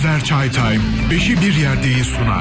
Zafer Çaytay, Beşi Bir Yerde'yi sunar.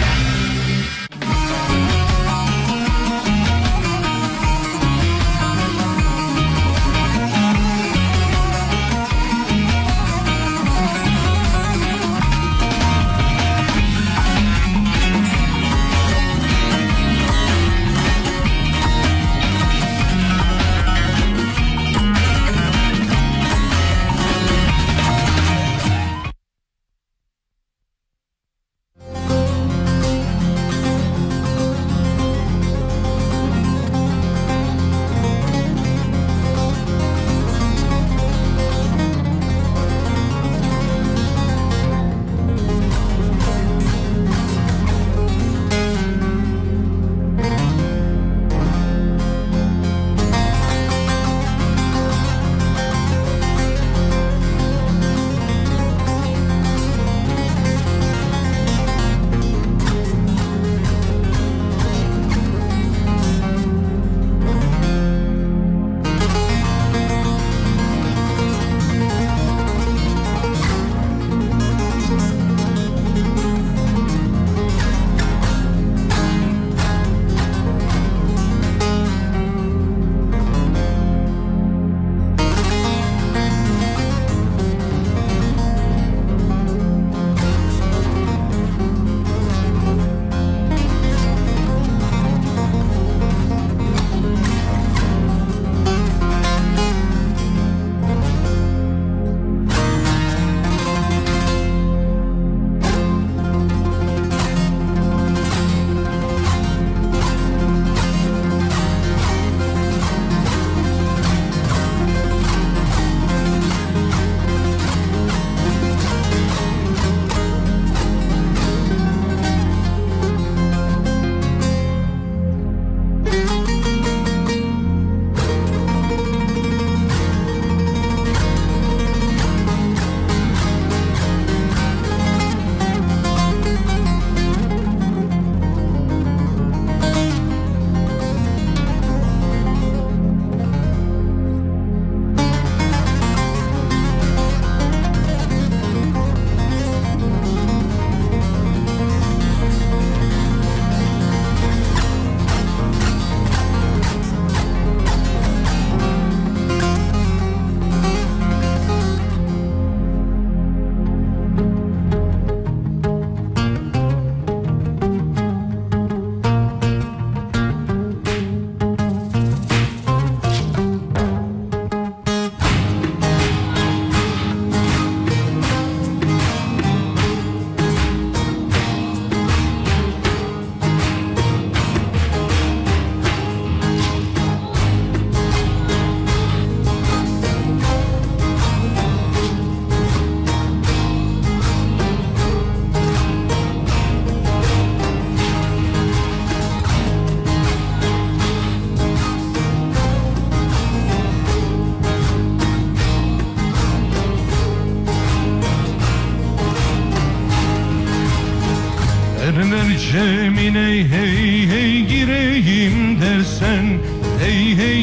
Cemine hey hey gireyim dersen, hey hey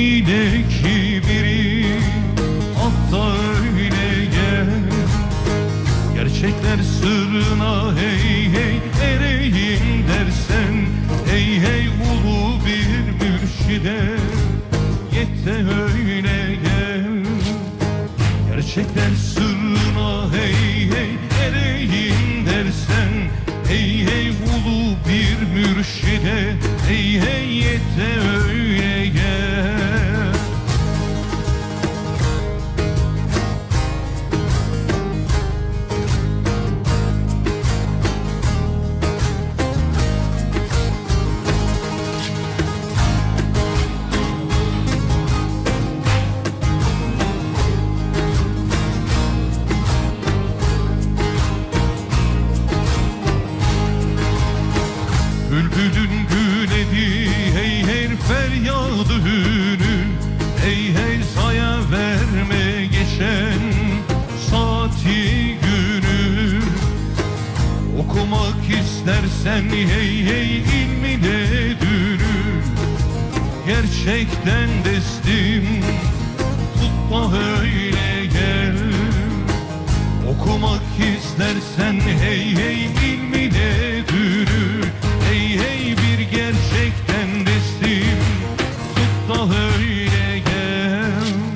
kinideki biri hatta öyle gel. Gerçekler sırrına hey hey ereyim dersen, hey hey ulu bir mürşide yet de öyle gel. Gerçekler sırrına hey hey ereyim dersen, hey hey ulu bir mürşide, hey hey yet de öyle gel. Bülbülün güledi hey hey feryadı hünü, hey hey saya verme geçen saati günü. Okumak istersen hey hey ilmine dünü, gerçekten destim tutma öyle gel. Okumak istersen dersen hey hey ilmine dürü. Hey hey bir gerçekten destim, tut da öyle gel.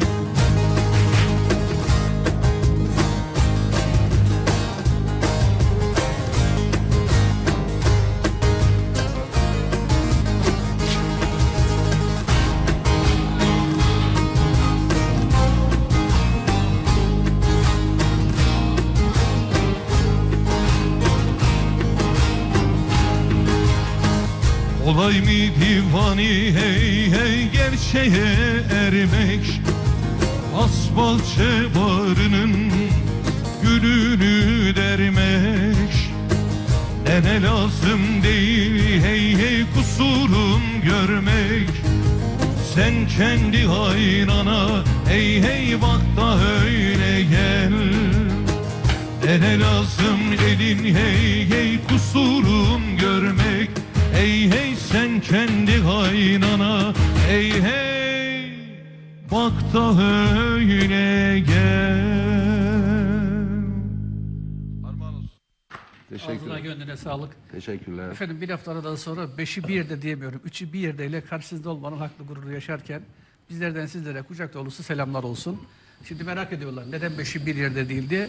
Kolay mı divani hey hey gerçeğe ermek, asfalt çevarının gülünü dermek. Ne lazım değil hey hey kusurun görmek. Sen kendi aynana hey hey bak da öyle gel. Ne lazım elin hey hey kusurun görmek. Hey hey sen kendi aynana hey hey bak da öyle gel. Armağan olsun. Ağzına Teşekkürler. gönlüne sağlık. Teşekkürler. Efendim bir haftadan sonra beşi bir yerde diyemiyorum. Üçü bir yerdeyle karşınızda olmanın haklı gururu yaşarken bizlerden sizlere kucak dolusu selamlar olsun. Şimdi merak ediyorlar neden beşi bir yerde değildi.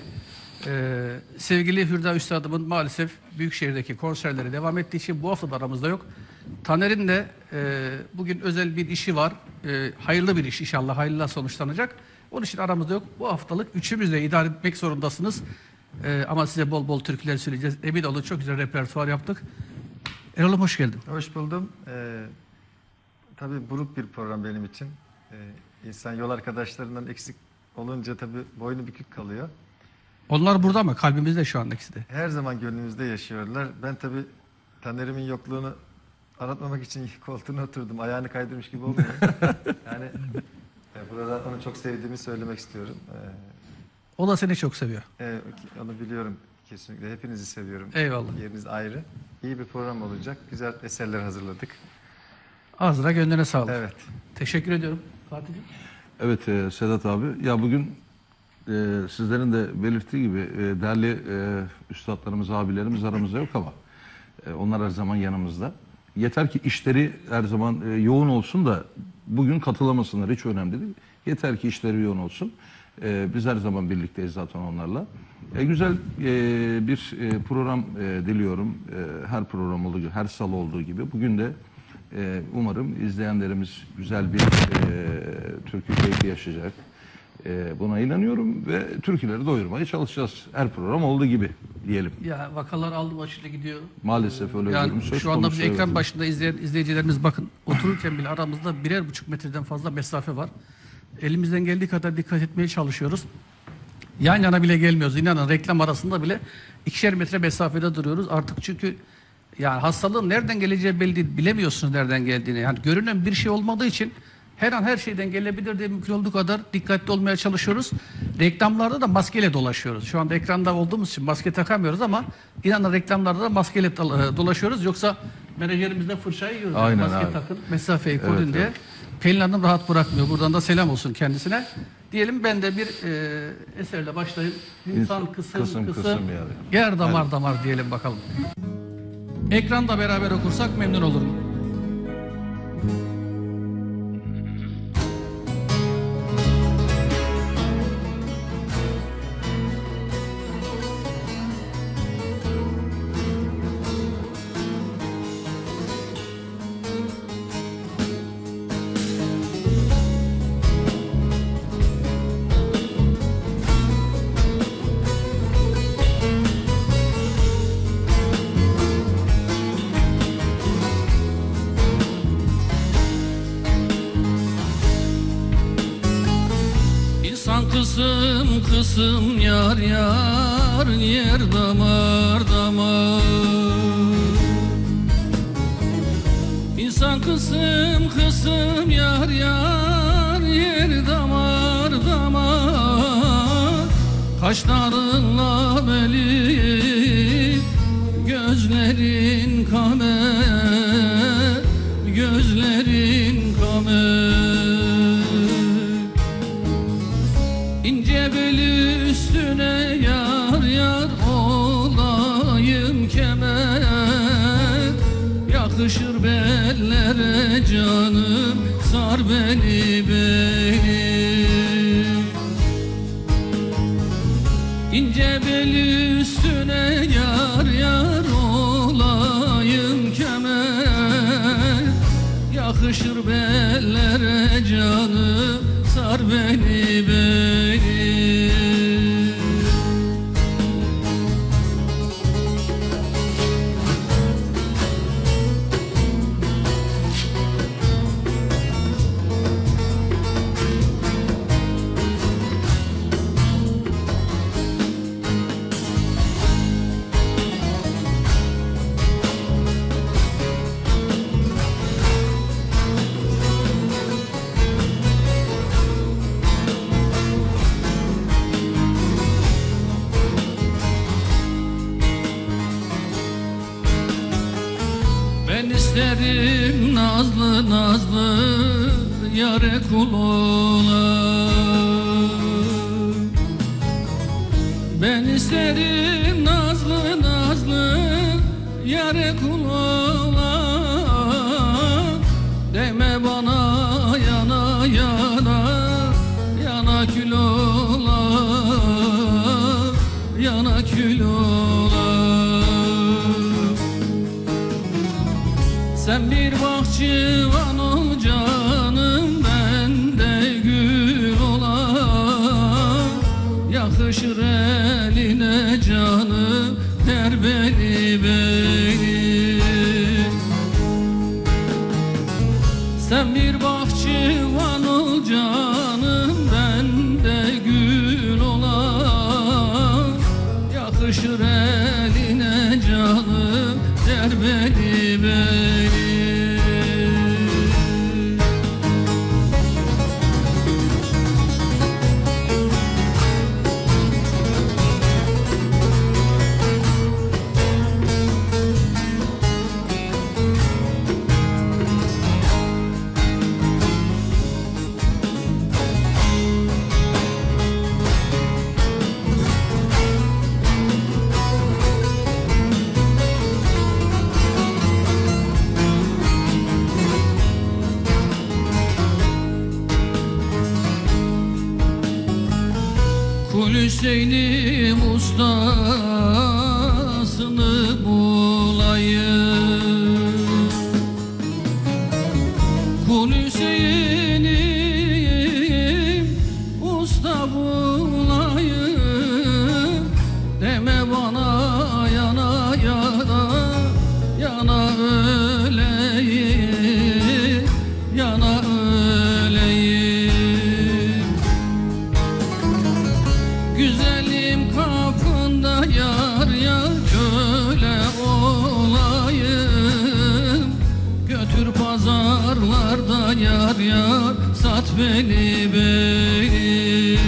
Sevgili Hürda Üstadımın maalesef Büyükşehir'deki konserleri devam ettiği için bu hafta da aramızda yok. Taner'in de bugün özel bir işi var. Hayırlı bir iş inşallah hayırlı sonuçlanacak. Onun için aramızda yok. Bu haftalık üçümüzle idare etmek zorundasınız. Ama size bol bol türküler söyleyeceğiz. Emin olun çok güzel repertuar yaptık. Erol'um hoş geldin. Hoş buldum. Tabii buruk bir program benim için. İnsan yol arkadaşlarından eksik olunca tabii boynu bükük kalıyor. Onlar burada mı? Kalbimizde şu anda ikisi de. Her zaman gönlümüzde yaşıyorlar. Ben tabii Taner'imin yokluğunu aratmamak için koltuğuna oturdum. Ayağını kaydırmış gibi olmuyor. Yani burada onu çok sevdiğimi söylemek istiyorum. O da seni çok seviyor. Onu biliyorum kesinlikle. Hepinizi seviyorum. Eyvallah. Yeriniz ayrı. İyi bir program olacak. Güzel eserler hazırladık. Ağzına gönlüne sağlık. Evet. Teşekkür ediyorum. Fatih'im. Evet Sedat abi. Ya bugün sizlerin de belirttiği gibi değerli üstadlarımız, abilerimiz aramızda yok ama onlar her zaman yanımızda. Yeter ki işleri her zaman yoğun olsun da bugün katılamasınlar. Hiç önemli değil. Yeter ki işleri yoğun olsun. Biz her zaman birlikteyiz zaten onlarla. Güzel bir program diliyorum. Her program olduğu gibi, her salı olduğu gibi. Bugün de umarım izleyenlerimiz güzel bir türkü keyfi yaşayacak. Buna inanıyorum ve türküleri doyurmaya çalışacağız. Her program olduğu gibi diyelim. Ya vakalar aldı başıyla gidiyor. Maalesef öyle bir durum Yani söz şu anda konusu, bir ekran evet. başında başında izleyen izleyicilerimiz bakın otururken bile aramızda 1,5 metreden fazla mesafe var. Elimizden geldiği kadar dikkat etmeye çalışıyoruz. Yan yana bile gelmiyoruz. İnanın reklam arasında bile 2'şer metre mesafede duruyoruz. Artık çünkü yani hastalığın nereden geleceği belli değil. Bilemiyorsunuz nereden geldiğini. Yani görünen bir şey olmadığı için her an her şeyden gelebilir diye mümkün olduğu kadar dikkatli olmaya çalışıyoruz. Reklamlarda da maskeyle dolaşıyoruz. Şu anda ekranda olduğumuz için maske takamıyoruz ama inanın reklamlarda da maskeyle dolaşıyoruz. Yoksa menajerimizden fırçayı yiyoruz. Aynen Maske abi. takın, mesafeyi koruyun Evet, diye. evet. Pelin Hanım rahat bırakmıyor. Buradan da selam olsun kendisine. Diyelim ben de bir eserle başlayayım. İnsan kısım kısım kısım, yani. yer damar damar diyelim bakalım. Ekranda beraber okursak memnun olurum. İnsan kısım kısım yar yar yer damar damar. İnsan kısım kısım yar yar yer damar damar. Kaşlarınla beli gözlerin kamer, gözlerin kamer. İnce beli üstüne yar yar bellere canım, sar beni beni. İnce bel üstüne yar yar olayım kemer, yakışır bellere canım, sar beni beni. Ben isterim nazlı nazlı yâre kul olam. Ben isterim nazlı nazlı yâre kul olam. Deme bana yana yana, yana kül olam, yana kül olam. Sen bir bahçıvan ol canım, ben de gül olam. Yakışır eline canım, der beni beni. Sen bir bahçıvan ol canım, ben de gül olam. Yakışır eline canım, der beni beni. Kul Hüseyin'im ustasını bulayım. Kul Hüseyin'im usta bulayım. Deme bana yana yana, yana öleyim, yana öleyim. Güzelim kapında yar yar köle olayım. Götür pazarlarda yar yar, sat beni beni.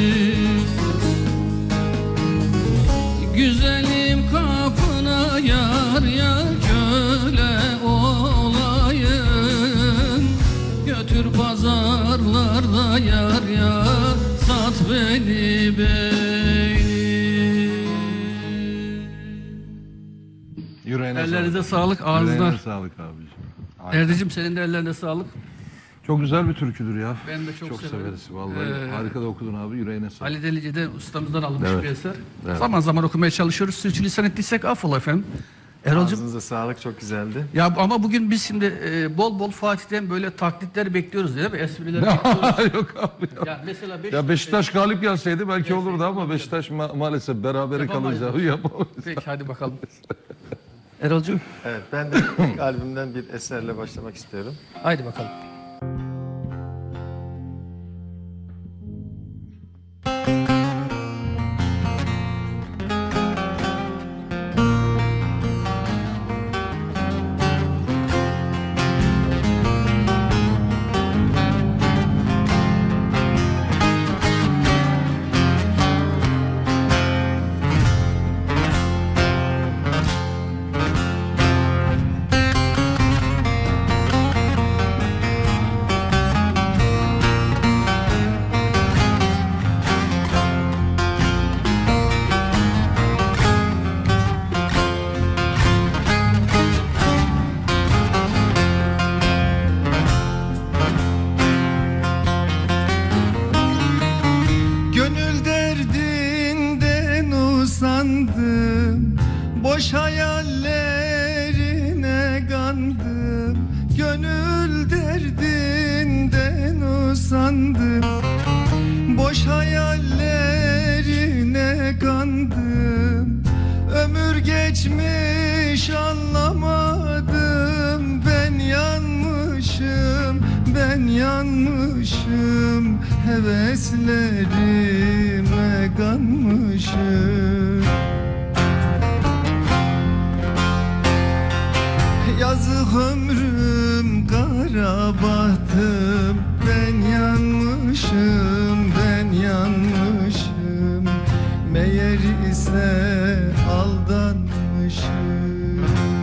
Güzelim kapına yar yar köle olayım. Götür pazarlarda yar yar, sat beni beni. Yüreğine Ellerinize sağlık. sağlık, ağzına. Yüreğine sağlık abiciğim. Erdicim senin de ellerine sağlık. Çok güzel bir türküdür ya. Ben de çok severim. severiz vallahi. Harika da okudun abi, yüreğine sağlık. Ali Delici'de ustamızdan alınmış Evet. bir eser. Evet. Zaman zaman okumaya çalışıyoruz. Sürçülisan ettiysek affola efendim. Erol'cum. Ağzınıza sağlık, çok güzeldi. Ya ama bugün biz şimdi bol bol Fatih'ten böyle taklitler bekliyoruz değil mi? Espriler bekliyoruz. Yok abi ya. Ya mesela Ya Beşiktaş galip gelseydi belki olurdu ama Beşiktaş maalesef berabere Yapamayız. kalacağı yapamayız. Peki hadi bakalım. Erol'cum Evet, ben de ilk albümden bir eserle başlamak istiyorum. haydi bakalım. usandım, boş hayallerine kandım, gönül derdinden usandım, boş hayallerine kandım, ömür geçmiş anlamadım, ben yanmışım, ben yanmışım, heveslerime kanmışım. Yazık ömrüm, kara bahtım, ben yanmışım, ben yanmışım, meğer ise aldanmışım.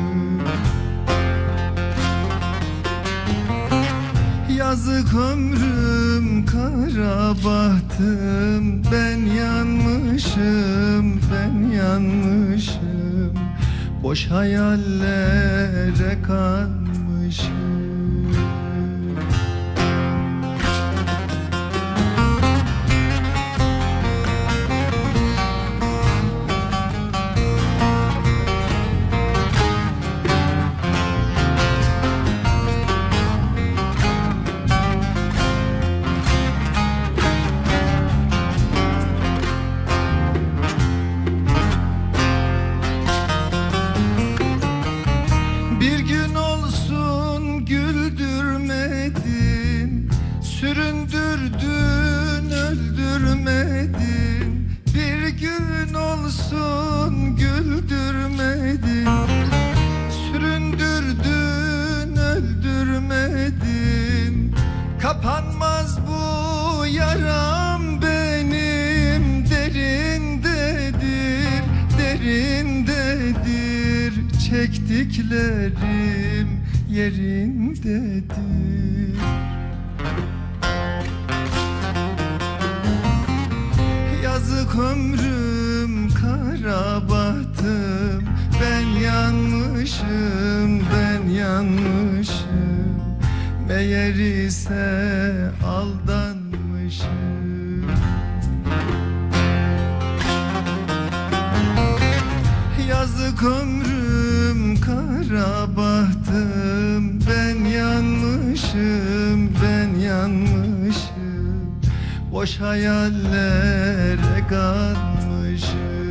Yazık ömrüm, kara bahtım, ben yanmışım, ben yanmışım, boş hayallere kanmışım. Bir gün olsun güldürmedin, süründürdün, öldürmedin. Bir gün olsun güldürmedin, süründürdün, öldürmedin. Kapanmaz bu yaram benim, derindedir, derindedir. Çektiklerim yerindedir. Yazık ömrüm, kara bahtım, ben yanmışım, ben yanmışım, meğer ise aldanmışım. Yazık ömrüm, kara bahtım, ben yanmışım, ben yanmışım, boş hayallere kanmışım.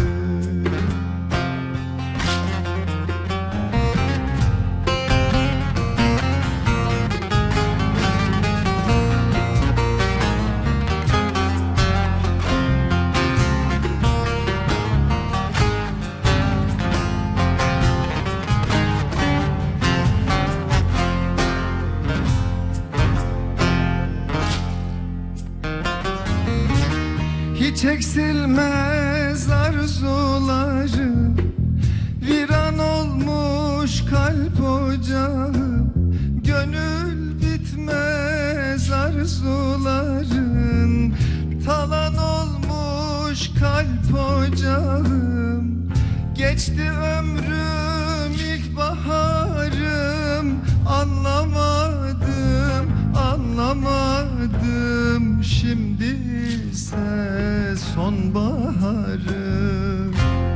Hiç eksilmez arzularım, viran olmuş kalp ocağım, gönül bitmez arzularım, talan olmuş kalp ocağım. Geçti ömrüm, ilkbaharım, anlamadım, anlamadım, şimdi ise sonbaharım.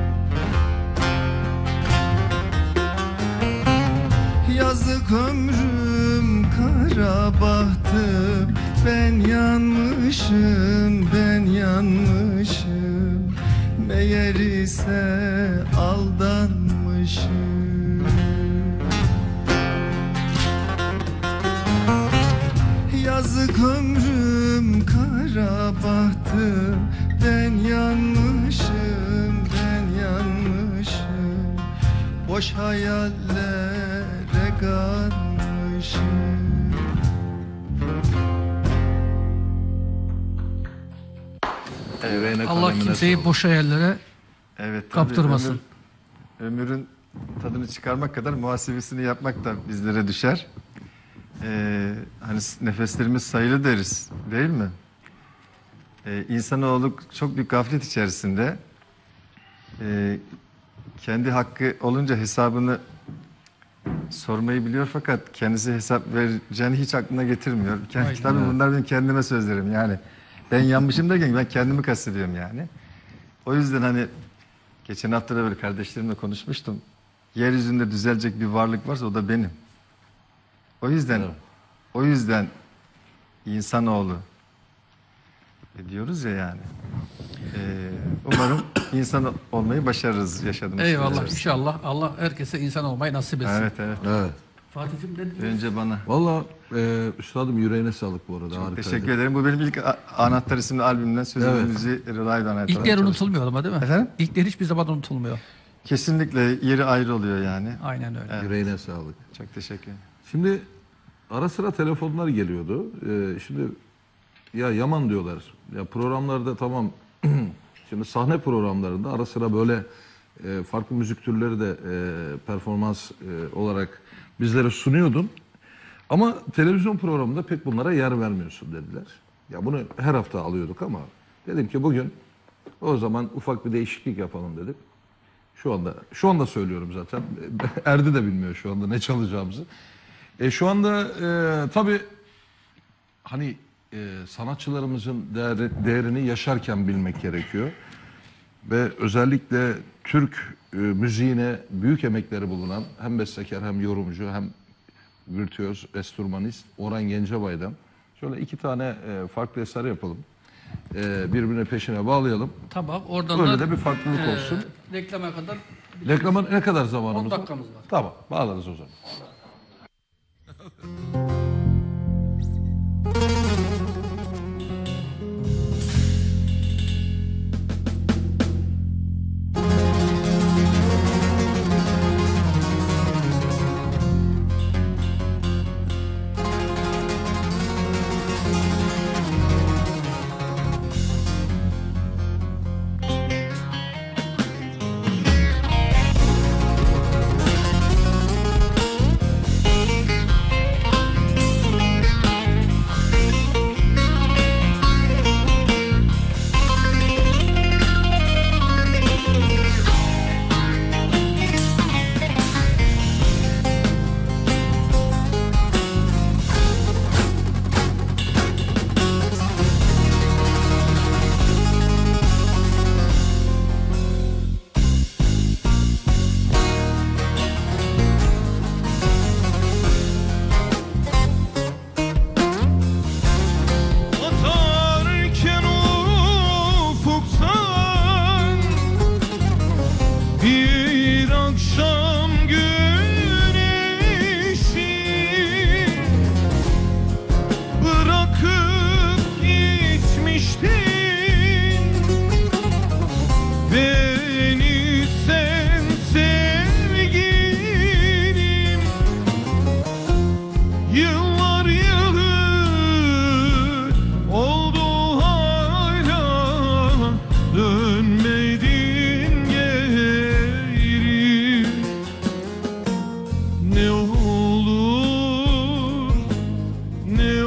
Yazık ömrüm, kara bahtım, ben yanmışım, ben yanmışım, meğer ise aldanmışım. Yazık ömrüm, kara bahtım, ben yanmışım, ben yanmışım, boş hayallere kanmışım. Yüreğine, Allah kalemine kimseyi sağlık. boş hayallere Evet, tabii kaptırmasın. ömrün tadını çıkarmak kadar muhasebesini yapmak da bizlere düşer. Hani nefeslerimiz sayılı deriz, değil mi? İnsanoğlu çok büyük gaflet içerisinde. Kendi hakkı olunca hesabını sormayı biliyor fakat kendisi hesap vereceğini hiç aklına getirmiyor. Tabii bunlar benim kendime sözlerim yani. Ben yanmışım derken ben kendimi kastediyorum yani. O yüzden hani Geçen hafta da böyle kardeşlerimle konuşmuştum. Yeryüzünde düzelecek bir varlık varsa o da benim. O yüzden insanoğlu diyoruz ya yani. Umarım insan olmayı başarırız yaşadığımız Eyvallah sürece. inşallah. Allah herkese insan olmayı nasip etsin. Evet evet. Evet. Fatih'cim ne diyorsun? Önce bana. Valla üstadım yüreğine sağlık bu arada. Çok Harikaydı. teşekkür ederim. Bu benim ilk Anahtar isimli albümden sözümüzü Rıda'yı Anahtar. İlkler unutulmuyor ama değil mi? Efendim? İlkler hiçbir zaman unutulmuyor. Kesinlikle yeri ayrı oluyor yani. Aynen öyle. Evet. Yüreğine sağlık. Çok teşekkür ederim. Şimdi ara sıra telefonlar geliyordu. Şimdi ya Yaman diyorlar. Ya programlarda tamam. Şimdi sahne programlarında ara sıra böyle farklı müzik türleri de performans olarak bizlere sunuyordun. Ama televizyon programında pek bunlara yer vermiyorsun dediler. Ya bunu her hafta alıyorduk ama dedim ki bugün o zaman ufak bir değişiklik yapalım dedim. Şu anda söylüyorum zaten. Erdi de bilmiyor şu anda ne çalacağımızı. Şu anda tabii hani sanatçılarımızın değerini yaşarken bilmek gerekiyor. Ve özellikle Türk müziğine büyük emekleri bulunan hem bestekar hem yorumcu hem virtüöz, enstrümanist Orhan Gencebay'dan şöyle 2 tane farklı eser yapalım. Birbirine peşine bağlayalım. Tamam oradan Böyle da de bir farklılık olsun. reklama kadar Reklama ne kadar zamanımız 10 var? dakikamız var. Tamam, bağlarız o zaman. Atarken ufuktan bir akşam güneşi bırakıp gitmiştin beni sen sevgilim. Yıllar yılı oldu hala dönmedin geri. Ne olur, ne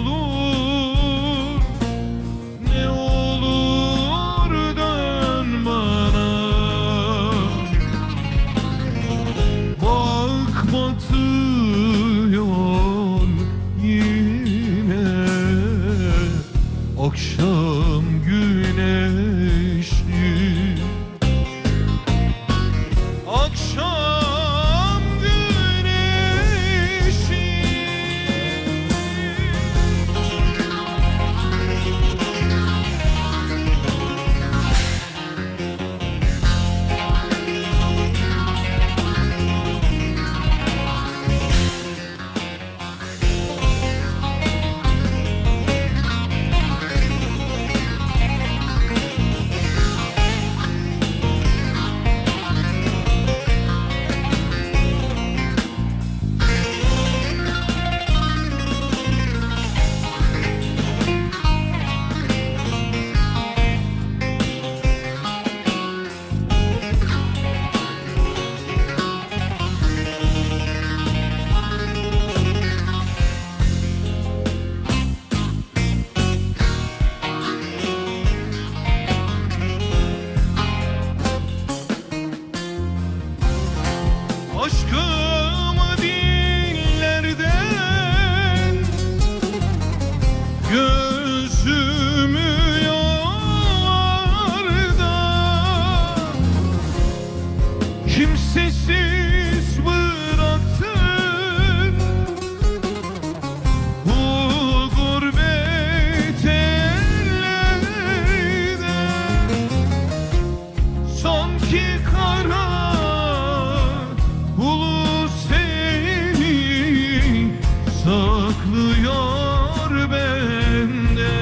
olur, ne olur dön bana. Bak batıyor yine akşam güneşli. Akşam güneşi. Aşkımı dillerden gözümü yollardan sessiz bıraktın bu gurbet ellerde. Sanki kara bulut seni saklıyor bende.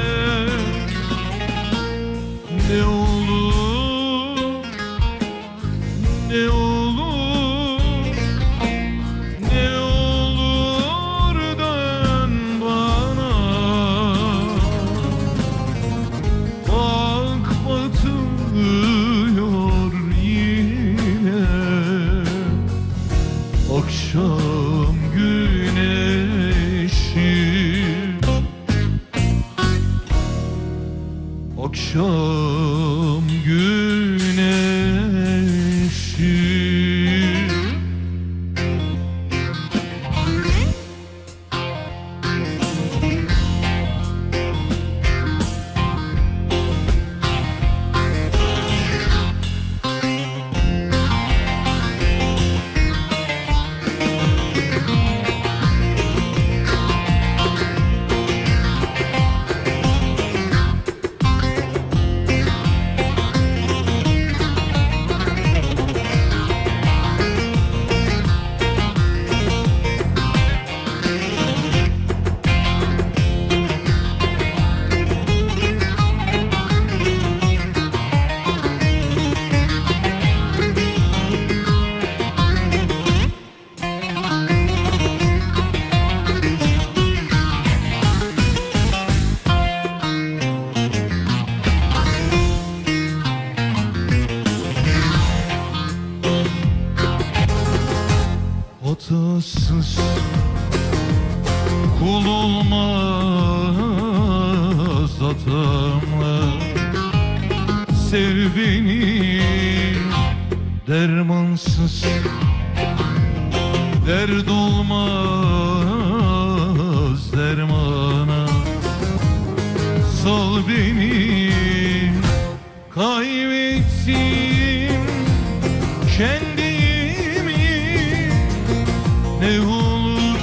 Ne olur, ne olur, ne olur dön bana. Bak batıyor yine akşam güneşi. Akşam güneşi. Hatasız kul olmaz atamla. Sev beni dermansız, dert olmaz dermana. Sal beni, kaybettim kendimi. Ne olur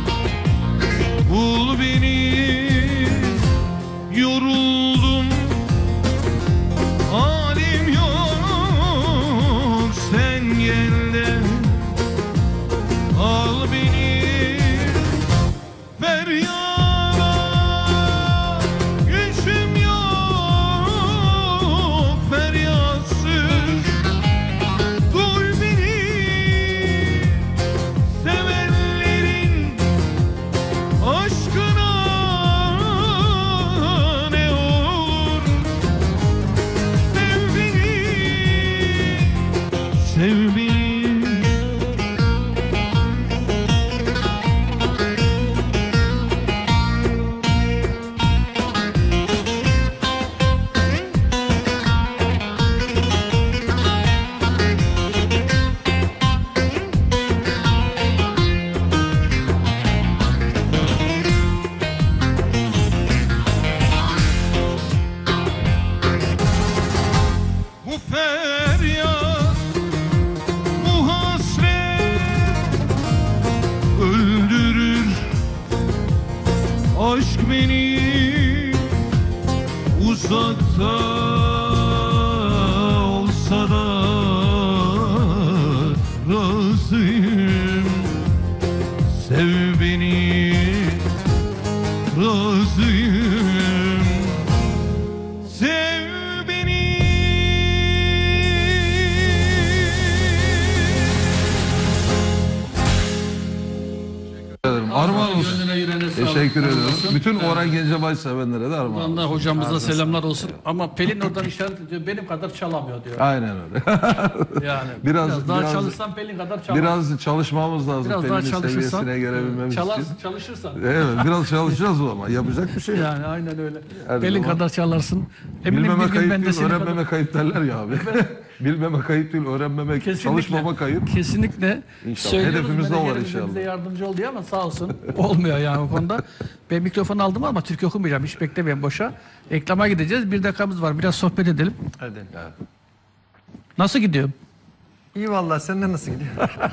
bul beni, yoruldum, halim yok. Sen gel de al beni feryada, gücüm yok feryatsız. Duy beni, sevenlerin aşkına. Ne olur sev beni, sev beni. Bu feryat, bu hasret öldürür. Aşk beni uzakta olsa da razıyım. Sev beni, razıyım. Sev beni. Armağan olsun. Gönlüne yüreğine sağlık. Teşekkür Sağ ediyorum. olasın. Bütün Orhan Gencebay sevenlere de armağan Buradan da olsun. hocamıza selamlar olsun. Ama Pelin oradan işaret ediyor. Benim kadar çalamıyor diyor. Aynen öyle. Yani Biraz- daha biraz- çalışsan Pelin kadar çalamıyor. Biraz çalışmamız lazım Biraz daha Pelin'in çalışırsan, seviyesine gelebilmemiz için. çalışırsan. Evet, biraz çalışacağız ama yapacak bir şey yok. Yani aynen öyle. Her Pelin zaman. kadar çalarsın. Eminim Bilmeme bir gün kayıp ben de değil, seni öğrenmeme kadar... kayıp derler ya abi. Bilmeme kayıp değil, öğrenmeme, çalışmama kayıp. Kesinlikle. İnşallah. Söylüyoruz, Hedefimiz de o var menajerimiz inşallah. bize yardımcı ol diye ama sağ olsun. Olmuyor yani o konuda. Ben mikrofonu aldım ama Türk okumayacağım. Hiç beklemeyin boşa. Reklama gideceğiz. 1 dakikamız var. Biraz sohbet edelim. Hadi. Nasıl gidiyor? İyi vallahi, senden nasıl gidiyor?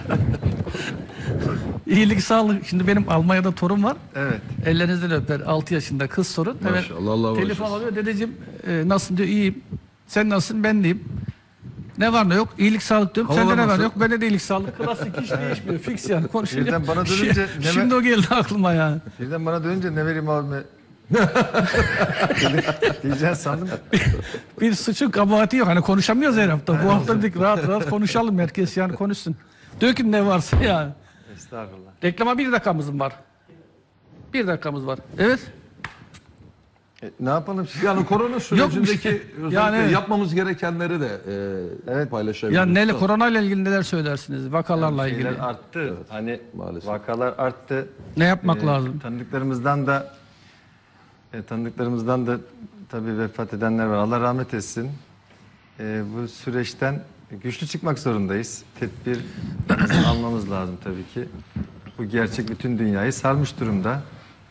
İyilik, sağlık. Şimdi benim Almanya'da torun var. Evet. Ellerinizden öper. 6 yaşında kız torun. Hemen Maşallah, Allah telefon bağışlasın. alıyor. Dedeciğim nasılsın diyor. İyiyim. Sen nasılsın? Ben deyim. Ne var ne yok? İyilik, sağlık diyorum. Havalar Sende ne var nasıl? ne yok? Bende de iyilik, sağlık. Klasik, hiç değişmiyor. Fix yani. Konuşunca. Birden bana dönünce Şimdi o geldi aklıma yani. Birden bana dönünce ne vereyim abime diyeceğim sandım. Bir suçun kabahati yok. Hani konuşamıyoruz her hafta. Bu hafta dedik rahat rahat konuşalım. Herkes yani konuşsun. Dökün ne varsa yani. Estağfurullah. Reklama 1 dakikamız var. 1 dakikamız var. Evet. Ne yapalım şimdi? Yani korona sürecindeki özellikle Yani- yapmamız gerekenleri de paylaşabiliriz. Yani neyle, korona ile ilgili neler söylersiniz? Vakalarla ilgili. Şeyler arttı. Hani maalesef. vakalar arttı. Ne yapmak lazım? Tanıdıklarımızdan da tabii vefat edenler var. Allah rahmet etsin. Bu süreçten güçlü çıkmak zorundayız. Tedbir almamız lazım tabii ki. Bu gerçek bütün dünyayı sarmış durumda.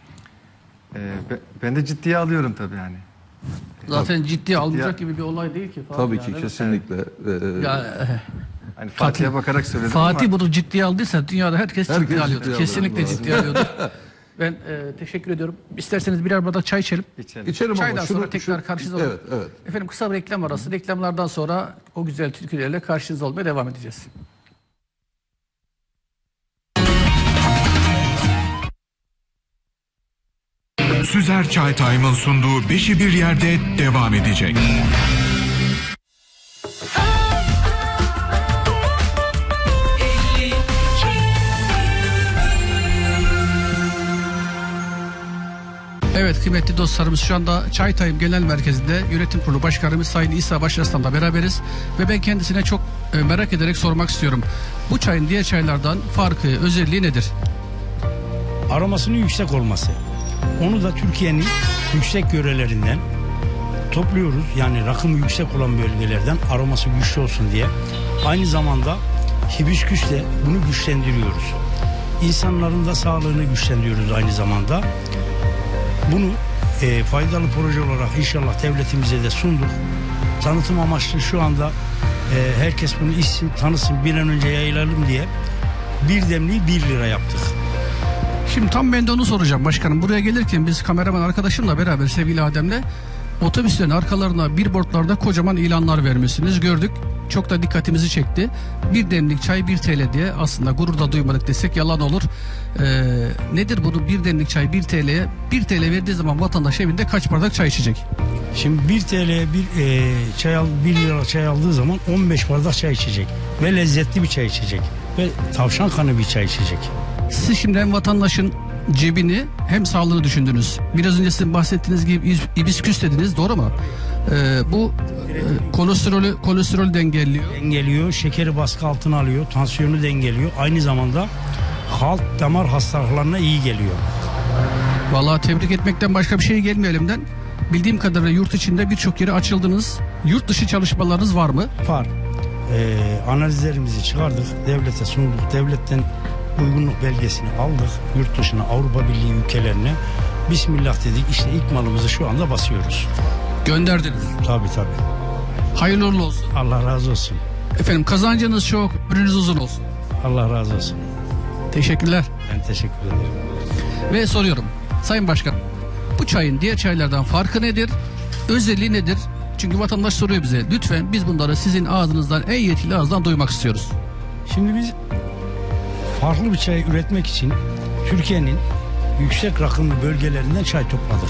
Ben de ciddiye alıyorum tabii yani. Zaten ciddiye alınacak gibi bir olay değil ki. Tabii yani. ki kesinlikle. Ya, Hani Fatih'e bakarak söyledim Fatih ama bunu ciddiye aldıysa dünyada herkes Herkes ciddiye alıyordu. ciddiye Kesinlikle alıyor. ciddiye alıyordu. Ben teşekkür ediyorum. İsterseniz birer bardak çay içelim. içelim. İçerim ama Çaydan sonra tekrar karşınızda Evet, evet. Efendim kısa bir reklam arası. Reklamlardan sonra o güzel türkülerle karşınızda olmaya devam edeceğiz. Süzer Çay Time'ın sunduğu Beşi Bir Yerde devam edecek. Evet kıymetli dostlarımız, şu anda Çay Time Genel Merkezi'nde Yönetim Kurulu Başkanımız Sayın İsa Başarslan'la beraberiz. Ve ben kendisine çok merak ederek sormak istiyorum. Bu çayın diğer çaylardan farkı, özelliği nedir? Aromasının yüksek olması. Onu da Türkiye'nin yüksek yörelerinden topluyoruz. Yani rakımı yüksek olan bölgelerden aroması güçlü olsun diye. Aynı zamanda hibisküsle bunu güçlendiriyoruz. İnsanların da sağlığını güçlendiriyoruz aynı zamanda. Bunu faydalı proje olarak inşallah devletimize de sunduk. Tanıtım amaçlı şu anda herkes bunu içsin, tanısın, bir an önce yayılalım diye bir demliği 1 lira yaptık. Şimdi tam ben de onu soracağım başkanım. Buraya gelirken biz kameraman arkadaşımla beraber sevgili Adem'le otobüslerin arkalarına billboardlarda kocaman ilanlar vermişsiniz, gördük. Çok da dikkatimizi çekti. Bir demlik çay 1 TL diye, aslında gurur da duymadık desek yalan olur. Nedir bunu, bir demlik çay 1 TL'ye? 1 TL verdiği zaman vatandaş evinde kaç bardak çay içecek? Şimdi 1 TL'ye 1 lira çay aldığı zaman 15 bardak çay içecek. Ve lezzetli bir çay içecek. Ve tavşan kanı bir çay içecek. Siz şimdi hem vatandaşın cebini hem sağlığını düşündünüz. Biraz önce sizin bahsettiğiniz gibi ibisküs dediniz, doğru mu? Bu kolesterolü dengeliyor. Dengeliyor, şekeri baskı altına alıyor, tansiyonu dengeliyor. Aynı zamanda kalp damar hastalıklarına iyi geliyor. Vallahi tebrik etmekten başka bir şey gelmiyor elimden. Bildiğim kadarıyla yurt içinde birçok yere açıldınız. Yurt dışı çalışmalarınız var mı? Var. Analizlerimizi çıkardık, devlete sunduk. Devletten uygunluk belgesini aldık. Yurt dışına, Avrupa Birliği ülkelerine. Bismillah dedik, işte ilk malımızı şu anda basıyoruz. Gönderdiniz. Tabii. Hayırlı uğurlu olsun. Allah razı olsun. Efendim kazancınız çok, ömrünüz uzun olsun. Allah razı olsun. Teşekkürler. Ben teşekkür ederim. Ve soruyorum. Sayın Başkanım, bu çayın diğer çaylardan farkı nedir? Özelliği nedir? Çünkü vatandaş soruyor bize. Lütfen biz bunları sizin ağzınızdan, en yetkili ağızdan duymak istiyoruz. Şimdi biz farklı bir çay üretmek için Türkiye'nin yüksek rakımlı bölgelerinden çay topladık.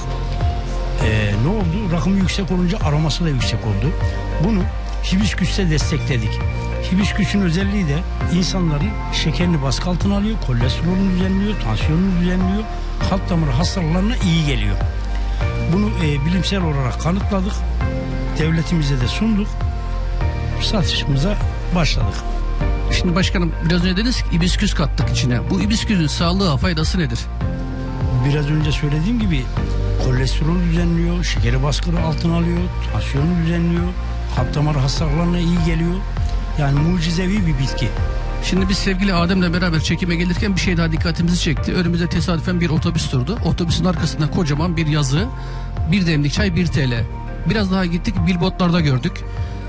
Ne oldu? Rakımı yüksek olunca aroması da yüksek oldu. Bunu hibisküsle destekledik. Hibisküsün özelliği de insanların şekerini baskı altına alıyor, kolesterolünü düzenliyor, tansiyonunu düzenliyor, kalp damarı hastalıklarına iyi geliyor. Bunu bilimsel olarak kanıtladık. Devletimize de sunduk. Satışımıza başladık. Şimdi başkanım biraz önce dediniz ki ibisküs kattık içine. Bu ibisküsün sağlığa faydası nedir? Biraz önce söylediğim gibi kolesterol düzenliyor, şekeri baskını altına alıyor, tansiyonu düzenliyor, kalp damarı hastalıklarına iyi geliyor. Yani mucizevi bir bitki. Şimdi biz sevgili Adem'le beraber çekime gelirken bir şey daha dikkatimizi çekti. Önümüzde tesadüfen bir otobüs durdu. Otobüsün arkasında kocaman bir yazı. Bir demlik çay 1 TL. Biraz daha gittik, billboardlarda gördük.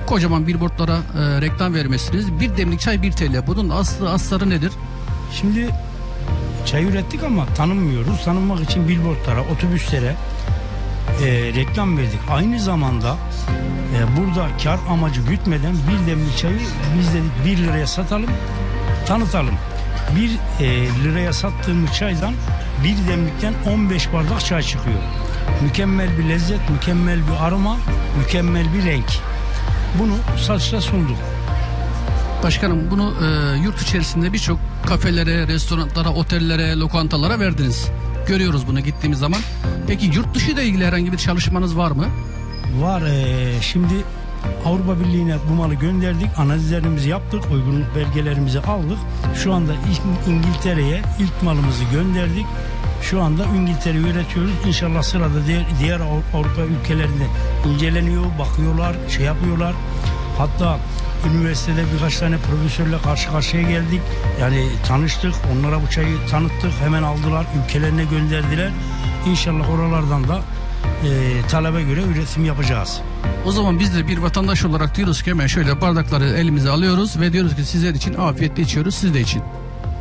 kocaman billboardlara reklam vermesiniz. Bir demlik çay 1 TL. Bunun asları nedir? Şimdi çay ürettik ama tanınmıyoruz. Tanınmak için billboardlara, otobüslere reklam verdik. Aynı zamanda burada kar amacı gütmeden bir demlik çayı biz dedik 1 liraya satalım, tanıtalım. 1 liraya sattığımız çaydan bir demlikten 15 bardak çay çıkıyor. Mükemmel bir lezzet, mükemmel bir aroma, mükemmel bir renk. Bunu satışa sunduk. Başkanım bunu yurt içerisinde birçok kafelere, restoranlara, otellere, lokantalara verdiniz. Görüyoruz bunu gittiğimiz zaman. Peki yurt dışı ile ilgili herhangi bir çalışmanız var mı? Var. Şimdi Avrupa Birliği'ne bu malı gönderdik. Analizlerimizi yaptık. Uygunluk belgelerimizi aldık. Şu anda İngiltere'ye ilk malımızı gönderdik. Şu anda İngiltere'yi üretiyoruz. İnşallah sırada diğer Avrupa ülkelerinde inceleniyor, bakıyorlar, şey yapıyorlar. Hatta üniversitede birkaç tane profesörle karşı karşıya geldik. Yani tanıştık, onlara bu çayı tanıttık. Hemen aldılar, ülkelerine gönderdiler. İnşallah oralardan da talebe göre üretim yapacağız. O zaman biz de bir vatandaş olarak diyoruz ki hemen şöyle bardakları elimize alıyoruz ve diyoruz ki sizler için afiyetle içiyoruz, siz de için.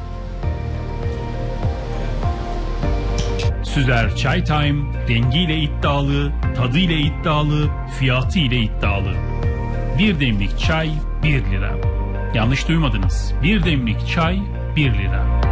Süzer Çay Time rengiyle iddialı, tadıyla iddialı, fiyatı ile iddialı. Bir demlik çay 1 lira. Yanlış duymadınız. Bir demlik çay 1 lira.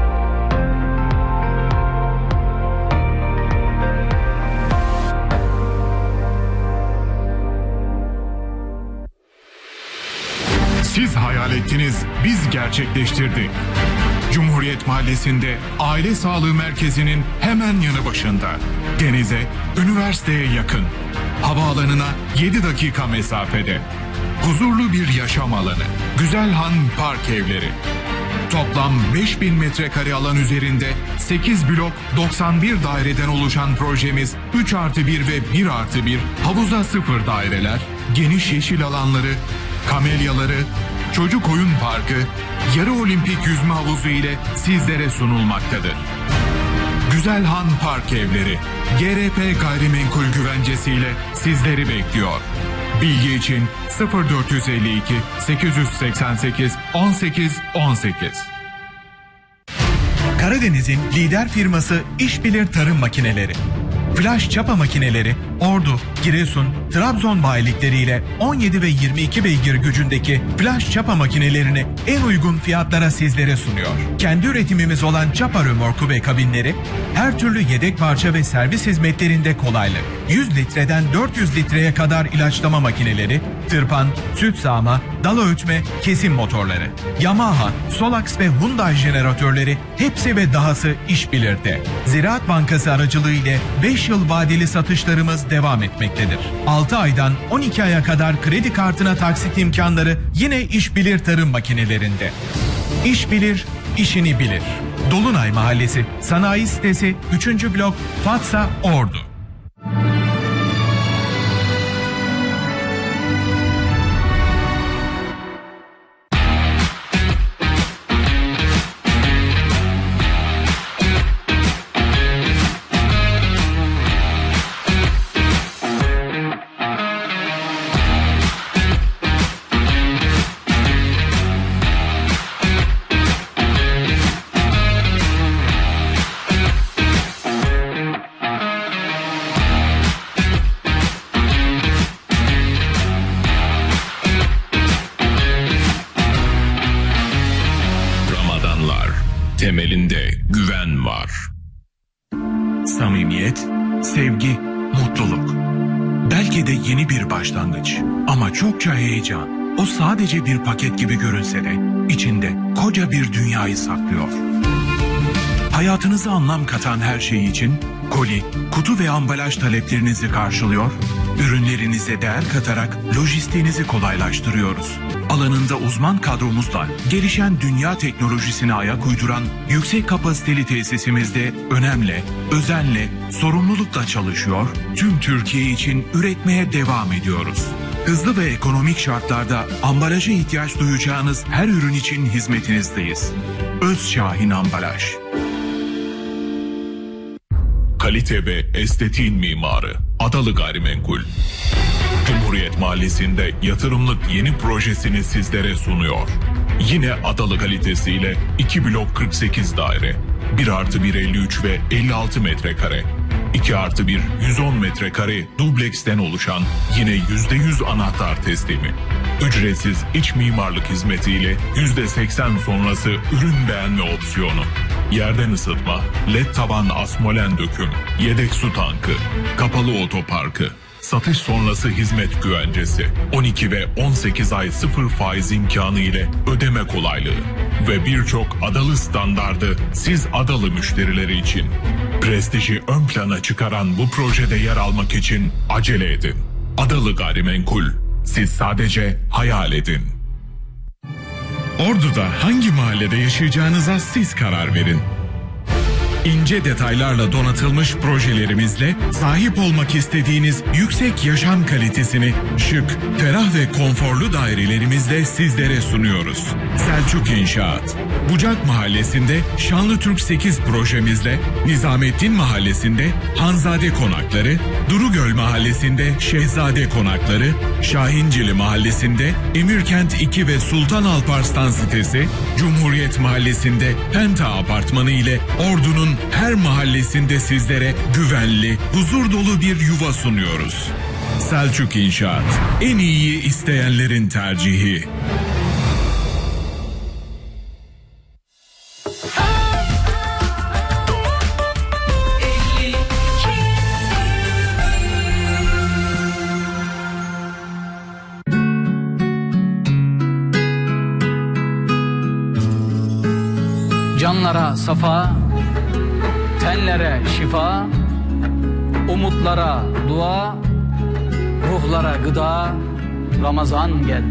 Siz hayal ettiniz, biz gerçekleştirdik. Cumhuriyet Mahallesi'nde Aile Sağlığı Merkezi'nin hemen yanı başında. Denize, üniversiteye yakın. Havaalanına 7 dakika mesafede. Huzurlu bir yaşam alanı. Güzelhan Park Evleri. Toplam 5000 metrekare alan üzerinde 8 blok 91 daireden oluşan projemiz 3+1 ve 1+1 havuza 0 daireler, geniş yeşil alanları, kamelyaları, çocuk oyun parkı, yarı olimpik yüzme havuzu ile sizlere sunulmaktadır. Güzelhan Park Evleri, GRP Gayrimenkul Güvencesiyle sizleri bekliyor. Bilgi için 0452 888 18 18. Karadeniz'in lider firması İşbilir Tarım Makineleri. Flash çapa makineleri Ordu, Giresun, Trabzon bayilikleriyle 17 ve 22 beygir gücündeki flash çapa makinelerini en uygun fiyatlara sizlere sunuyor. Kendi üretimimiz olan çapa römorku ve kabinleri her türlü yedek parça ve servis hizmetlerinde kolaylık. 100 litreden 400 litreye kadar ilaçlama makineleri, tırpan, süt sağma, dal öğütme, kesim motorları. Yamaha, Solax ve Hyundai jeneratörleri hepsi ve dahası İşbilir'de. Ziraat Bankası aracılığı 5 yıl vadeli satışlarımız devam etmektedir. 6 aydan 12 aya kadar kredi kartına taksit imkanları yine İşbilir Tarım Makinelerinde. İşbilir, işini bilir. Dolunay Mahallesi, Sanayi Sitesi, 3. blok, Fatsa, Ordu. Temelinde güven var. Samimiyet, sevgi, mutluluk. Belki de yeni bir başlangıç ama çokça heyecan. O sadece bir paket gibi görünse de içinde koca bir dünyayı saklıyor. Hayatınıza anlam katan her şey için koli, kutu ve ambalaj taleplerinizi karşılıyor, ürünlerinize değer katarak lojistiğinizi kolaylaştırıyoruz. Alanında uzman kadromuzla gelişen dünya teknolojisine ayak uyduran yüksek kapasiteli tesisimizde önemle, özenle, sorumlulukla çalışıyor, tüm Türkiye için üretmeye devam ediyoruz. Hızlı ve ekonomik şartlarda ambalaja ihtiyaç duyacağınız her ürün için hizmetinizdeyiz. Özşahin Ambalaj. Kalite ve estetiğin mimarı. Adalı Gayrimenkul. Cumhuriyet Mahallesi'nde yatırımlık yeni projesini sizlere sunuyor. Yine Adalı kalitesiyle 2 blok 48 daire, 1+1 53 ve 56 metrekare, 2+1 110 metrekare dubleksten oluşan yine %100 anahtar teslimi. Ücretsiz iç mimarlık hizmetiyle %80 sonrası ürün beğenme opsiyonu. Yerden ısıtma, led taban asmolen döküm, yedek su tankı, kapalı otoparkı, satış sonrası hizmet güvencesi, 12 ve 18 ay 0 faiz imkanı ile ödeme kolaylığı ve birçok Adalı standardı siz Adalı müşterileri için. Prestiji ön plana çıkaran bu projede yer almak için acele edin. Adalı Gayrimenkul, siz sadece hayal edin. Ordu'da hangi mahallede yaşayacağınıza siz karar verin. İnce detaylarla donatılmış projelerimizle sahip olmak istediğiniz yüksek yaşam kalitesini şık, ferah ve konforlu dairelerimizle sizlere sunuyoruz. Selçuk İnşaat. Bucak Mahallesi'nde Şanlıtürk 8 projemizle, Nizamettin Mahallesi'nde Hanzade Konakları, Durugöl Mahallesi'nde Şehzade Konakları, Şahincili Mahallesi'nde Emirkent 2 ve Sultan Alparslan sitesi, Cumhuriyet Mahallesi'nde Penta Apartmanı ile Ordu'nun her mahallesinde sizlere güvenli, huzur dolu bir yuva sunuyoruz. Selçuk İnşaat, en iyiyi isteyenlerin tercihi. Canlara safa, tenlere şifa, umutlara dua, ruhlara gıda, Ramazan geldi.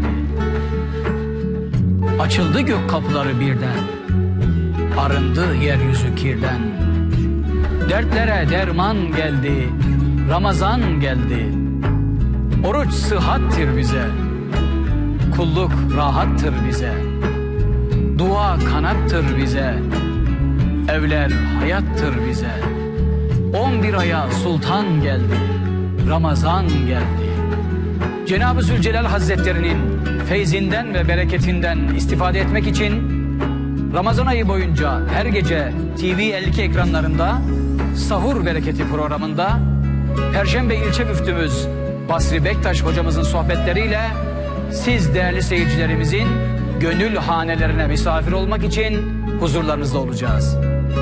Açıldı gök kapıları birden, arındı yeryüzü kirden. Dertlere derman geldi, Ramazan geldi. Oruç sıhhattır bize, kulluk rahattır bize. Dua kanattır bize, evler hayattır bize. 11 aya sultan geldi, Ramazan geldi. Cenab-ı Zülcelal Hazretlerinin feyzinden ve bereketinden istifade etmek için Ramazan ayı boyunca her gece TV52 ekranlarında Sahur Bereketi programında Perşembe ilçe müftümüz Basri Bektaş hocamızın sohbetleriyle siz değerli seyircilerimizin gönül hanelerine misafir olmak için huzurlarınızda olacağız.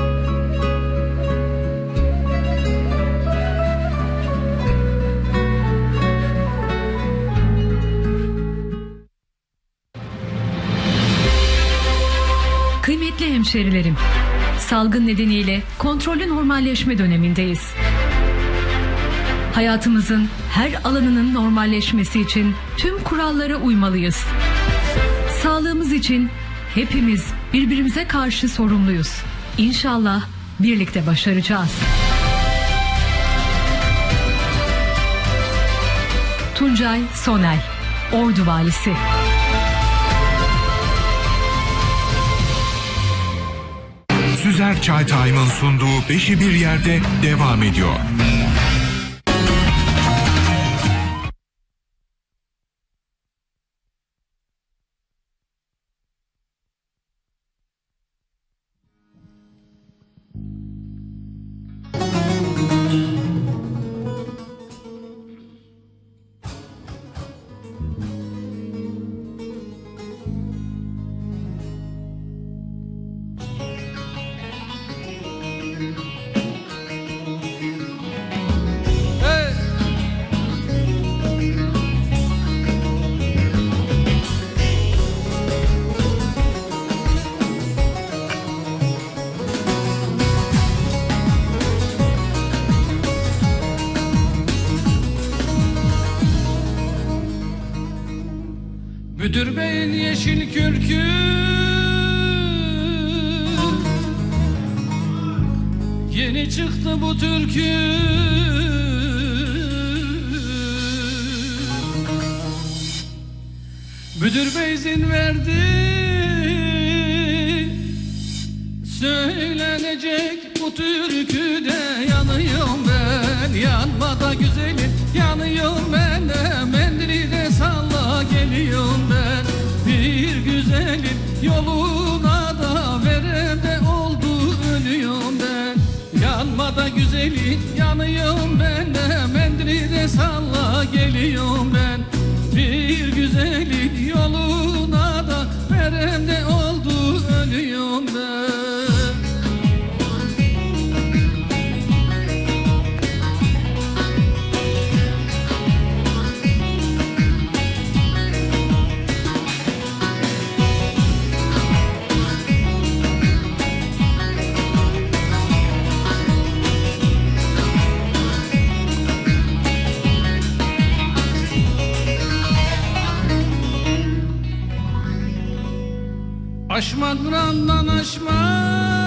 Kıymetli hemşerilerim, salgın nedeniyle kontrollü normalleşme dönemindeyiz. Hayatımızın her alanının normalleşmesi için tüm kurallara uymalıyız. Sağlığımız için hepimiz birbirimize karşı sorumluyuz. İnşallah birlikte başaracağız. Tuncay Soner, Ordu Valisi. Süzer Çay Time'ın sunduğu Beşi Bir Yerde devam ediyor. Müdür beyin yeşil kürkü yeni çıktı bu türkü. Müdür bey izin verdi, söylenecek bu türküde yanıyorum ben, yanma da güzelim. geliyorum ben. Bir güzelin yoluna da veremde oldu ölüyorum ben. Yanma da güzelin yanıyorum ben de, mendili de salla geliyorum ben. Bir güzelin yoluna da veremde oldu ölüyorum ben. Aşma Kur'an'dan aşma,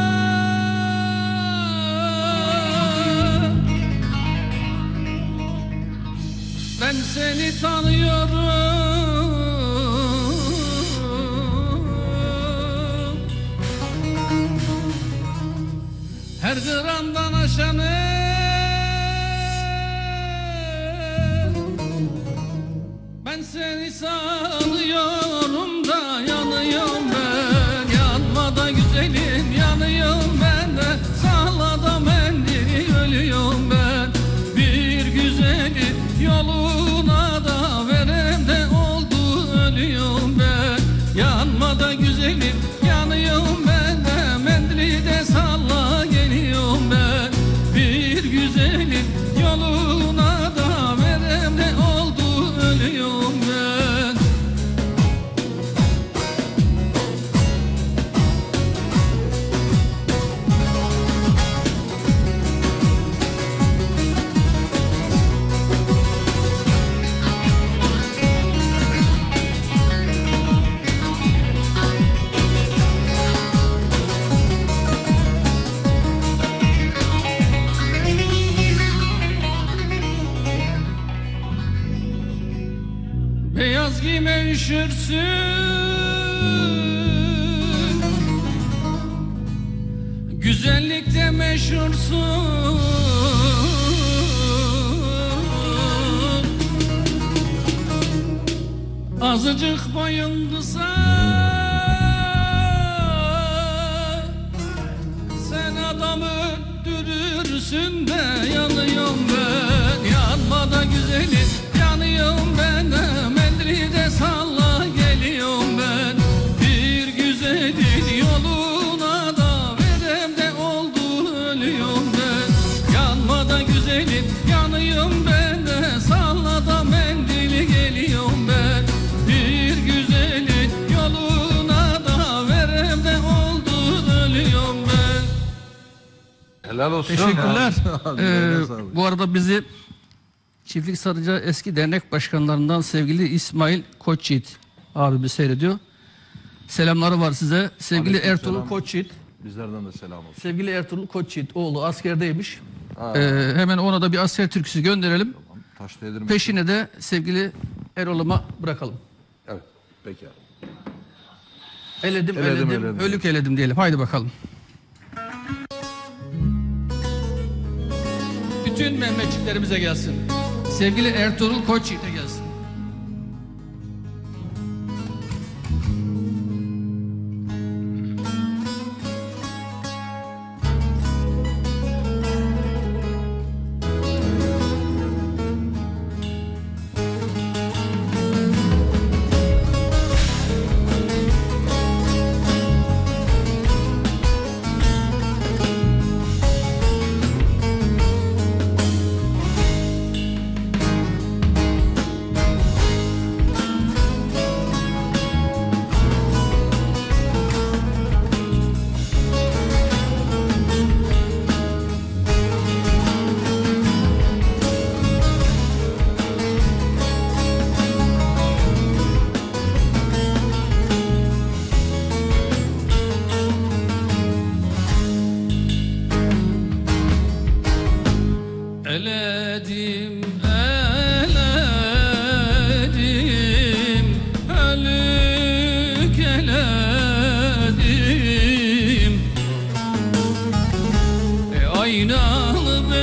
ben seni tanıyorum. Her Kur'an'dan aşanı ben seni sanıyorum da yanıyorum ben. Güzelim yanıyorum ben de, sağlada mendili ölüyorum ben. Bir güzelin yoluna da verem de oldu ölüyorum ben. Yanma da güzelim yanıyorum ben de, mendili de salla geliyorum ben. Bir güzelin yoluna da verem de oldu ölüyorum ben. Beyaz giyme üşürsün, güzellikte meşhursun. Azıcık boyun kısa, sen adamı öldürürsün de yanıyorum ben. Yanma da güzelim yanıyorum ben de, mendili de salla geliyorum ben. Bir güzelin yoluna da verem de oldu ölüyorum ben. Yanma da güzelim yanıyorum ben de, salla da mendili geliyorum ben. Bir güzelin yoluna da verem de oldu ölüyorum ben. Helal olsun. Teşekkürler. Eline sağlık. Bu arada bizi Çiftlik Sarıca eski dernek başkanlarından sevgili İsmail Koçyiğit abimiz seyrediyor. Selamları var size. Sevgili Aleyküm Ertuğrul selam. Koçyiğit. Bizlerden de selam olsun. Sevgili Ertuğrul Koçyiğit oğlu askerdeymiş. Hemen ona da bir asker türküsü gönderelim. Tamam, taş değdirmiş. Peşine de sevgili Erol'uma bırakalım. Evet, peki abi. Eledim, Eledim. ölük eledim diyelim. Haydi bakalım. Bütün Mehmetçiklerimize gelsin. Sevgili Ertuğrul Koçyiğit'e gelsin.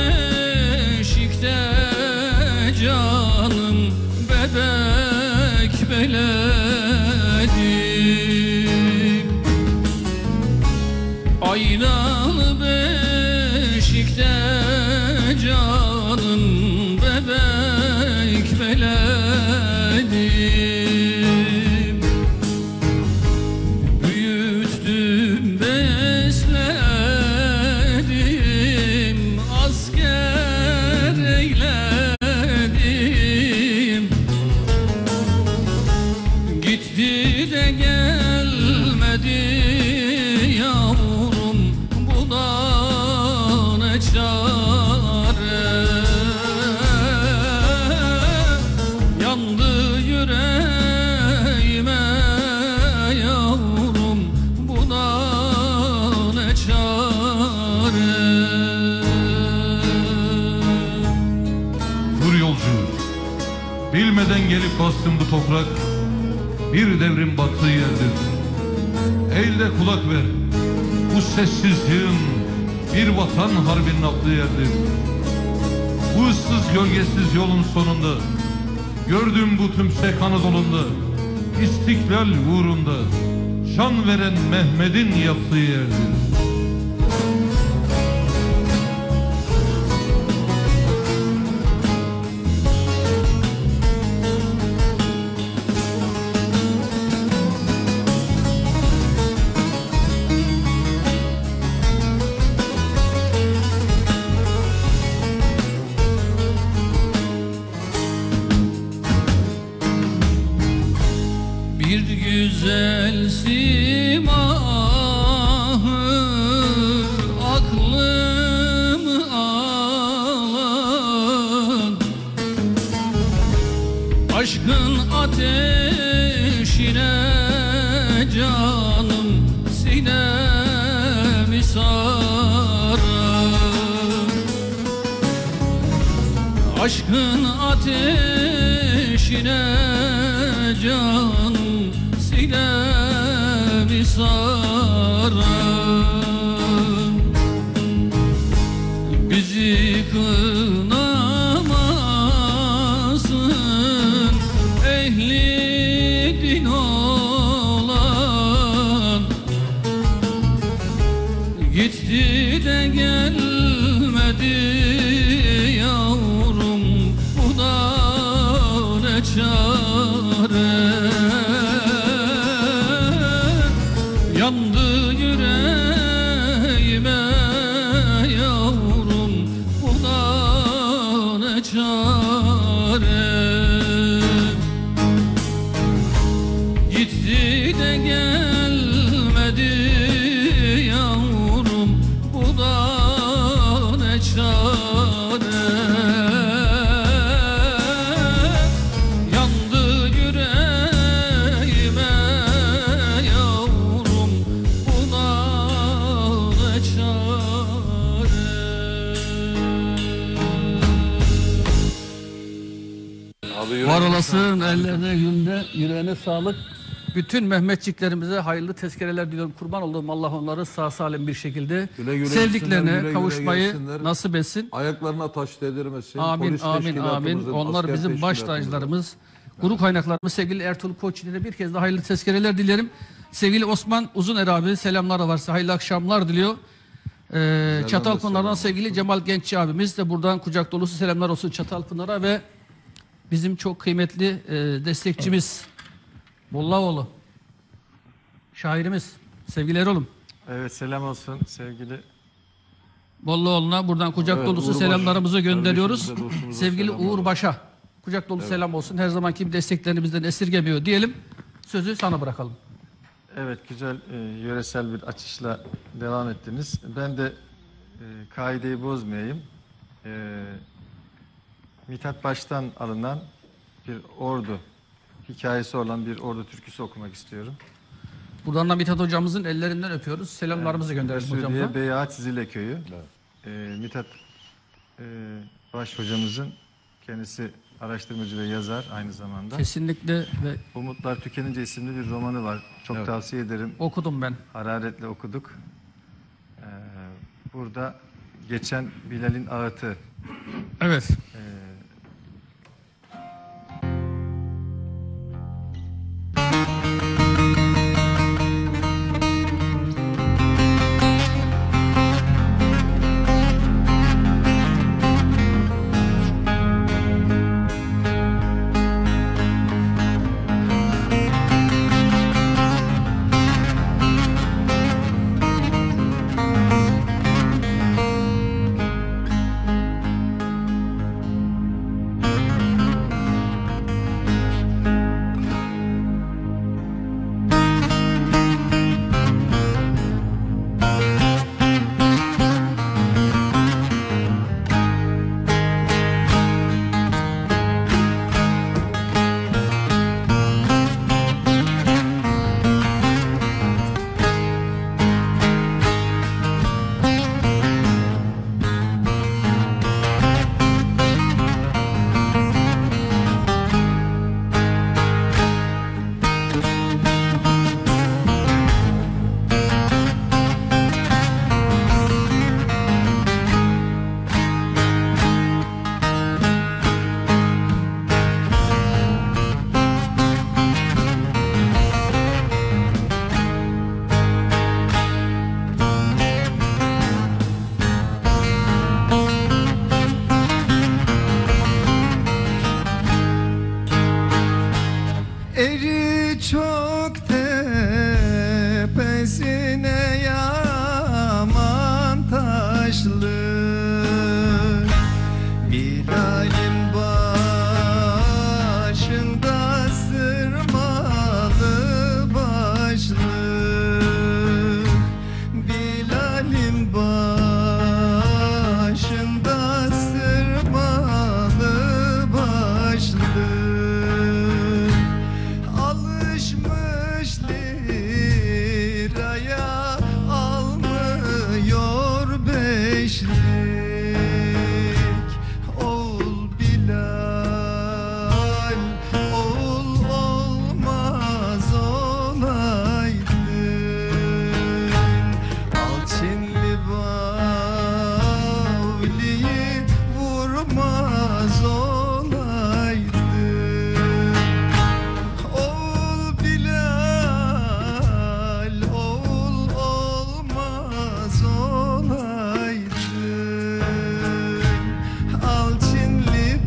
bebek beledim. Aynalı beşikte canım bebek beledim. Büyüttüm besledim, asker eyledim. Gitti de gelmedi yavrum, bu da ne çare. Yandı yüreğime yavrum, bu da ne çare. Dur yolcu, bilmeden gelip bastım bu toprak, bir devrin battığı yerdir. Eğil de kulak ver, bu sessizliğin bir vatan harbinin attığı yerdir. Bu ıssız gölgesiz yolun sonunda, gördüm bu tümsek Anadolu'nda, İstiklal uğrunda can veren Mehmet'in yaptığı yerdir. Bir güzel simahı aklımı alan, aşkın ateşine canım sinemi sarar. Aşkın ateşine canım sinemi sarar. Bizi kınamasın ehli din olan, gitti de gelmedi yavrum, bu da ne çare. Yandı yüreğime yavrum, bu da ne çare. Gitti de gelmedi yavrum, bu da ne çare. Yandı yüreğime yavrum, bu da ne çare. Var olasın, ellerine, yüreğine sağlık. Bütün Mehmetçiklerimize hayırlı tezkereler diliyorum. Kurban olduğum Allah onları sağ salim bir şekilde Güle güle sevdiklerine gitsinler, güle güle kavuşmayı gelsinler. nasip etsin. Ayaklarına taş değdirmesin. Amin, Polis amin, teşkilatımızın, amin. Onlar asker bizim baş teşkilatımızın. tacılarımız. Guru kaynaklarımız sevgili Ertuğrul Koçyiğit'e bir kez daha hayırlı tezkereler dilerim. Sevgili Osman Uzuner abi selamlar varsa hayırlı akşamlar diliyor. Çatalpınar'dan sevgili Cemal Genççi abimiz de buradan kucak dolusu selamlar olsun Çatalpınar'a ve bizim çok kıymetli destekçimiz Bollavoğlu şairimiz sevgili Erol'um. Evet, selam olsun sevgili. Bolluoğlu'na buradan kucak Evet, dolusu Uğur Baş, selamlarımızı gönderiyoruz. kardeşimize, dostumuza Sevgili selamlar Uğur olsun. Baş'a kucak dolu selam olsun. Her zamanki gibi desteklerini bizden esirgemiyor diyelim. Sözü sana bırakalım. Evet, güzel yöresel bir açışla devam ettiniz. Ben de kaideyi bozmayayım. Mithat Baş'tan alınan bir ordu hikayesi olan bir ordu türküsü okumak istiyorum. Buradan da Mithat hocamızın ellerinden öpüyoruz. Selamlarımızı gönderelim hocamıza. Mesudiye Beyat Zile Köyü. Mithat Baş hocamızın kendisi araştırmacı ve yazar aynı zamanda. Kesinlikle ve Umutlar Tükenince isimli bir romanı var. Çok tavsiye ederim. okudum ben. Hararetle okuduk. Burada geçen Bilal'in ağıtı. Evet. Eri çok tepesine yaman taşlı, Bilal'in başında sırmalı başlık, Bilal'in başında sırmalı başlık. Alışmış liraya almıyor beşlik. Oğul Bilal, oğul olmaz olaydın. Alçinli Bavli'yi vurmaz olaydın. Oğul Bilal, oğul olmaz olaydın. Alçinli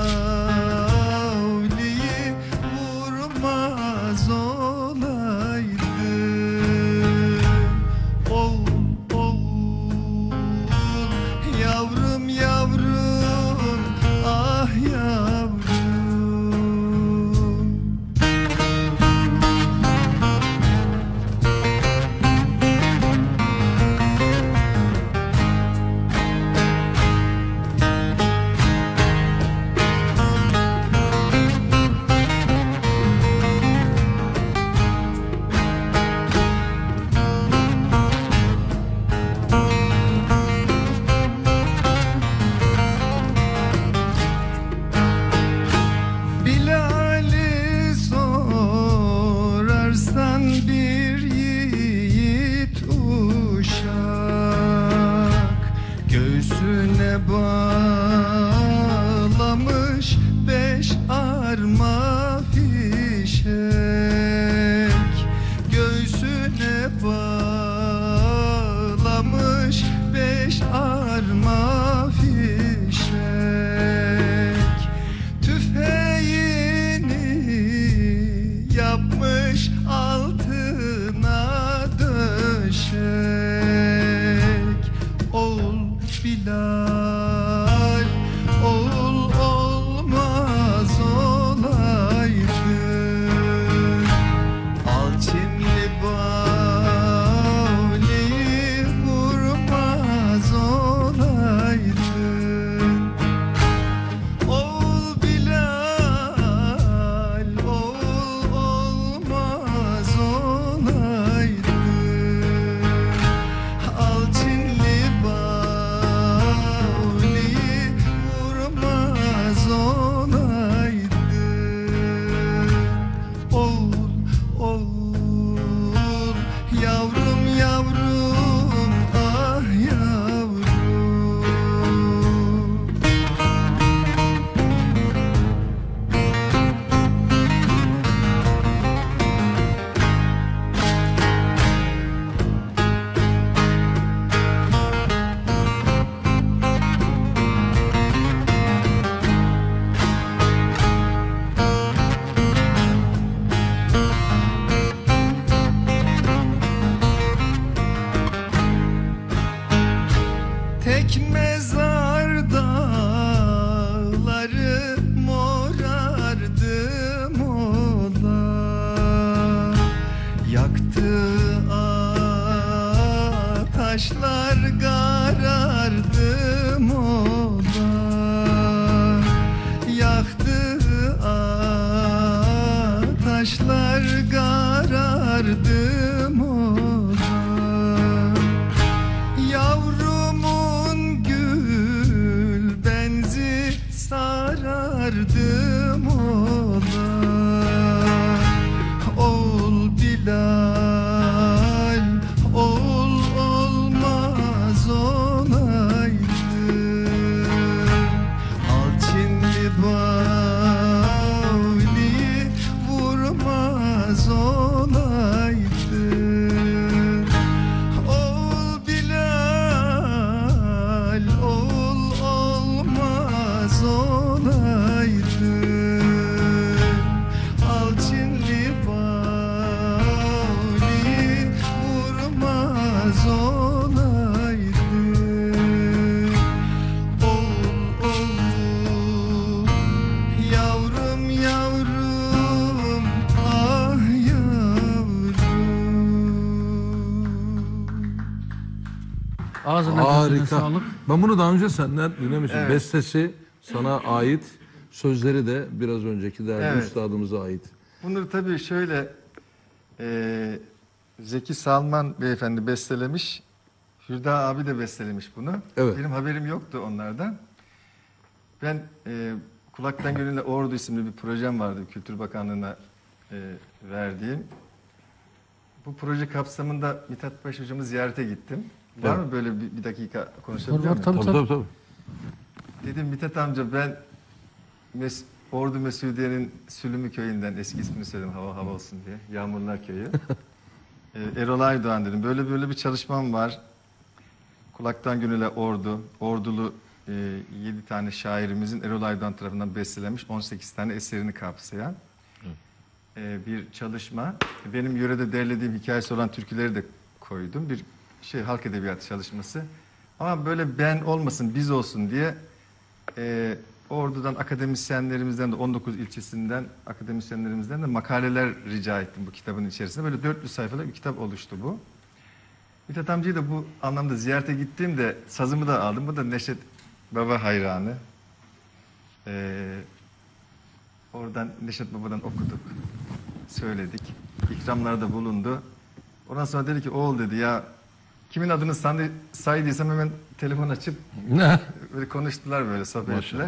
Bavli'yi vurmaz olaydın. Oğul, oğul, yavrum yavrum, ah yavrum. Bilal'i sorarsan bir yiğit uşak, göğsüne bağlamış 5 arma fişek, göğsüne bağlamış 5 arma fişek. Tüfeğini yapmış altına döşek. Oğul Bilal, oğul olmaz olaydın. Alçinli Bavli'yi vurmaz olaydın. Oğul Bilal, oğul olmaz olaydın. Alçinli Bavli'yi vurmaz olaydın. Oğul, oğul, yavrum yavrum, ah yavrum. Tek mezar dağları morardı mola, yaktı taşlar karardı mola, yaktı taşlar karardı mola. Yavrumun gül benzi sarardı mola. Oğul Bilal, oğul olmaz olaydın. Alçinli Bavli'yi vurmaz olaydın. Ağzına gözüne Harika. sağlık. Ben bunu daha önce senden dinlemiştim. Evet. Bestesi sana ait, sözleri de biraz önceki değerli Evet. üstadımıza ait. Bunları tabii şöyle Zeki Salman beyefendi bestelemiş. Hürda abi de bestelemiş bunu. Evet. Benim haberim yoktu onlardan. Ben Kulaktan Gönüle Ordu isimli bir projem vardı Kültür Bakanlığı'na verdiğim. Bu proje kapsamında Mithat Paşa hocamı ziyarete gittim. Var mı böyle bir dakika konuşabilir miyim? Tabii. Dedim Mithat amca ben Ordu Mesudiye'nin Sülümü köyünden, eski ismini söyledim hava olsun diye. Yağmurlar köyü. Erol Aydoğan dedim. Böyle bir çalışmam var. Kulaktan Gönüle Ordu. Ordulu 7 tane şairimizin Erol Aydoğan tarafından bestelenmiş 18 tane eserini kapsayan bir çalışma. Benim yörede derlediğim hikayesi olan türküleri de koydum. Bir halk edebiyatı çalışması. Ama böyle ben olmasın, biz olsun diye Ordu'dan akademisyenlerimizden de 19 ilçesinden akademisyenlerimizden de makaleler rica ettim bu kitabın içerisinde. Böyle 400 sayfalık bir kitap oluştu bu. Mithat amcayı da bu anlamda ziyarete gittiğimde sazımı da aldım. Bu da Neşet Baba hayranı. Oradan Neşet Baba'dan okuduk. Söyledik. İkramlarda bulundu. Ondan sonra dedi ki oğul dedi ya kimin adını saydıysam hemen telefon açıp böyle konuştular böyle sohbet ettiler.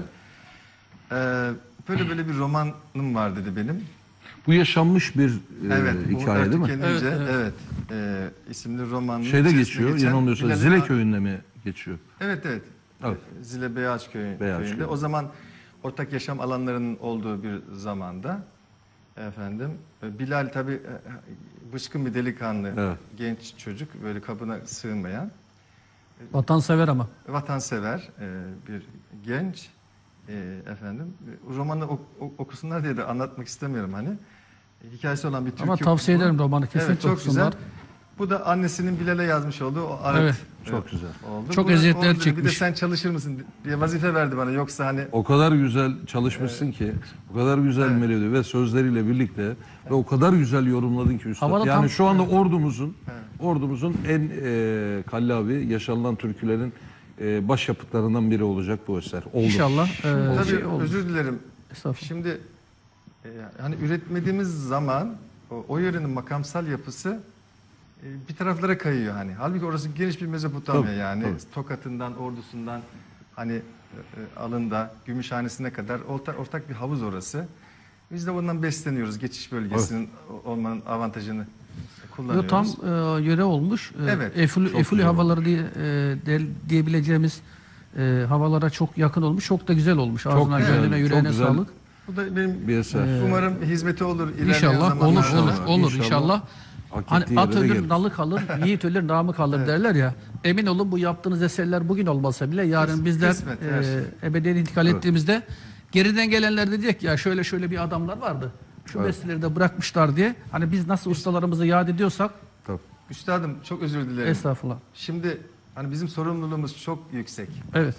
Böyle bir romanım var dedi benim. Bu yaşanmış bir hikaye değil mi? Evet. İsimli romanın Şeyde içerisinde geçiyor, geçen yanılmıyorsa Bilal- Zile köyünde mi geçiyor? Evet. Evet. Zile Beyaz köyünde. Köy. O zaman ortak yaşam alanlarının olduğu bir zamanda Bilal tabii bıçkın bir delikanlı, Evet. genç çocuk, böyle kabına sığmayan, Vatansever ama. vatansever bir genç romanı okusunlar diye de anlatmak istemiyorum hani. Hikayesi olan bir türkü. Ama tavsiye ederim romanı kesinlikle Evet, çok okusunlar. güzel. Bu da annesinin Bilal'e yazmış olduğu o arıt. Evet. Çok güzel. Oldu. Çok Buna eziyetler oldu dedi, Bir de çekmiş. sen çalışır mısın diye vazife verdi bana. Yoksa hani O kadar güzel çalışmışsın ki, o kadar güzel melodi ve sözleriyle birlikte ve o kadar güzel yorumladın ki üstad. Havada Yani tam- şu anda ordumuzun en kallavi yaşanılan türkülerin başyapıtlarından biri olacak bu eser. Oldu. İnşallah. tabii olur. özür dilerim. Estağfurullah. Şimdi hani üretmediğimiz zaman o yörenin makamsal yapısı bir taraflara kayıyor hani. Halbuki orası geniş bir Mezopotamya Tabii, yani. tabii. Tokat'ından, Ordu'sundan hani Alın'da, Gümüşhanesi'ne kadar ortak bir havuz orası. Biz de ondan besleniyoruz. Geçiş bölgesinin olmanın avantajını kullanıyoruz. Tam yöre olmuş. Evet, Efuli havaları diyebileceğimiz havalara çok yakın olmuş. Çok da güzel olmuş. Ağzına, güzel, gönlüne, çok yüreğine güzel. sağlık. Bu da benim Bir eser. umarım hizmeti olur ilerleyen İnşallah zamanlarda. olur İnşallah. inşallah. Hak Hani ettiği at yere de ölür gelir. nalı kalır, yiğit ölür namı kalır derler ya. Emin olun bu yaptığınız eserler bugün olmasa bile yarın bizler kısmet, her şey. ebediyen intikal ettiğimizde geriden gelenler de diyecek ya şöyle bir adamlar vardı. Şu besteleri de bırakmışlar diye. Hani biz nasıl ustalarımızı yad ediyorsak Tabii. Üstadım çok özür dilerim. estağfurullah. Şimdi hani bizim sorumluluğumuz çok yüksek. Evet.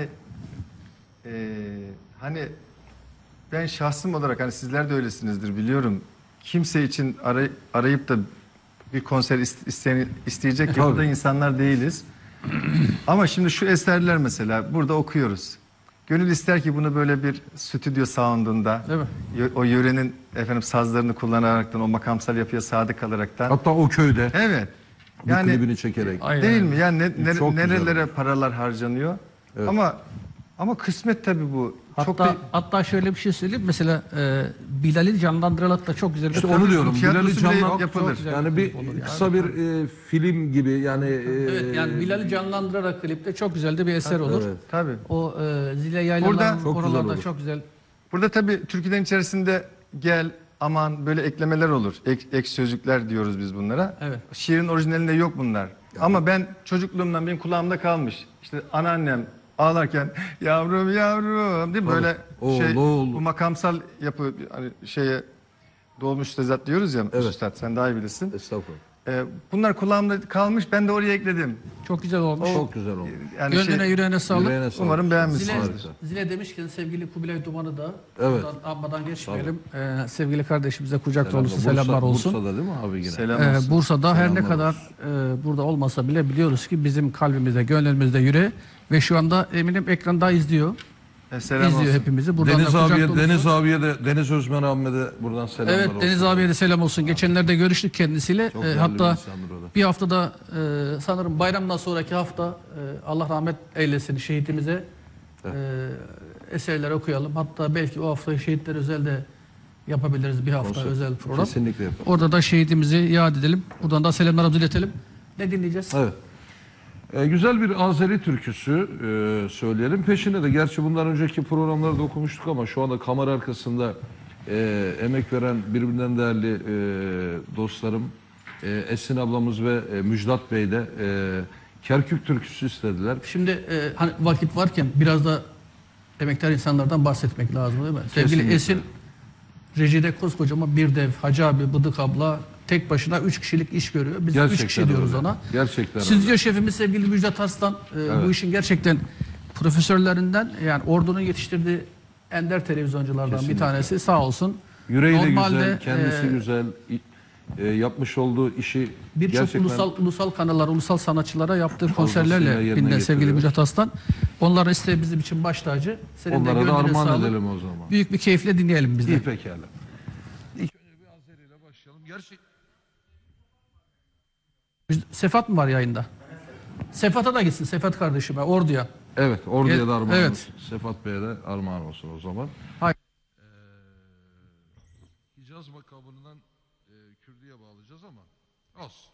Hani ben şahsım olarak hani sizler de öylesinizdir biliyorum. Kimse için arayıp da bir konser isteyecek Tabii. yapıda insanlar değiliz. Ama şimdi şu eserler mesela burada okuyoruz. Gönül ister ki bunu böyle bir stüdyo sound'unda Evet. o yörenin sazlarını kullanaraktan o makamsal yapıya sadık kalaraktan. Hatta o köyde Evet. bir Yani klibini çekerek. Aynen. değil mi? Yani Çok güzel. nerelere paralar harcanıyor. Evet. Ama kısmet tabii bu. Çok da Hatta şöyle bir şey söyleyeyim. Mesela Bilal'i canlandırarak da çok güzel bir İşte onu diyorum. tiyatrosu Bilal'i bile canlan yapılır. yani bir kısa bir film gibi yani Evet yani Bilal'i canlandırarak klipte çok güzel de bir eser olur. Evet. tabii. O Zile Burada- Yaylalar'ın Çok güzel oralarda olur. çok güzel. Burada tabii türkülerin içerisinde gel, aman böyle eklemeler olur. Ek sözcükler diyoruz biz bunlara. Evet. Şiirin orijinalinde yok bunlar. Ama ben çocukluğumdan benim kulağımda kalmış. İşte anneannem ağlarken yavrum yavrum değil mi? Böyle Oğul. bu makamsal yapı hani dolmuş tezat diyoruz ya Evet. Üstad sen daha iyi bilirsin. Estağfurullah. Bunlar kulağımda kalmış, ben de oraya ekledim. Çok güzel olmuş. Çok güzel oldu. Yani Gönlüne yüreğine sağlık. Yüreğine sağlık. umarım Zile, beğenmişsinizdir. zile demişken sevgili Kubilay Duman'ı da Evet. buradan anmadan geçmeyelim. Sevgili kardeşimize kucak dolusu Bursa- selamlar olsun. Bursa'da değil mi abi yine? Selam olsun. Bursa'da her ne Selamlar kadar burada olmasa bile biliyoruz ki bizim kalbimizde, gönlümüzde yüreği ve şu anda eminim ekranda izliyor. Selam izliyor olsun. hepimizi. Buradan Deniz da kucak abiye, dolusu. Deniz abiye de, Deniz Özmen abime de buradan selamlar Evet, olsun. Deniz abiye de selam olsun. Geçenlerde görüştük kendisiyle. Çok değerli bir Hatta insandır o da. bir haftada sanırım bayramdan sonraki hafta Allah rahmet eylesin şehitimize eserler okuyalım. Hatta belki o hafta şehitler özel de yapabiliriz bir hafta Konser. özel program. Kesinlikle yapalım. Orada da şehidimizi yad edelim. Buradan da selamlarımızı iletelim. Ne dinleyeceğiz? Evet. Güzel bir Azeri türküsü söyleyelim. Peşine de gerçi bundan önceki programlarda okumuştuk ama şu anda kamera arkasında emek veren birbirinden değerli dostlarım Esin ablamız ve Müjdat Bey de Kerkük türküsü istediler. Şimdi hani vakit varken biraz da emektar insanlardan bahsetmek lazım değil mi? Sevgili Kesinlikle. Esin rejide koskocaman bir dev, Hacı abi, Bıdık abla tek başına 3 kişilik iş görüyor. Biz 3 Gerçekten kişi diyoruz öyle. ona. Gerçekten öyle. Stüdyo şefimiz sevgili Müjdat Arslan bu işin gerçekten profesörlerinden, yani ordunun yetiştirdiği ender televizyonculardan Kesinlikle. bir tanesi, sağ olsun. Yüreği de Normalde, güzel, kendisi güzel, yapmış olduğu işi Birçok gerçekten ulusal kanallara, ulusal sanatçılara yaptığı Fazlasıyla konserlerle yerine bilinen sevgili getiriyor. Müjdat Aslan. Onların isteği bizim için baş tacı. Senin de onlara da gönlüne armağan sağlık. edelim o zaman. Büyük bir keyifle dinleyelim biz de. İyi pekala. İlk önce bir Azeri ile başlayalım. Gerçi Sefat mı var yayında? Sefat'a da gitsin, Sefat kardeşime, Ordu'ya. evet, orduya da armağan Evet. olsun. Sefat Bey'e de armağan olsun o zaman. Hayır. Hicaz makamından Kürdü'ye bağlayacağız ama olsun.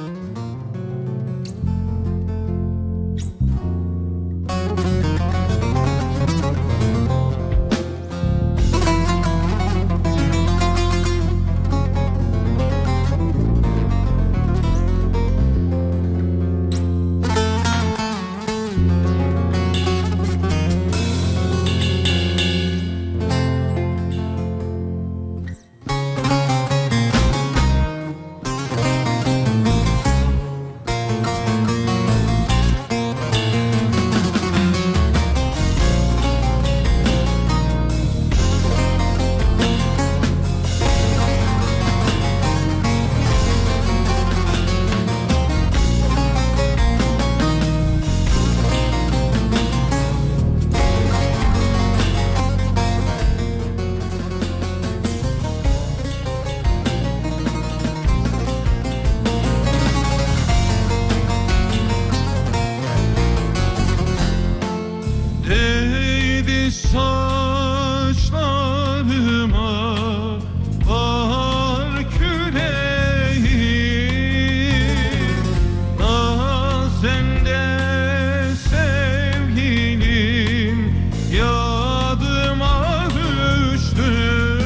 Değdi saçlarıma bahar küreği, nazende sevgilim yadıma düştü.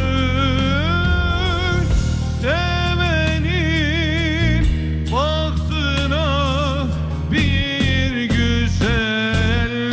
Sevenin bahtına bir güzel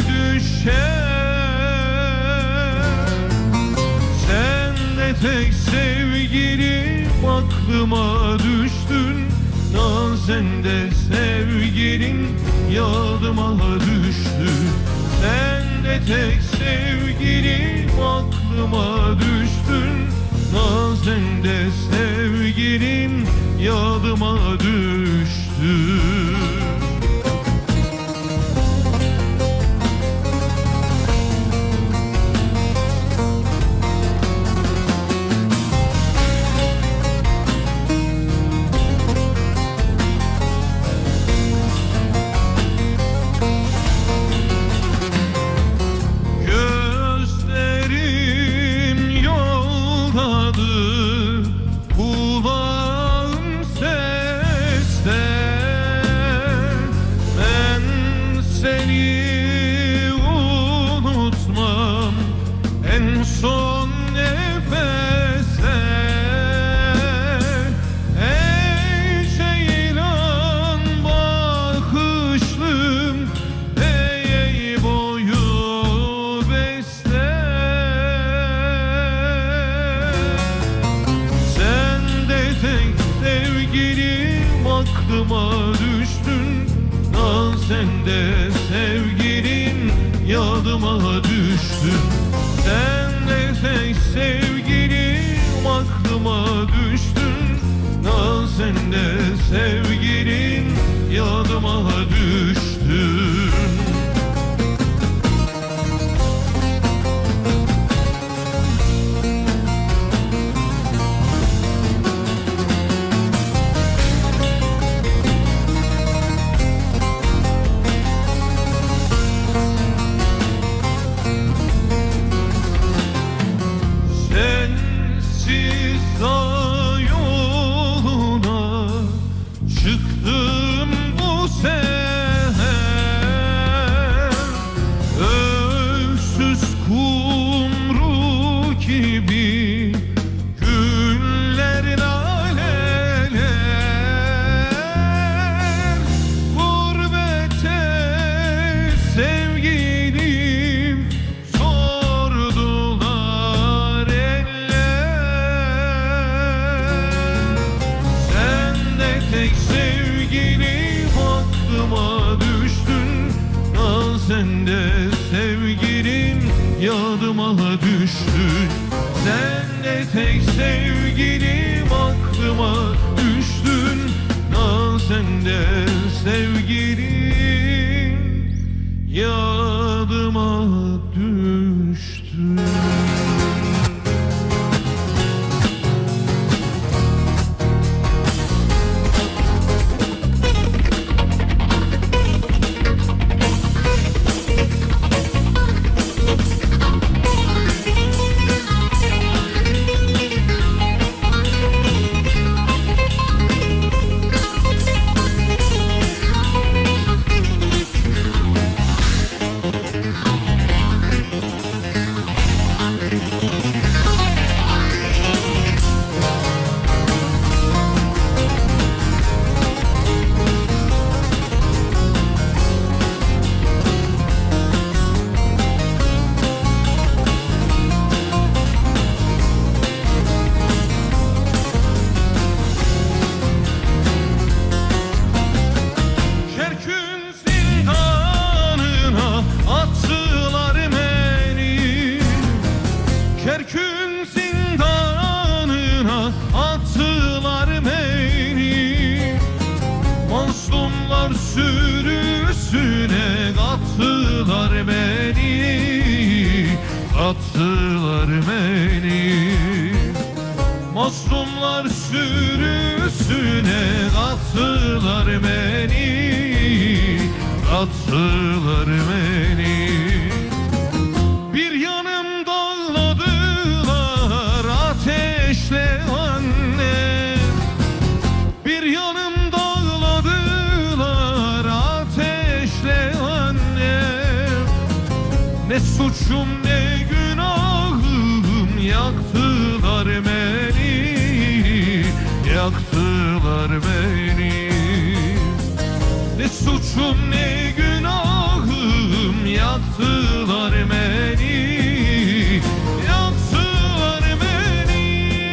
sen de tek sevgilim aklıma düştün. Nazen de sevgilin yadıma düştü. Sen de tek sevgilim aklıma düştün. Nazen de sevgilin yadıma düştü. Gözlerim yoldadır, kulağım seste. Ben seni unutmam en son nefeste. Ey ceylan bakışlım, ey boyu beste. Sen de tek sevgilim aklıma düştün. Lan sen de sevgilim yadıma düştün. Sen de tek sevgilim aklıma düştün. Lan sen de sevgilim yadıma düştün. Sensiz dağ yoluna çıktım bu seher. Öksüz kumru gibi güller laleler. Gurbete sevgilim sordular eller. Sen de tek sevgilim aklıma düştün. Lan sen de sevgilim yadıma düştün. Sen de tek sevgilim aklıma düştün. Lan sen de sevgilim yadıma düştün. Kerkün zindanına attılar beni. Kerkün zindanına attılar beni. Mazlumlar sürüsüne kattılar beni. Kattılar beni. Mazlumlar sürüsüne kattılar beni. Kattılar beni. Bir yanım dağladılar ateşle anne. Bir yanım dağladılar ateşle anne. Ne suçum ne günahım yaktılar beni. Yaktılar beni. Ne suçum ne günahım yaktılar beni. Yaktılar beni.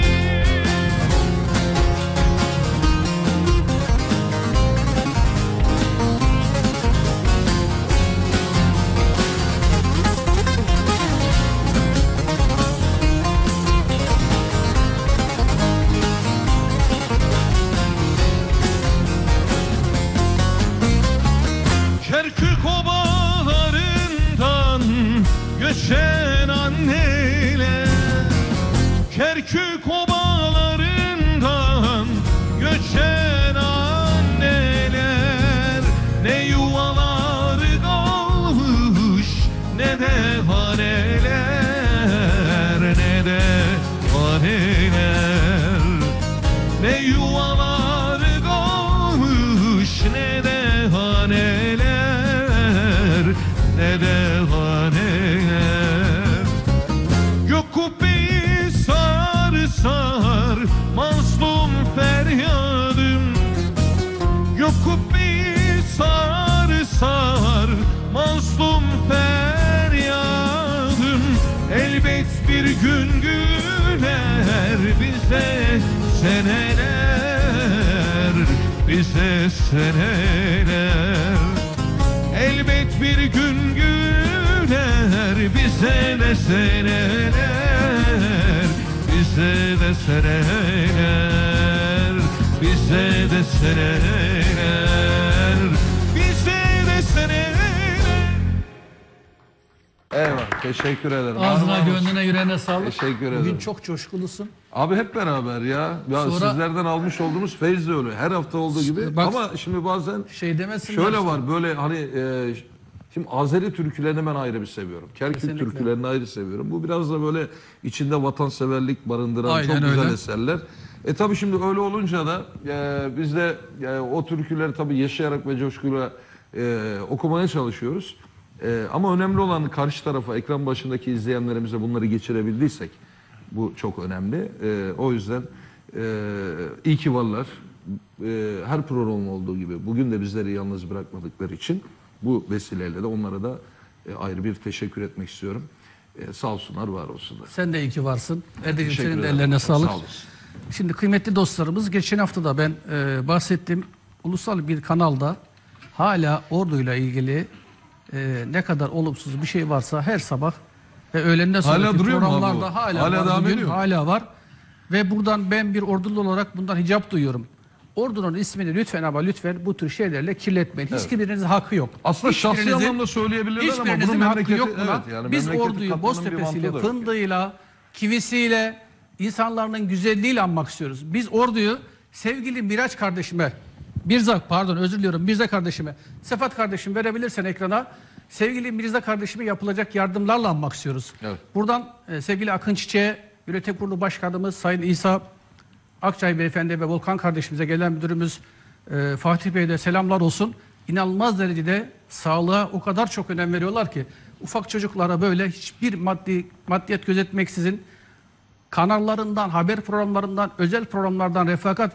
Kerkük obalarından göçen anneler. Kerkük obalarından göçen anneler. Ne yuvaları kalmış ne de haneler. Ne de haneler. Ne yuvaları kalmış ne de haneler. Ne de haneler. Gök kubbeyi sar sar mazlum feryadım. Gök kubbeyi sar sar mazlum feryadım. Elbet bir gün güler bize seneler. bize seneler. Elbet bir gün güler bize de seneler, bize de seneler, bize de seneler, bize de seneler. Eyvallah. Teşekkür ederim. Ağzına, Allah gönlüne, yüreğine sağlık. Teşekkür ederim. Bugün çok coşkulusun. Abi hep beraber ya. Sonra- Sizlerden almış olduğumuz feyz de öyle. Her hafta olduğu gibi. Bak- Ama şimdi bazen Şey demesinler. şöyle işte. var böyle hani şimdi Azeri türkülerini ben ayrı bir seviyorum. Kerkük Kesinlikle. türkülerini ayrı seviyorum. Bu biraz da böyle içinde vatanseverlik barındıran Aynen çok güzel öyle. eserler. Tabii şimdi öyle olunca da biz de o türküleri tabii yaşayarak ve coşkuyla okumaya çalışıyoruz. Ama önemli olan karşı tarafa, ekran başındaki izleyenlerimize bunları geçirebildiysek bu çok önemli. O yüzden iyi ki varlar. Her program olduğu gibi bugün de bizleri yalnız bırakmadıkları için bu vesileyle de onlara da ayrı bir teşekkür etmek istiyorum. Sağ olsunlar, var olsunlar. Sen de iyi ki varsın. Erdeciğim Teşekkür senin de ederim. ellerine sağlık. Sağ olasın. Şimdi kıymetli dostlarımız, geçen hafta da ben bahsettim. Ulusal bir kanalda hala orduyla ilgili ne kadar olumsuz bir şey varsa her sabah ve öğlenden sonraki Hala duruyor mu abi programlarda bu? hala Hala var. devam Bugün ediyor mu? hala var. Ve buradan ben bir ordulu olarak bundan hicap duyuyorum. Ordunun ismini lütfen ama lütfen bu tür şeylerle kirletmeyin. Hiçbirinizin hakkı yok. Aslında şahsi Hiçbirinizin- anlamda söyleyebilirler ama hiçbirinizin bunun hakkı memleketi, yok buna. evet, yani Biz memleketi orduyu katmanın bir Boztepe'siyle, mantığı da yok. fındığıyla, kivisiyle, insanların güzelliğiyle anmak istiyoruz. Biz orduyu sevgili Miraç kardeşime, özür diliyorum, Mirza kardeşime, Sefat kardeşim verebilirsen ekrana, sevgili Mirza kardeşime yapılacak yardımlarla anmak istiyoruz. Evet. Buradan sevgili Akın Çiçek'e, Yönetim Kurulu Başkanımız Sayın İsa Akçay Beyefendi ve Volkan kardeşimize, gelen müdürümüz Fatih Bey'e de selamlar olsun. İnanılmaz derecede sağlığa o kadar çok önem veriyorlar ki ufak çocuklara böyle hiçbir maddiyet gözetmeksizin kanallarından, haber programlarından, özel programlardan refakat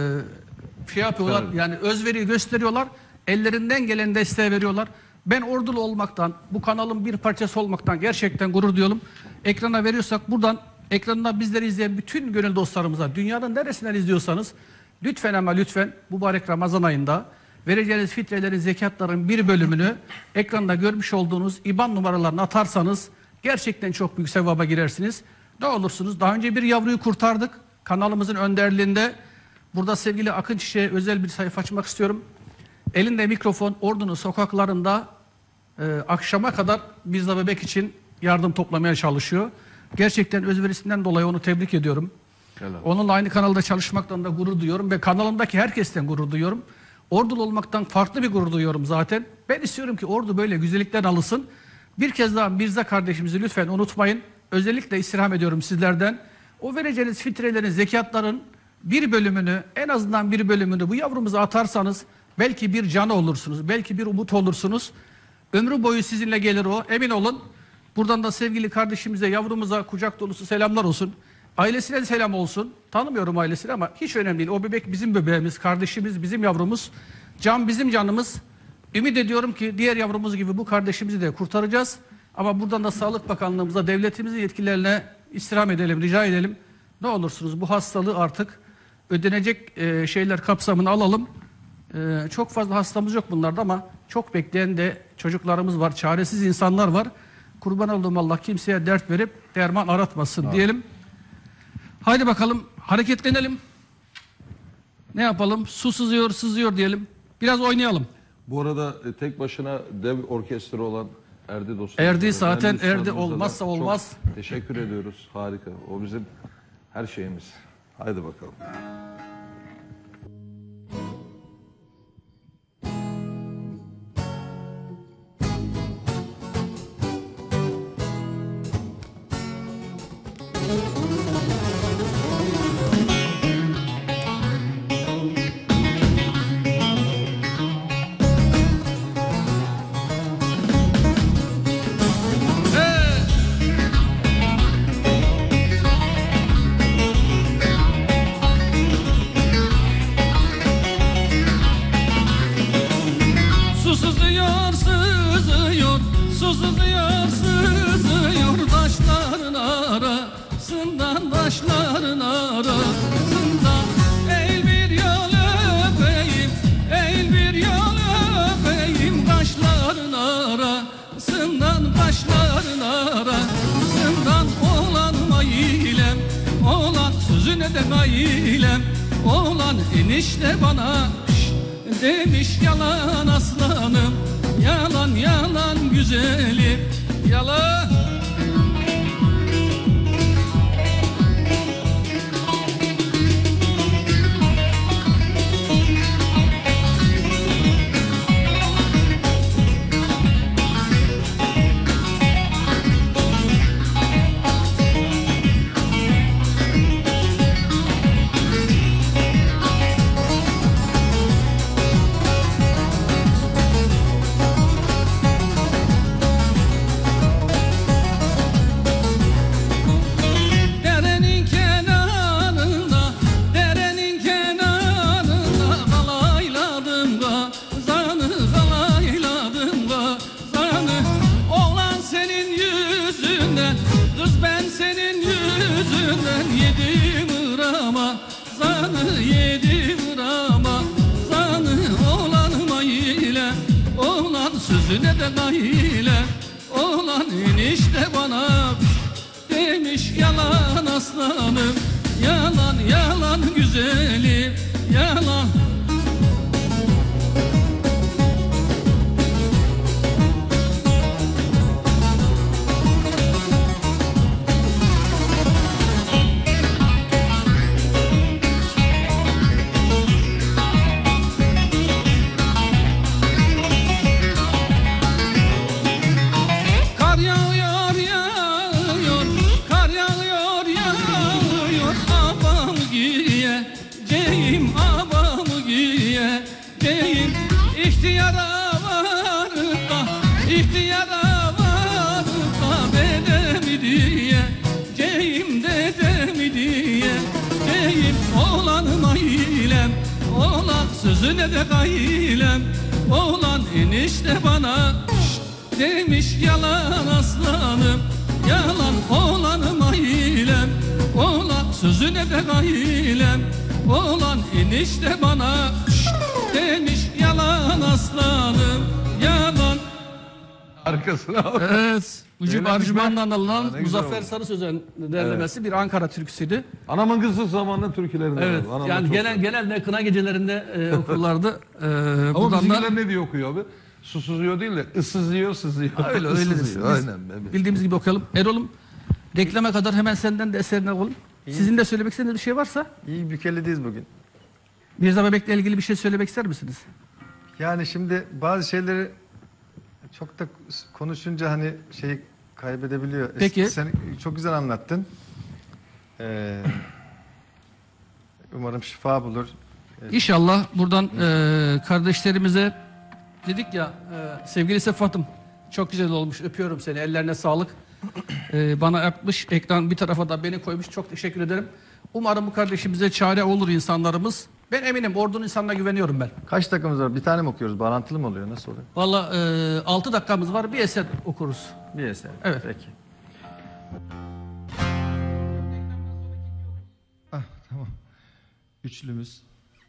şey yapıyorlar. Evet. Yani özveri gösteriyorlar. Ellerinden gelen desteği veriyorlar. Ben ordulu olmaktan, bu kanalın bir parçası olmaktan gerçekten gurur duyuyorum. Ekrana veriyorsak buradan, ekranına bizleri izleyen bütün gönül dostlarımıza, dünyanın neresinden izliyorsanız lütfen ama lütfen mübarek Ramazan ayında vereceğiniz fitrelerin, zekatların bir bölümünü ekranda görmüş olduğunuz IBAN numaralarına atarsanız gerçekten çok büyük sevaba girersiniz. Ne olursunuz? Daha önce bir yavruyu kurtardık. Kanalımızın önderliğinde. Burada sevgili Akın Çiçek'e özel bir sayfa açmak istiyorum. Elinde mikrofon, ordunun sokaklarında akşama kadar Mirza Bebek için yardım toplamaya çalışıyor. Gerçekten özverisinden dolayı onu tebrik ediyorum. Helal. Onunla aynı kanalda çalışmaktan da gurur duyuyorum ve kanalımdaki herkesten gurur duyuyorum. Ordulu olmaktan farklı bir gurur duyuyorum zaten. Ben istiyorum ki ordu böyle güzellikten alısın. Bir kez daha Mirza kardeşimizi lütfen unutmayın. Özellikle istirham ediyorum sizlerden. O vereceğiniz fitrelerin, zekatların bir bölümünü, en azından bir bölümünü bu yavrumuza atarsanız belki bir canı olursunuz, belki bir umut olursunuz. Ömrü boyu sizinle gelir o, emin olun. Buradan da sevgili kardeşimize, yavrumuza kucak dolusu selamlar olsun. Ailesine de selam olsun. Tanımıyorum ailesini ama hiç önemli değil. O bebek bizim bebeğimiz, kardeşimiz, bizim yavrumuz. Can bizim canımız. Ümit ediyorum ki diğer yavrumuz gibi bu kardeşimizi de kurtaracağız. Ama buradan da Sağlık Bakanlığımıza, devletimizin yetkililerine istirham edelim, rica edelim. Ne olursunuz bu hastalığı artık ödenecek şeyler kapsamını alalım. Çok fazla hastamız yok bunlarda ama çok bekleyen de çocuklarımız var, çaresiz insanlar var. Kurban olduğum Allah kimseye dert verip derman aratmasın diyelim. Haydi bakalım hareketlenelim. Ne yapalım? Su sızıyor, sızıyor diyelim. Biraz oynayalım. Bu arada tek başına dev orkestra olan Erdi dostumuz. Erdi zaten, Erdi Erdi üstadımıza da olmazsa çok olmaz. teşekkür ediyoruz. Harika. O bizim her şeyimiz. Haydi bakalım. Su sızıyor, sızıyor, su sızıyor, sızıyor taşların arasından, taşların arasından. Ey bir yol öpeyim, sözü ne de gailem. Oğlan enişte bana demiş yalan aslanım. Yalan yalan güzelim, yalan. Ne de gaile, oğlan enişte bana demiş yalan aslanım. Yalan yalan güzelim, yalan. Sözü ne de gailem, oğlan enişte bana demiş yalan aslanım. Yalan oğlanım ailem, oğlan sözü ne de gailem, oğlan enişte bana demiş yalan aslanım, yalan. Arkasına bak. Evet. Ucub Öyle Arjman'dan alınan ne güzel Muzaffer oldu. Sarı Sözen derlemesi bir Ankara türküsüydü. Anamın kızı zamanında türkülerinde Evet. var. Anamın Yani çok- genelde kına gecelerinde okurlardı. Ama Buradan da bizimkiler ne diye okuyor abi? Susuzluyor değil de ısızıyor, sızıyor. öyle öyle deriz. Isızıyor, Biz aynen. Evet. bildiğimiz gibi okuyalım. Erol'um reklama kadar hemen senden de eserine alalım. Sizin de söylemek istediğiniz bir şey varsa İyi Bükeli'deyiz bugün. Mirza Bebek'le ilgili bir şey söylemek ister misiniz? Yani şimdi bazı şeyleri çok da konuşunca hani şey kaybedebiliyor. Peki. Sen çok güzel anlattın. Umarım şifa bulur. İnşallah buradan kardeşlerimize dedik ya sevgili Sefat'ım çok güzel olmuş, öpüyorum seni, ellerine sağlık. Bana yapmış, ekran bir tarafa da beni koymuş, çok teşekkür ederim. Umarım bu kardeşimize çare olur insanlarımız. Ben eminim ordunun insanına güveniyorum ben. Kaç dakikamız var? Bir tane mi okuyoruz? Bağlantılı mı oluyor? Nasıl oluyor? Valla 6 dakikamız var, bir eser okuruz. Bir eser. Evet. Peki. Tamam. Üçlümüz.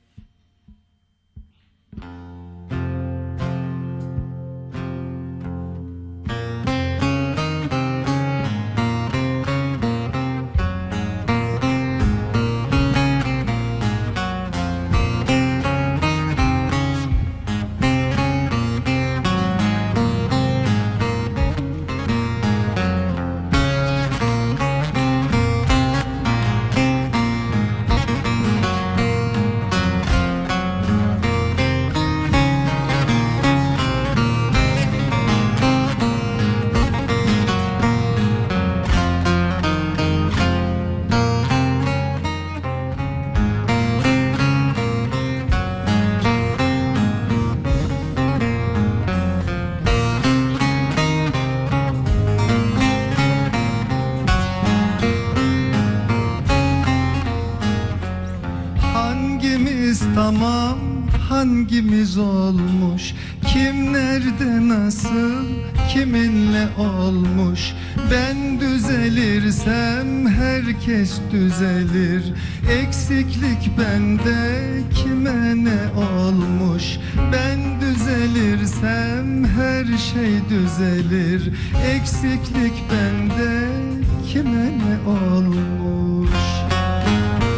Tamam, hangimiz olmuş? Kim nerede nasıl, kiminle olmuş? Ben düzelirsem herkes düzelir. Eksiklik bende, kime ne olmuş? Ben düzelirsem her şey düzelir. Eksiklik bende, kime ne olmuş?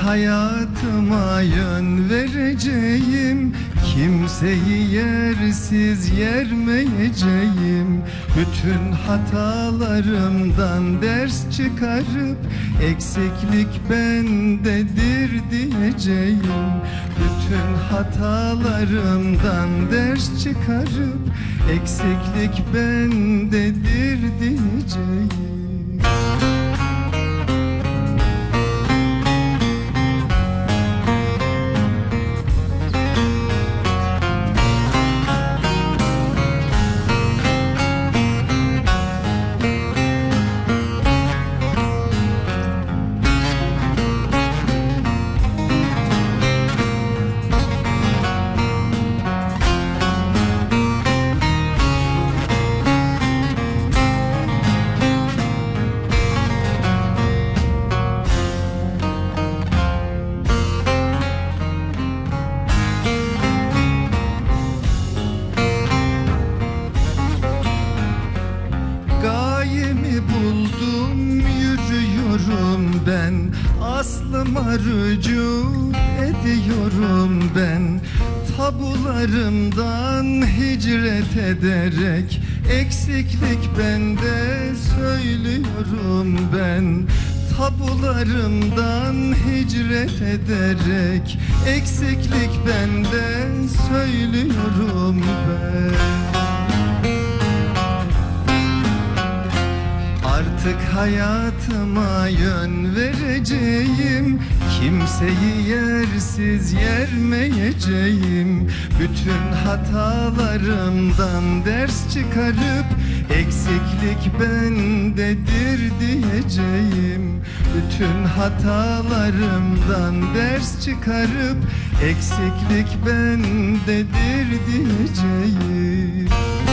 hayatıma yön vereceğim, kimseyi yersiz yermeyeceğim. Bütün hatalarımdan ders çıkarıp eksiklik bendedir diyeceğim. Bütün hatalarımdan ders çıkarıp eksiklik bendedir diyeceğim. Aslıma rücu ediyorum ben. Tabularımdan hicret ederek eksiklik bende söylüyorum ben. Tabularımdan hicret ederek eksiklik bende söylüyorum ben. Artık hayatıma yön vereceğim, kimseyi yersiz yermeyeceğim. Bütün hatalarımdan ders çıkarıp eksiklik bendedir diyeceğim. Bütün hatalarımdan ders çıkarıp eksiklik bendedir diyeceğim.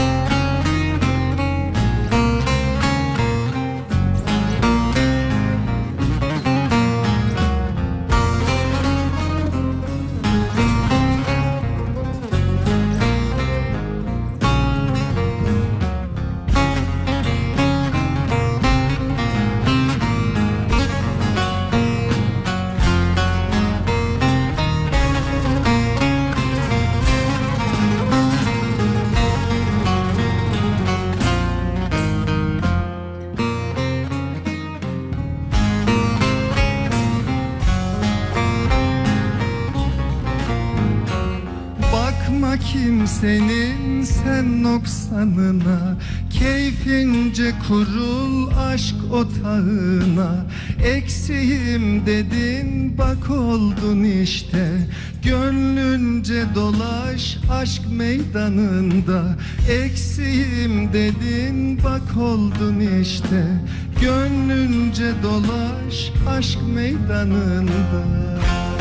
Kimsenin sen noksanına, keyfince kurul aşk otağına. Eksiğim dedin bak oldun işte, gönlünce dolaş aşk meydanında. Eksiğim dedin bak oldun işte, gönlünce dolaş aşk meydanında.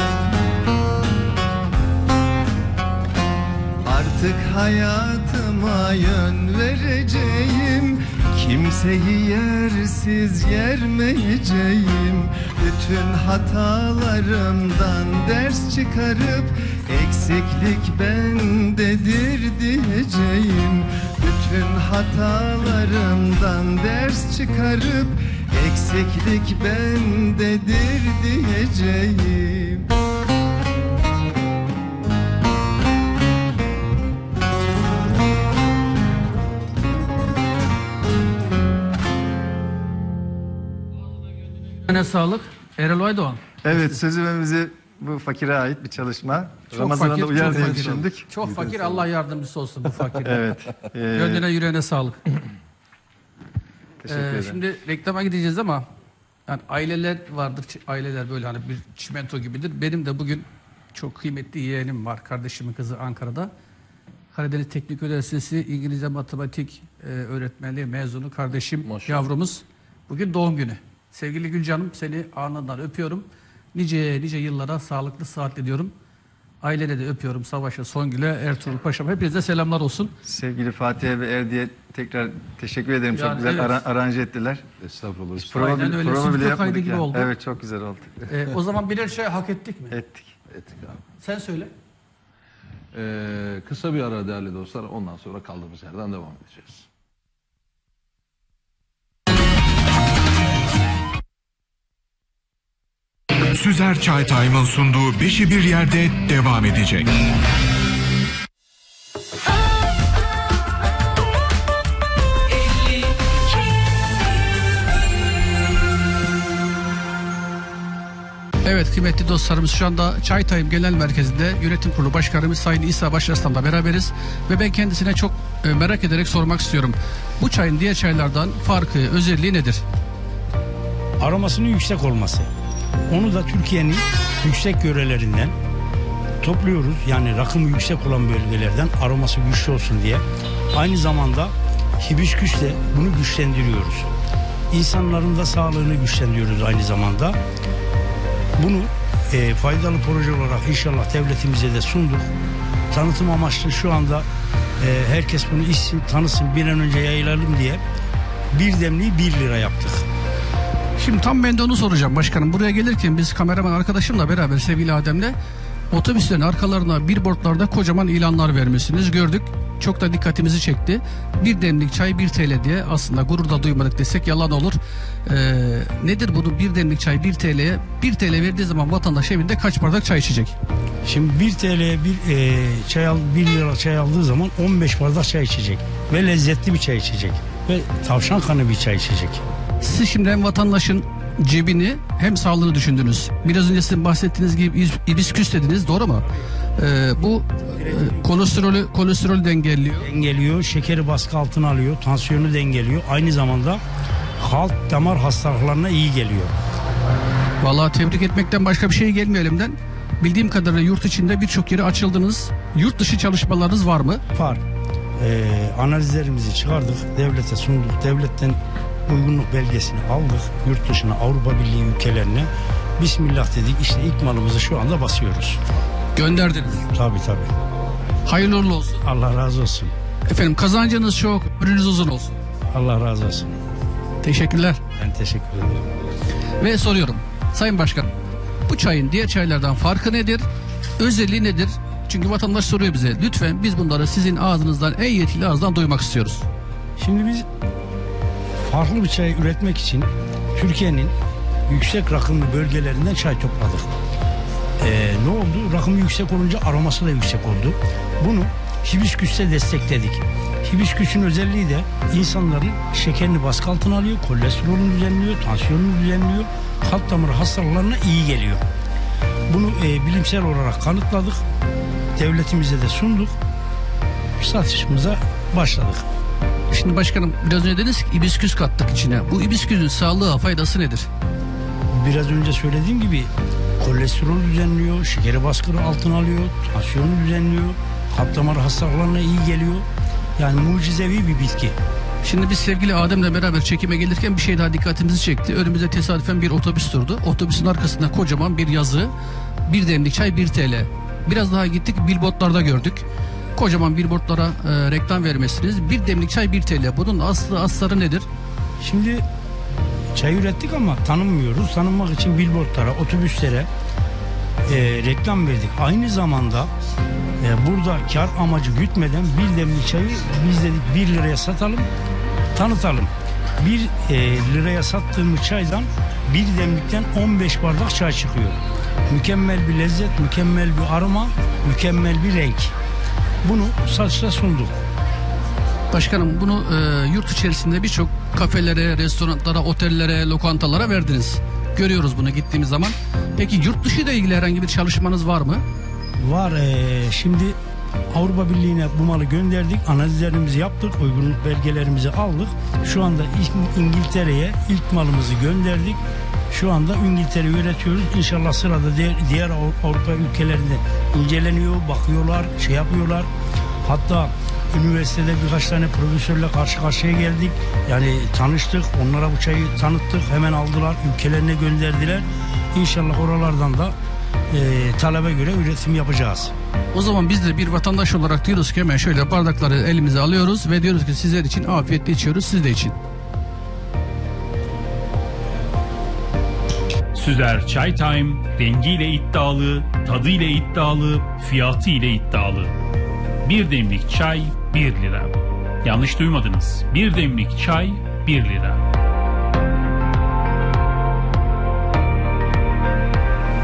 Artık hayatıma yön vereceğim, kimseyi yersiz yermeyeceğim. Bütün hatalarımdan ders çıkarıp eksiklik bendedir diyeceğim. Bütün hatalarımdan ders çıkarıp eksiklik bendedir diyeceğim. Sağlık. Erol Aydoğan. Evet, sözü ve müziği bu fakire ait bir çalışma. Çok Ramazan'da fakir, uyar çok diye fakir. düşündük. Çok fakir, Allah yardımcısı olsun bu fakir. Evet. Gönlüne yüreğine sağlık. Teşekkür ederim. Şimdi reklama gideceğiz ama yani aileler vardır. Aileler böyle hani bir çimento gibidir. Benim de bugün çok kıymetli yeğenim var. Kardeşimin kızı Ankara'da. Karadeniz Teknik Üniversitesi İngilizce Matematik öğretmenliği mezunu kardeşim, yavrumuz. Bugün doğum günü. Sevgili Gülcan'ım, seni alnından öpüyorum. Nice nice yıllara sağlıklı sıhhatli diyorum. Ailene de öpüyorum. Savaş'a, Songül'e, Ertuğrul Paşa'ma. Hepinize selamlar olsun. Sevgili Fatih'e ve Erdi'ye tekrar teşekkür ederim. Çok Yani güzel evet. aranje ettiler. Estağfurullah. Aynen öyle. Prova Stüdyo bile kaydı yapmadık gibi yani. oldu. Evet, çok güzel oldu. O zaman birer şey hak ettik mi? Ettik. Ettik abi. Sen söyle. Kısa bir ara değerli dostlar. Ondan sonra kaldığımız yerden devam edeceğiz. Süzer Çay Time'ın sunduğu Beşi Bir Yerde devam edecek. Evet kıymetli dostlarımız, şu anda Çay Time Genel Merkezi'nde Yönetim Kurulu Başkanımız Sayın İsa Başarslan'la beraberiz. Ve ben kendisine çok merak ederek sormak istiyorum. Bu çayın diğer çaylardan farkı, özelliği nedir? Aromasının yüksek olması. Onu da Türkiye'nin yüksek yörelerinden topluyoruz. Yani rakımı yüksek olan bölgelerden aroması güçlü olsun diye. Aynı zamanda hibisküsle bunu güçlendiriyoruz. İnsanların da sağlığını güçlendiriyoruz aynı zamanda. Bunu faydalı proje olarak inşallah devletimize de sunduk. Tanıtım amaçlı şu anda herkes bunu içsin, tanısın, bir an önce yayılalım diye bir demliği 1 lira yaptık. Şimdi tam ben de onu soracağım başkanım. Buraya gelirken biz kameraman arkadaşımla beraber sevgili Adem'le otobüslerin arkalarına billboardlarda kocaman ilanlar vermişsiniz, gördük. Çok da dikkatimizi çekti. Bir demlik çay 1 TL diye, aslında gurur da duymadık desek yalan olur. Nedir bunu, bir demlik çay 1 TL'ye? 1 TL verdiği zaman vatandaş evinde kaç bardak çay içecek? Şimdi 1 TL'ye 1 lira çay aldığı zaman 15 bardak çay içecek. Ve lezzetli bir çay içecek. Ve tavşan kanı bir çay içecek. Siz şimdi hem vatandaşın cebini hem sağlığını düşündünüz. Biraz önce sizin bahsettiğiniz gibi hibisküs dediniz, doğru mu? Bu kolesterolü dengeliyor. Dengeliyor, şekeri baskı altına alıyor, tansiyonu dengeliyor. Aynı zamanda kalp damar hastalıklarına iyi geliyor. Vallahi tebrik etmekten başka bir şey gelmiyor elimden. Bildiğim kadarıyla yurt içinde birçok yere açıldınız. Yurt dışı çalışmalarınız var mı? Var. Analizlerimizi çıkardık, devlete sunduk. Devletten uygunluk belgesini aldık. Yurt dışına, Avrupa Birliği ülkelerine. Bismillah dedik, işte ilk malımızı şu anda basıyoruz. Gönderdiniz. Tabii. Hayırlı uğurlu olsun. Allah razı olsun. Efendim kazancınız çok, ömrünüz uzun olsun. Allah razı olsun. Teşekkürler. Ben teşekkür ederim. Ve soruyorum. Sayın Başkanım, bu çayın diğer çaylardan farkı nedir? Özelliği nedir? Çünkü vatandaş soruyor bize. Lütfen biz bunları sizin ağzınızdan, en yetkili ağızdan duymak istiyoruz. Şimdi biz farklı bir çay üretmek için Türkiye'nin yüksek rakımlı bölgelerinden çay topladık. Ne oldu? Rakımı yüksek olunca aroması da yüksek oldu. Bunu hibisküsle destekledik. Hibisküsün özelliği de insanların şekerini baskı altına alıyor, kolesterolünü düzenliyor, tansiyonunu düzenliyor, kalp damarı hastalıklarına iyi geliyor. Bunu bilimsel olarak kanıtladık. Devletimize de sunduk. Satışımıza başladık. Şimdi başkanım biraz önce dediniz ki hibisküs kattık içine. Bu hibisküsün sağlığa faydası nedir? Biraz önce söylediğim gibi kolesterol düzenliyor, şekeri baskını altına alıyor, tansiyonu düzenliyor, kalp damarı hastalıklarına iyi geliyor. Yani mucizevi bir bitki. Şimdi biz sevgili Adem'le beraber çekime gelirken bir şey daha dikkatimizi çekti. Önümüzde tesadüfen bir otobüs durdu. Otobüsün arkasında kocaman bir yazı. Bir demlik çay 1 TL. Biraz daha gittik, billboardlarda gördük. Kocaman billboardlara reklam vermesiniz. Bir demlik çay 1 TL. Bunun asları nedir? Şimdi çay ürettik ama tanınmıyoruz. Tanınmak için billboardlara, otobüslere reklam verdik. Aynı zamanda burada kar amacı gütmeden bir demlik çayı biz dedik 1 liraya satalım, tanıtalım. 1 liraya sattığımız çaydan bir demlikten 15 bardak çay çıkıyor. Mükemmel bir lezzet, mükemmel bir aroma, mükemmel bir renk. Bunu satışa sunduk. Başkanım bunu yurt içerisinde birçok kafelere, restoranlara, otellere, lokantalara verdiniz. Görüyoruz bunu gittiğimiz zaman. Peki yurt dışı ile ilgili herhangi bir çalışmanız var mı? Var. Şimdi Avrupa Birliği'ne bu malı gönderdik. Analizlerimizi yaptık. Uygunluk belgelerimizi aldık. Şu anda İngiltere'ye ilk malımızı gönderdik. Şu anda İngiltere'yi üretiyoruz. İnşallah sırada diğer Avrupa ülkelerinde inceleniyor, bakıyorlar, yapıyorlar. Hatta üniversitede birkaç tane profesörle karşı karşıya geldik. Yani tanıştık, onlara bu çayı tanıttık. Hemen aldılar, ülkelerine gönderdiler. İnşallah oralardan da talebe göre üretim yapacağız. O zaman biz de bir vatandaş olarak diyoruz ki hemen şöyle bardakları elimize alıyoruz ve diyoruz ki sizler için afiyetle içiyoruz, siz de için. Süzer Çay Time, rengiyle iddialı, tadıyla iddialı, fiyatı ile iddialı. Bir demlik çay 1 lira. Yanlış duymadınız. Bir demlik çay 1 lira.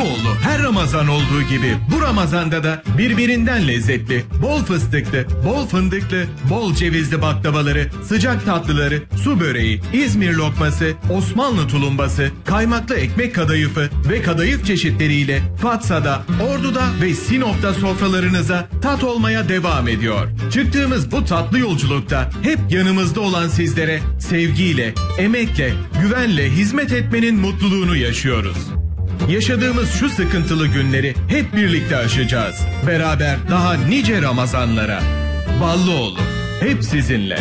Ballıoğlu her Ramazan olduğu gibi bu Ramazan'da da birbirinden lezzetli, bol fıstıklı, bol fındıklı, bol cevizli baklavaları, sıcak tatlıları, su böreği, İzmir lokması, Osmanlı tulumbası, kaymaklı ekmek kadayıfı ve kadayıf çeşitleriyle Fatsa'da, Ordu'da ve Sinop'ta sofralarınıza tat olmaya devam ediyor. Çıktığımız bu tatlı yolculukta hep yanımızda olan sizlere sevgiyle, emekle, güvenle hizmet etmenin mutluluğunu yaşıyoruz. Yaşadığımız şu sıkıntılı günleri hep birlikte aşacağız. Beraber daha nice Ramazanlara. Ballıoğlu, hep sizinle.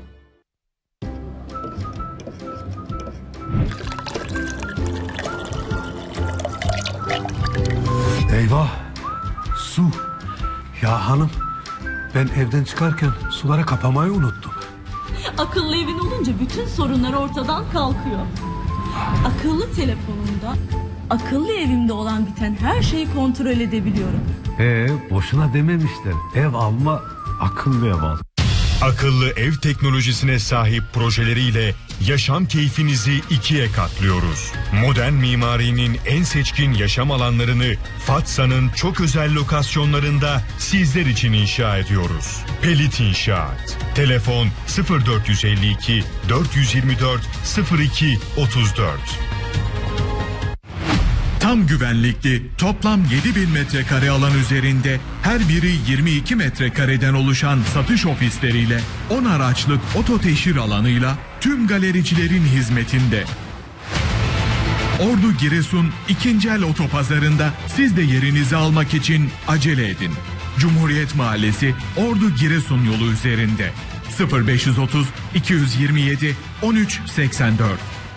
Eyvah! Su! Ya hanım, ben evden çıkarken sulara kapamayı unuttum. Akıllı evin olunca bütün sorunlar ortadan kalkıyor. Akıllı telefonumda, akıllı evimde olan biten her şeyi kontrol edebiliyorum. Boşuna dememişler. Ev alma, akıllı ev al. Akıllı ev teknolojisine sahip projeleriyle yaşam keyfinizi 2'ye katlıyoruz. Modern mimarinin en seçkin yaşam alanlarını Fatsa'nın çok özel lokasyonlarında sizler için inşa ediyoruz. Pelit İnşaat. Telefon 0452 424 02 34. Tam güvenlikli toplam 7.000 metrekare alan üzerinde her biri 22 metrekareden oluşan satış ofisleriyle 10 araçlık ototeşhir alanıyla tüm galericilerin hizmetinde. Ordu Giresun 2. El Otopazarı'nda siz de yerinizi almak için acele edin. Cumhuriyet Mahallesi Ordu Giresun yolu üzerinde 0530 227 1384.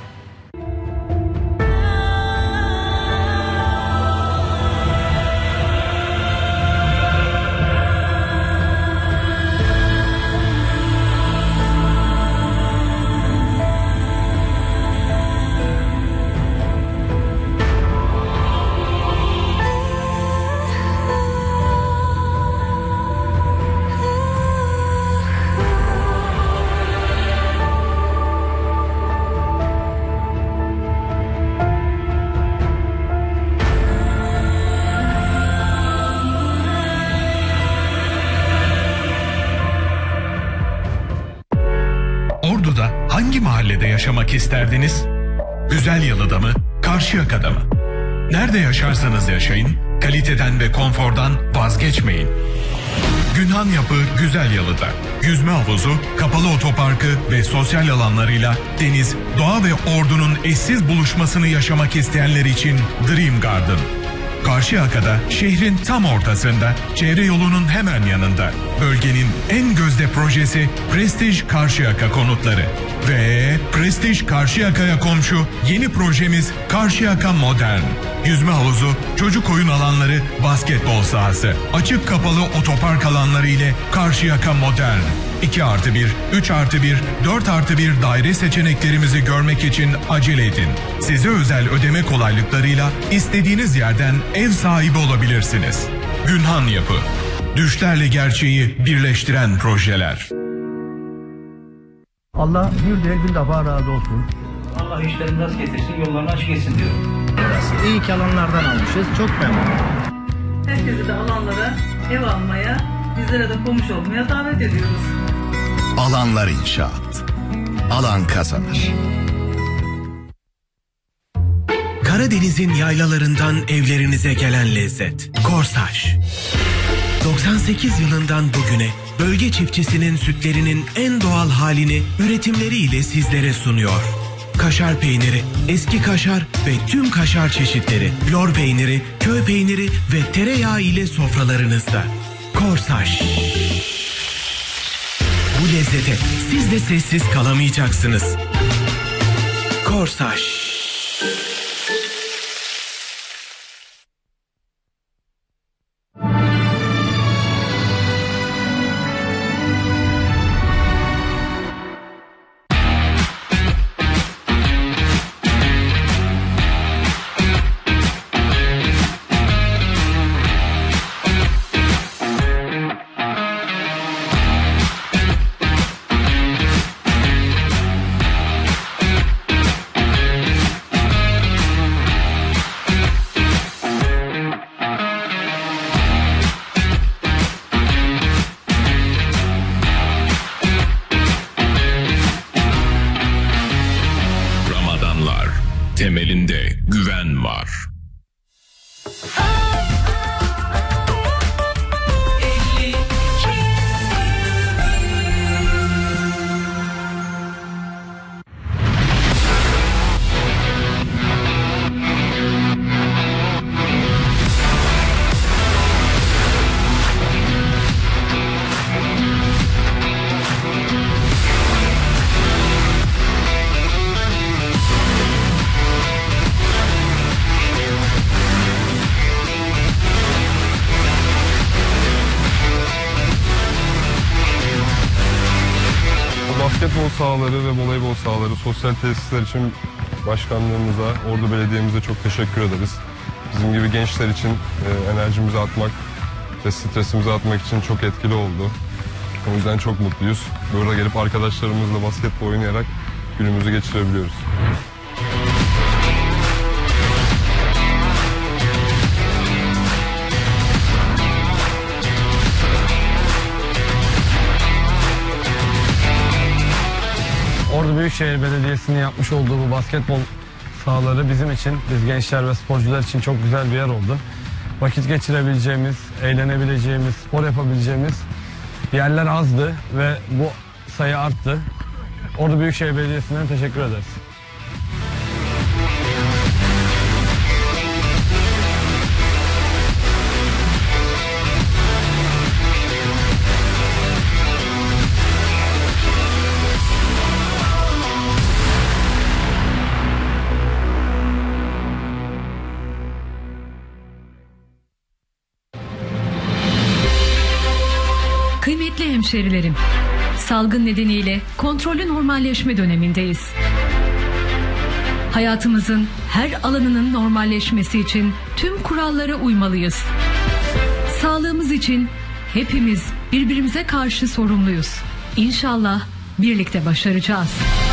Ordu'da hangi mahallede yaşamak isterdiniz? Güzelyalı'da mı, Karşıyaka'da mı? Nerede yaşarsanız yaşayın, kaliteden ve konfordan vazgeçmeyin. Günhan Yapı Güzelyalı'da. Yüzme havuzu, kapalı otoparkı ve sosyal alanlarıyla deniz, doğa ve Ordu'nun eşsiz buluşmasını yaşamak isteyenler için Dream Garden. Karşıyaka'da şehrin tam ortasında, çevre yolunun hemen yanında. Bölgenin en gözde projesi Prestige Karşıyaka Konutları. Ve Prestige Karşıyaka'ya komşu yeni projemiz Karşıyaka Modern. Yüzme havuzu, çocuk oyun alanları, basketbol sahası, açık kapalı otopark alanları ile Karşıyaka Modern. 2+1, 3+1, 4+1 daire seçeneklerimizi görmek için acele edin. Size özel ödeme kolaylıklarıyla istediğiniz yerden ev sahibi olabilirsiniz. Günhan Yapı. Düşlerle gerçeği birleştiren projeler. Allah bir de gün defa razı olsun. Allah işlerini rast getirsin, yollarını açık etsin diyorum. İyi ki alanlardan almışız. Çok memnunum. Herkese de alanlara ev almaya, bizlere de komşu olmaya davet ediyoruz. Alanlar İnşaat. Alan kazanır. Karadeniz'in yaylalarından evlerinize gelen lezzet. Korsaj. 98 yılından bugüne bölge çiftçisinin sütlerinin en doğal halini üretimleriyle sizlere sunuyor. Kaşar peyniri, eski kaşar ve tüm kaşar çeşitleri, lor peyniri, köy peyniri ve tereyağı ile sofralarınızda. Korsaj. Bu lezzete siz de sessiz kalamayacaksınız. Korsaj. sunar. Basketbol sahaları ve voleybol sahaları, sosyal tesisler için başkanlığımıza, Ordu Belediye'mize çok teşekkür ederiz. Bizim gibi gençler için enerjimizi atmak ve stresimizi atmak için çok etkili oldu. O yüzden çok mutluyuz. Burada gelip arkadaşlarımızla basketbol oynayarak günümüzü geçirebiliyoruz. Ordu Büyükşehir Belediyesi'nin yapmış olduğu bu basketbol sahaları bizim için, biz gençler ve sporcular için çok güzel bir yer oldu. Vakit geçirebileceğimiz, eğlenebileceğimiz, spor yapabileceğimiz yerler azdı ve bu sayı arttı. Ordu Büyükşehir Belediyesi'ne teşekkür ederiz. Kıymetli hemşerilerim, salgın nedeniyle kontrollü normalleşme dönemindeyiz. Hayatımızın her alanının normalleşmesi için tüm kurallara uymalıyız. Sağlığımız için hepimiz birbirimize karşı sorumluyuz. İnşallah birlikte başaracağız.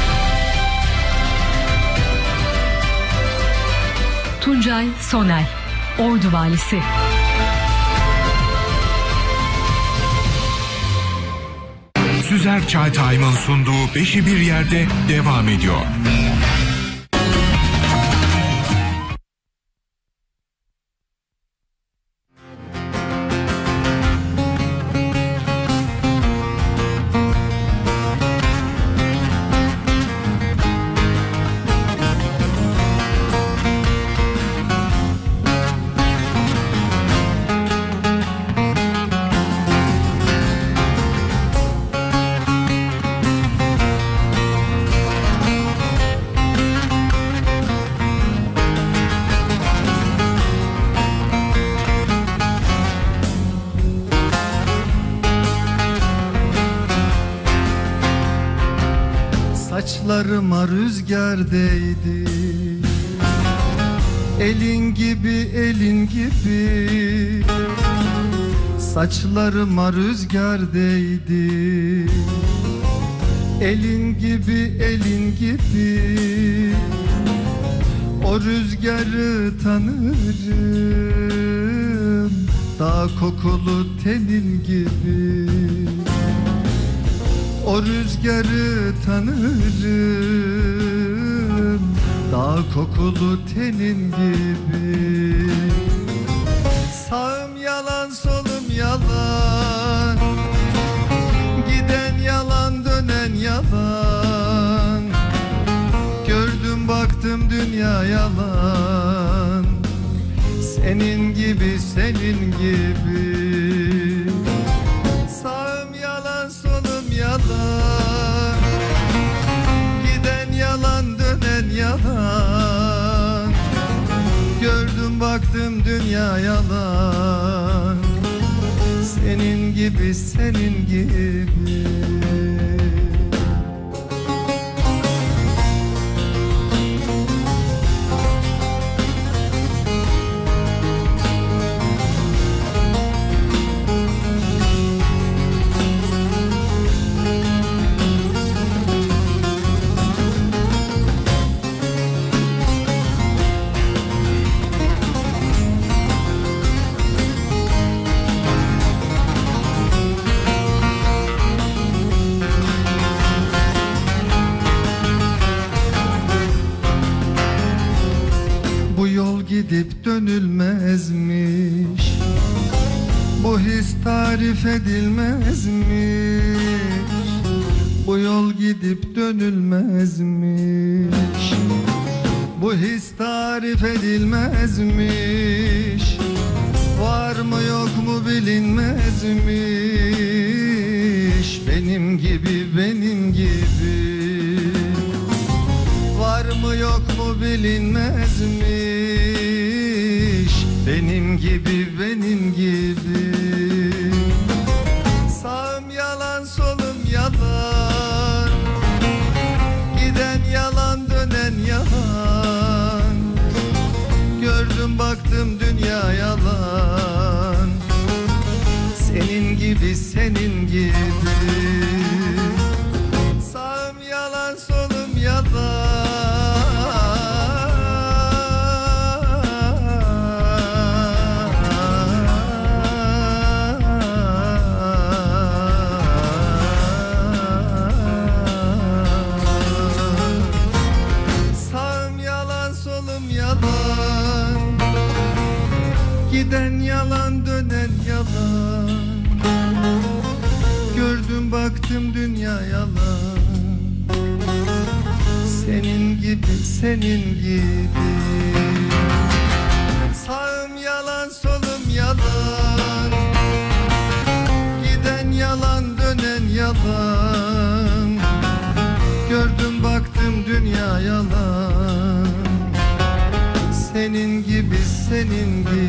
Tuncay Soner, Ordu Valisi. Süzer Çay Time'ın sunduğu Beşi Bir Yerde devam ediyor. Saçlarıma rüzgar değdi, elin gibi elin gibi. Saçlarıma rüzgar değdi, elin gibi elin gibi. O rüzgarı tanırım, dağ kokulu tenin gibi. O rüzgarı tanırım, dağ kokulu tenin gibi. Sağım yalan, solum yalan, giden yalan, dönen yalan. Gördüm baktım dünya yalan, senin gibi senin gibi. Sağım yalan, solum yalan, giden yalan, dönen yalan. Gördüm baktım dünya yalan, senin gibi senin gibi. tarif edilmezmiş, bu yol gidip dönülmezmiş. Bu his tarif edilmezmiş, var mı yok mu bilinmezmiş. Benim gibi, benim gibi, var mı yok mu bilinmezmiş. Benim gibi, benim gibi. Sağım yalan, solum yalan, giden yalan, dönen yalan. Gördüm baktım dünya yalan, senin gibi, senin gibi. Sağım yalan, solum yalan. Giden yalan, dönen yalan. Gördüm baktım dünya yalan, senin gibi, senin gibi. Sağım yalan, solum yalan, giden yalan, dönen yalan. Gördüm baktım dünya yalan, senin gibi, senin gibi.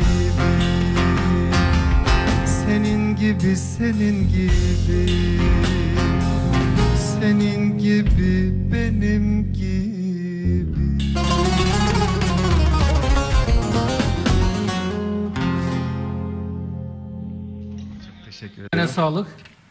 Senin gibi, senin gibi. Senin gibi, benim gibi. Çok teşekkür ederim. Eline sağlık.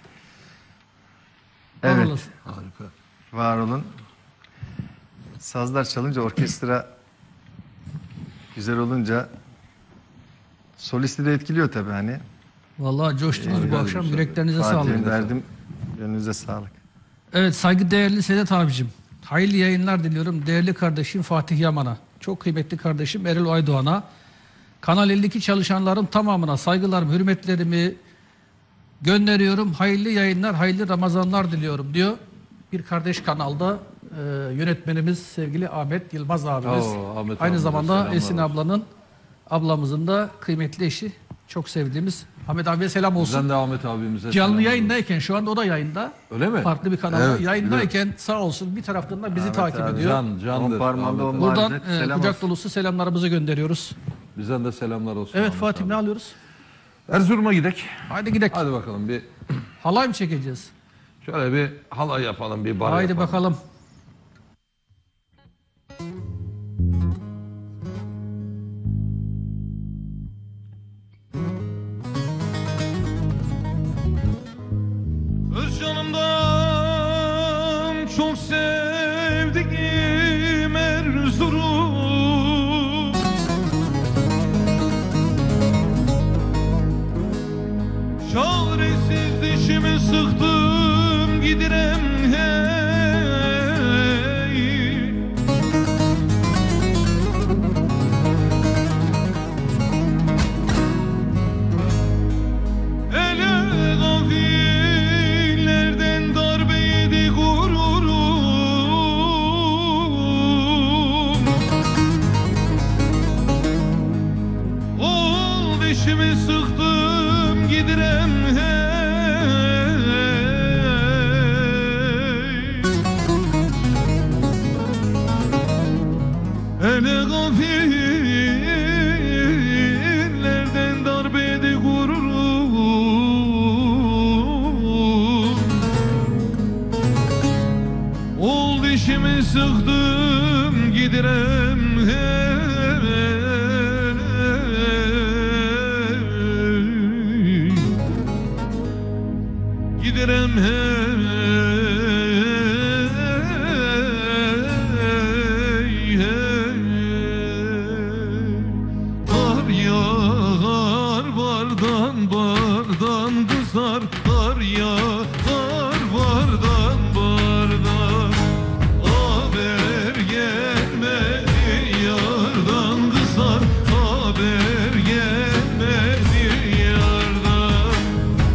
Evet. olasın. Harika. Var olun. Sazlar çalınca, orkestra güzel olunca solisti de etkiliyor tabii hani. Vallahi coştunuz bu akşam. Yüreklerinize sağlık. Verdim. Gönlünüze sağlık. Evet, saygıdeğerli Sedat abicim. Hayırlı yayınlar diliyorum. Değerli kardeşim Fatih Yaman'a, çok kıymetli kardeşim Erol Aydoğan'a, Kanal 52 çalışanların tamamına saygılarımı, hürmetlerimi gönderiyorum. Hayırlı yayınlar, hayırlı Ramazanlar diliyorum diyor. Bir kardeş kanalda yönetmenimiz sevgili Ahmet Yılmaz abimiz. Ahmet Aynı abimize zamanda Esin olsun. ablamızın da kıymetli eşi. Çok sevdiğimiz Ahmet abiye selam olsun. Bizden de Ahmet abimize Canlı selam yayındayken, şu anda o da yayında. Öyle mi? Farklı bir kanalda. Evet, Yayındayken sağ olsun bir taraftan da bizi Ahmet takip abi, ediyor. Candır. Buradan selam kucak olsun. dolusu selamlarımızı gönderiyoruz. Bizden de selamlar olsun. Evet Ahmet Fatih, abi. ne alıyoruz? Erzurum'a gidek. Haydi gidek. Hadi bakalım bir Halay mı çekeceğiz? şöyle bir halay yapalım, bir bar Haydi yapalım. bakalım. Öz canımdan çok sevdiğim Erzurum, çaresiz dişimi sıktım gidirem hey. Ele gafillerden darbe yedi gururum, ol dişimi sıktım gidirem hey. Ele gafillerden darbe yedi gururum, ol dişimi sıktım gidirem hey. Giderem hey, hey. Kar yağar bardan bardan kızar, kar yağar bardan bardan. Haber gelmedi yardan kızar, haber gelmedi yardan.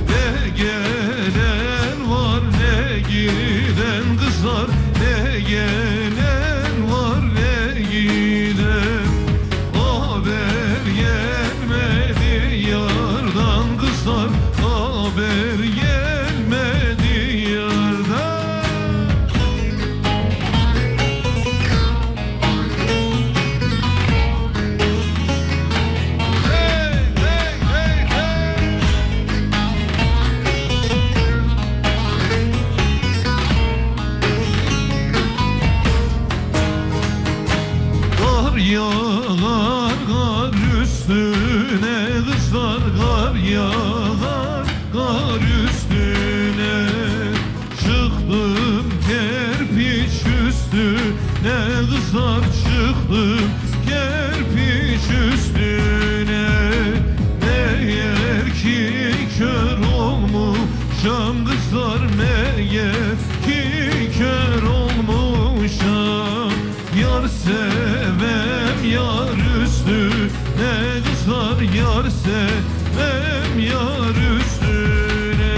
kızlar, ne gelen var ne giden. Haber gelmedi yardan kızlar, haber gelmedi yardan. Kar yağar kar üstüne kızlar, kar yağar kar üstüne. Çıktım kerpiç üstüne kızlar, çıktım kerpiç üstüne. Meğer ki kör olmuşam kızlar, meğer ki kör olmuşam. Yar sevem yar üstüne kızlar, yar sevem yar üstüne.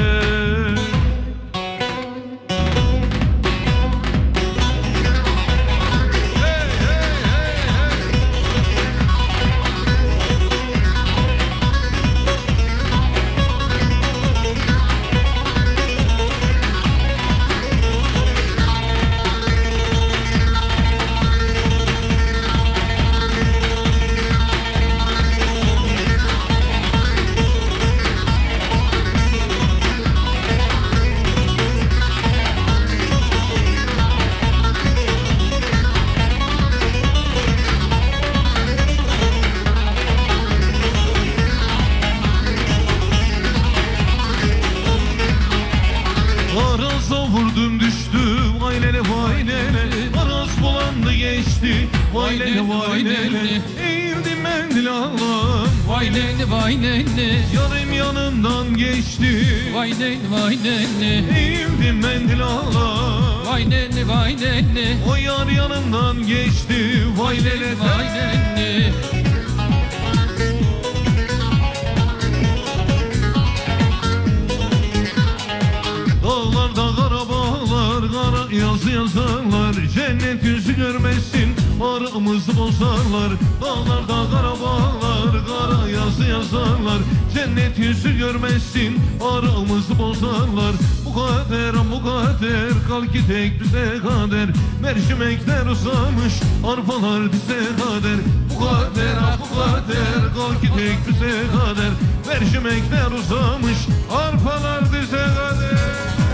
Araza vurdum düştüm, vay nene vay nene. Araz bulandı geçti, vay nene vay nene. Eğildim mendil Allah'ım, Vay nene vay nene, yarım yanımdan geçti, vay nene vay nene, eğildim mendil Allah'ım. vay nene vay nene, O yar yanımdan geçti, vay nene vay nene. Dağlarda kara bağlar, kara yazı yazarlar. Cennet yüzü görmesin, aramızı bozarlar. Dağlarda kara bağlar, kara yazı yazarlar. Cennet yüzü görmesin, aramızı bozarlar. Bu kader, bu kader, kal ki tek düze kader. Mercimekler uzamış, arpalar dize kader. Bu kader, bu kader, kal ki tek düze kader. Mercimekler uzamış, arpalar dize kader.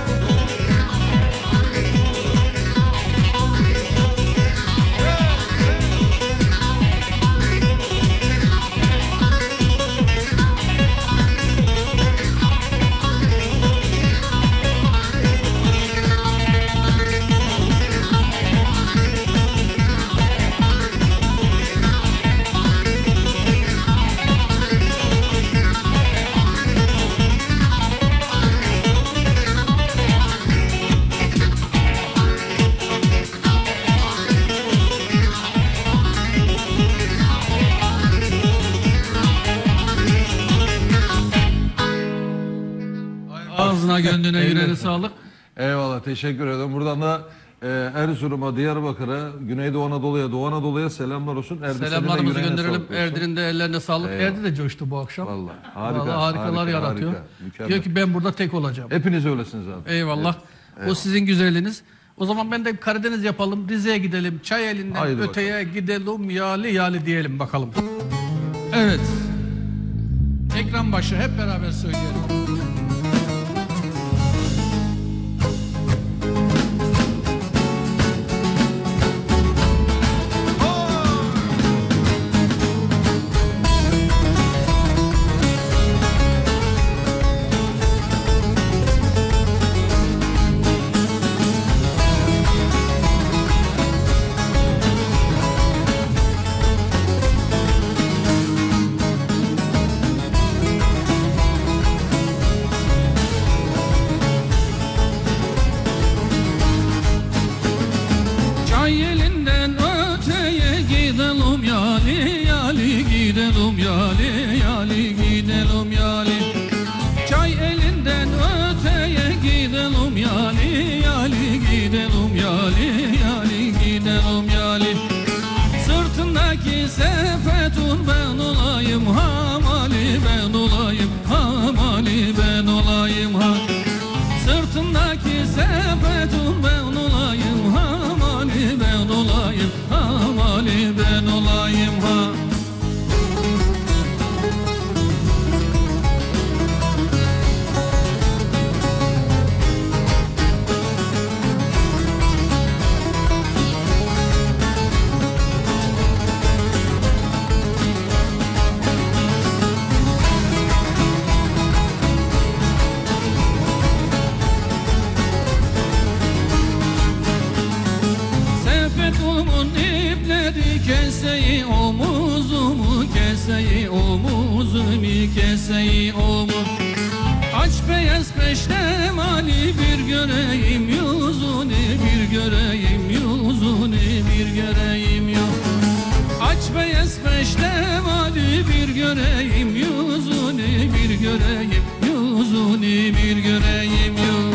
Ağzına gönlüne yüreğine sağlık. Eyvallah, teşekkür ederim. Buradan da Erzurum'a, Diyarbakır'a, Güneydoğu Anadolu'ya, Doğu Anadolu'ya selamlar olsun. Selamlarımızı gönderelim. Erdir'in de ellerine sağlık. Eyvallah. Erdi de coştu bu akşam. Vallahi harika, Vallahi harikalar harika, yaratıyor. harika, mükemmel. Diyor ki ben burada tek olacağım. Hepiniz öylesiniz abi. Eyvallah. Evet. O sizin güzelliğiniz. O zaman ben de Karadeniz yapalım. Rize'ye gidelim. Çay elinden Haydi öteye gidelim. Yali yali diyelim bakalım. Evet. Ekran başı hep beraber söyleyelim. keseyi omuzumu, keseyi omuzumu, keseyi omu. Aç beyaz peştemali bir göreyim yüzünü, bir göreyim yüzünü, bir göreyim yüzünü. Aç beyaz peştemali bir göreyim yüzünü, bir göreyim yüzünü, bir göreyim yüzünü.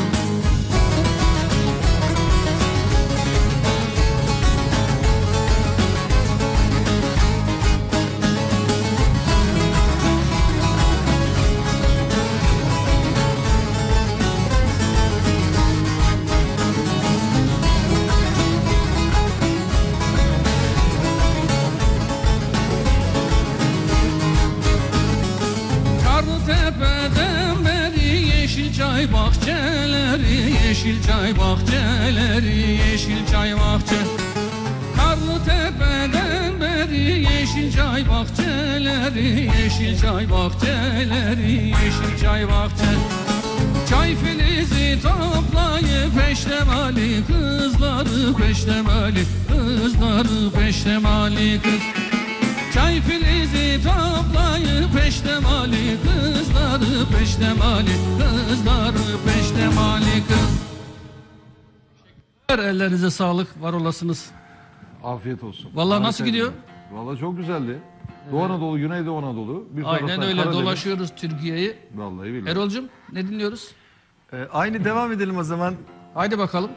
Çay bahçeleri, yeşil çay bahçeleri, yeşil çay bahçeleri. Karlı tepeden beri yeşil çay bahçeleri, yeşil çay bahçeleri, yeşil çay bahçeleri. Çay filizi toplayıp peştemali kızları, peştemali kızları, peştemali kız. Çay filizi toplayıp peştemali kızları, peştemali kızları, peştemali kız. Ellerinize sağlık, var olasınız. Afiyet olsun. Vallahi nasıl gidiyor? Vallahi çok güzeldi. Doğu Anadolu, Güneydoğu Anadolu. Bir aynen taraftan öyle, Karadeniz. dolaşıyoruz Türkiye'yi. Vallahi billahi. Erol'cum ne dinliyoruz? Aynı devam edelim o zaman. Haydi bakalım.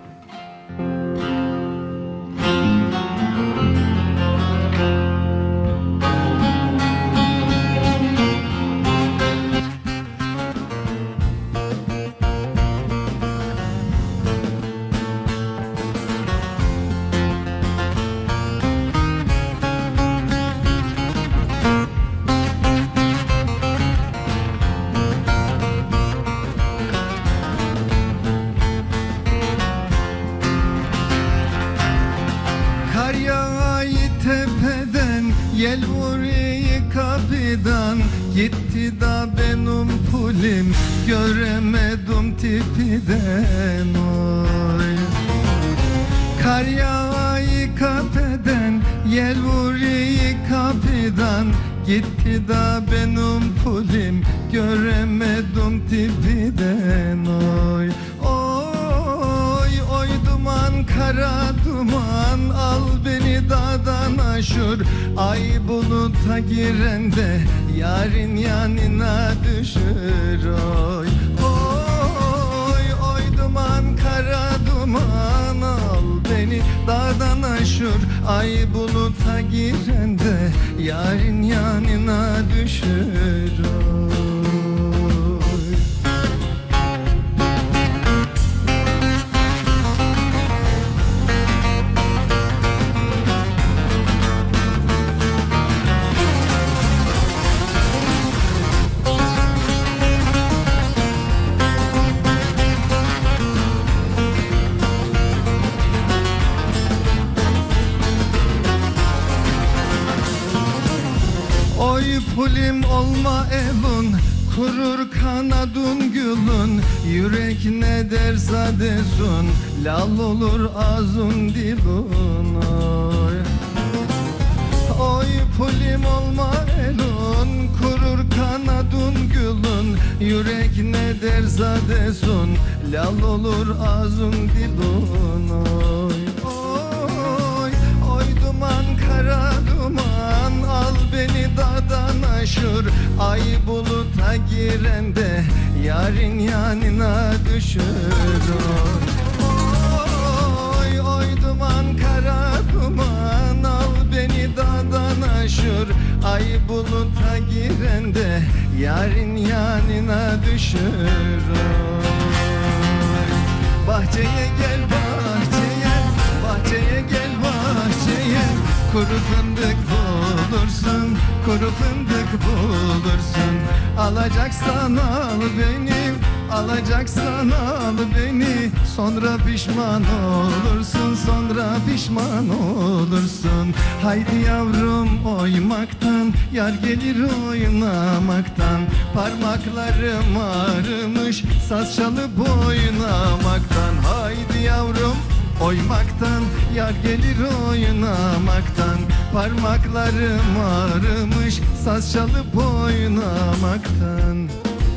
Kar yağayı tepeden, yel vuruyor kapıdan. Gitti da benim pulim, göremedim tipiden oy. Kar yağayı kapıdan, yel vuruyor kapıdan. Gitti da benim pulim, göremedim tipiden oy. Oy oy duman, kara duman, al beni dağdan aşır. Ay buluta girende yarın yanına düşür oy. Oy oy duman, kara duman, al beni dağdan aşır. Ay buluta girende yarın yanına düşür oy. Oy pulim olma elun, kurur kanadun gülün. Yürek ne derse desun, lal olur ağzın dilun oy. Oy pulim olma elun, kurur kanadun gülün. Yürek ne derse desun, lal olur ağzın dilun oy. Oy oy duman, kara duman, al beni dağdan aşır. Ay buluta girende yarın yanına düşür oy. Oy duman, kara duman, al beni dağdan aşır. Ay buluta girende yarın yanına düşür oy. Bahçeye gel bahçeye, bahçeye gel bahçeye. Kuru fındık bulursun, kuru fındık bulursun. Alacaksan al beni, alacaksan al beni. Sonra pişman olursun, sonra pişman olursun. Haydi yavrum oymaktan, yar gelir oynamaktan. Parmaklarım ağrımış, saz çalıp oynamaktan. Haydi yavrum oymaktan, yar gelir oynamaktan. Parmaklarım ağrımış saz çalıp oynamaktan.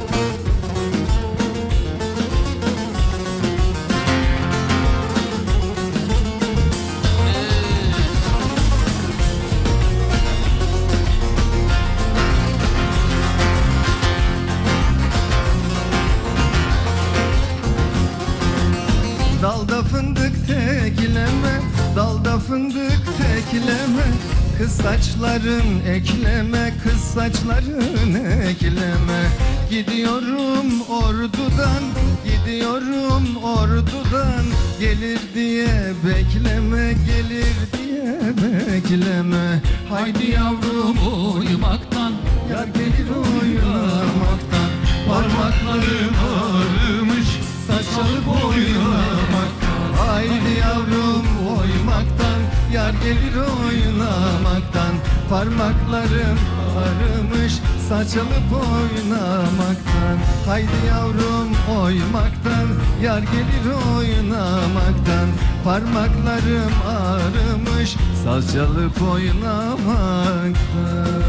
Dalda fındık tekleme, dalda fındık tekleme. Kız saçların ekleme, kız saçların ekleme. Gidiyorum ordudan, gidiyorum ordudan. Gelir diye bekleme, gelir diye bekleme. Haydi yavrum uyumaktan, yar gelir oynamaktan. Parmaklarım ağrımış saç çalıp oynamaktan. Haydi yavrum oymaktan, yar gelir oynamaktan. Parmaklarım ağrımış saç çalıp oynamaktan. Haydi yavrum oymaktan, yar gelir oynamaktan. Parmaklarım ağrımış saz çalıp oynamaktan.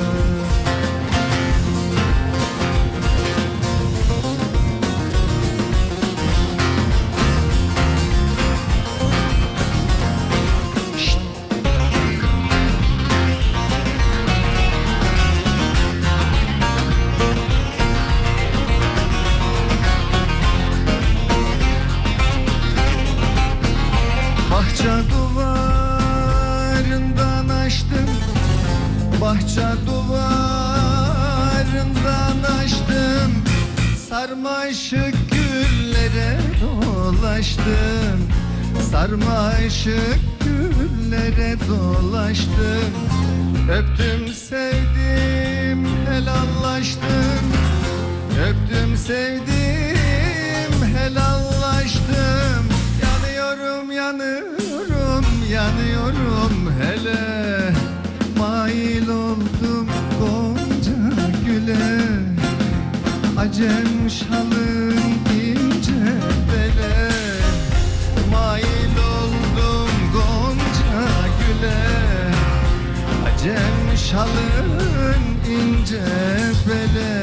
Bahçe duvarından açtım, bahçe duvarından açtım. Sarmaşık güllere dolaştım, sarmaşık güllere dolaştım. Öptüm sevdim helallaştım, öptüm sevdim helallaştım. Yanıyorum yanıyorum yanıyorum hele. Mail oldum gonca güle, acem şalın ince bele. Mail oldum gonca güle, acem şalın ince bele.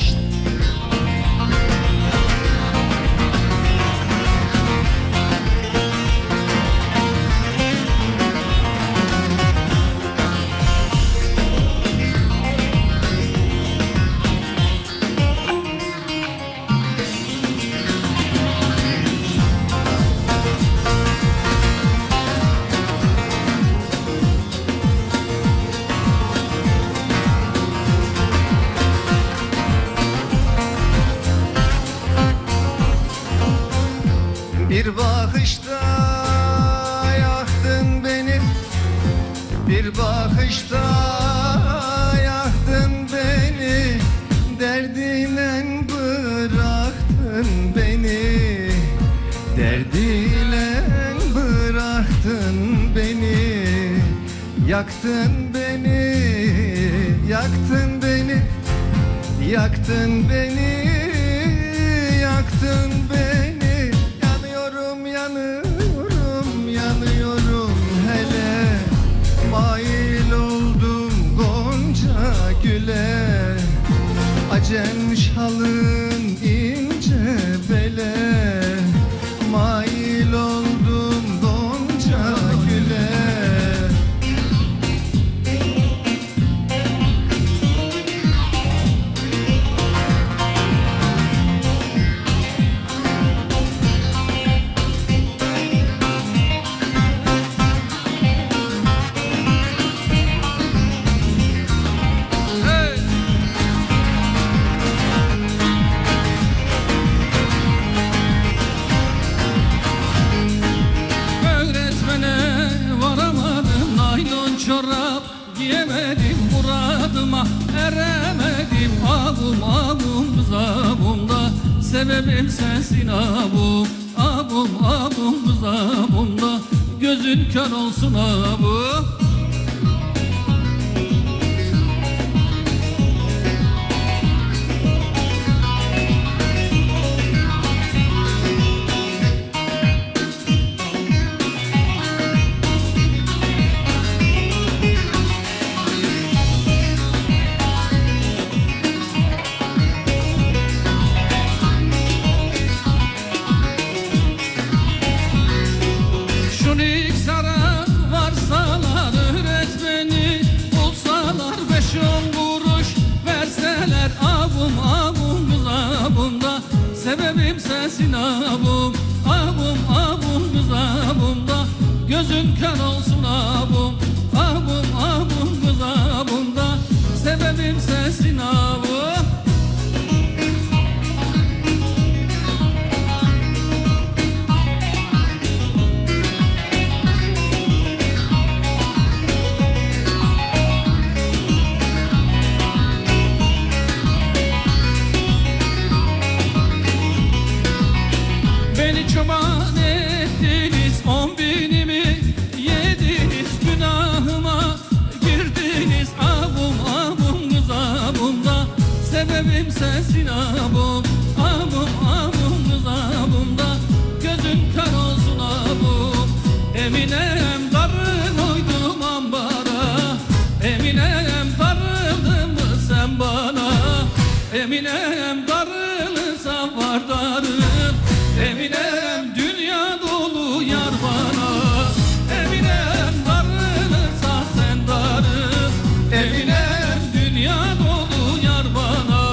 Bir bakışta yaktın beni, bir bakışta yaktın beni. Derdiyle bıraktın beni, derdiyle bıraktın beni. Yaktın beni, yaktın beni, yaktın beni, yaktın beni. Yanıyorum, yanıyorum hele. Mail oldum gonca güle, acem şalın ince bele. Mail oldum gonca güle. Çorap giyemedim muradıma eremedim. Abum abum zabumda sebebim sensin abum. Abum abum zabumda gözün kör olsun abum. sensin abum. Abum abum kız abum da gözün kör olsun abum. Abum abum kız abum da sebebim sensin abum. Beni çoban ettiniz, 10 binimi yediniz, günahıma girdiniz. Abum abum kız abum da sebebim sensin abum. Abum abum kız abum da gözün kör olsun abum. Eminem darın oydum ambara, Eminem darıldın mı sen bana? Eminem darılırsa var darım, Eminem dünya dolu yar bana. Eminem darılırsa sen darıl, Eminem dünya dolu yar bana.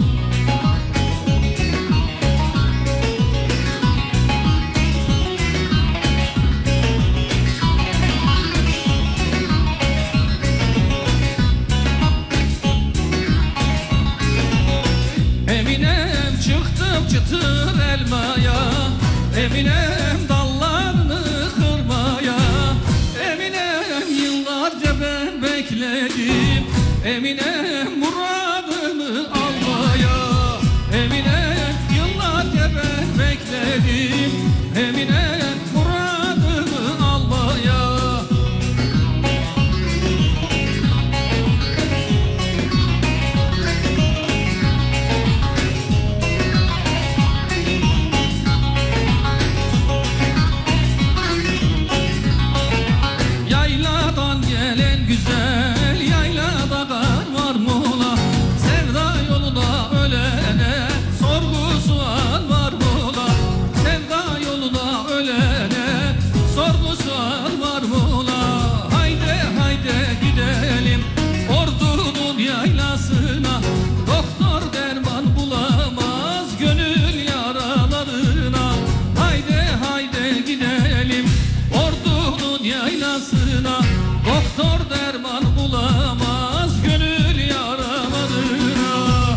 Eminem çıktım çıtır elmaya, Eminem dallarını kırmaya. Eminem yıllarca ben bekledim, Eminem muradını almaya. Eminem yıllarca ben bekledim, Eminem muradını almaya. Yayladan gelen güzel, yaylada kar var mı ola? Sevda yolunda ölene sorgu sual var mı ola? Sevda yolunda ölene sorgu sual var mı ola? Haydi haydi gidelim Ordu'nun yaylasına, doktor derman bulamaz gönül yaralarına. Haydi haydi gidelim Ordu'nun yaylasına, doktor derman bulamaz gönül yaralarına.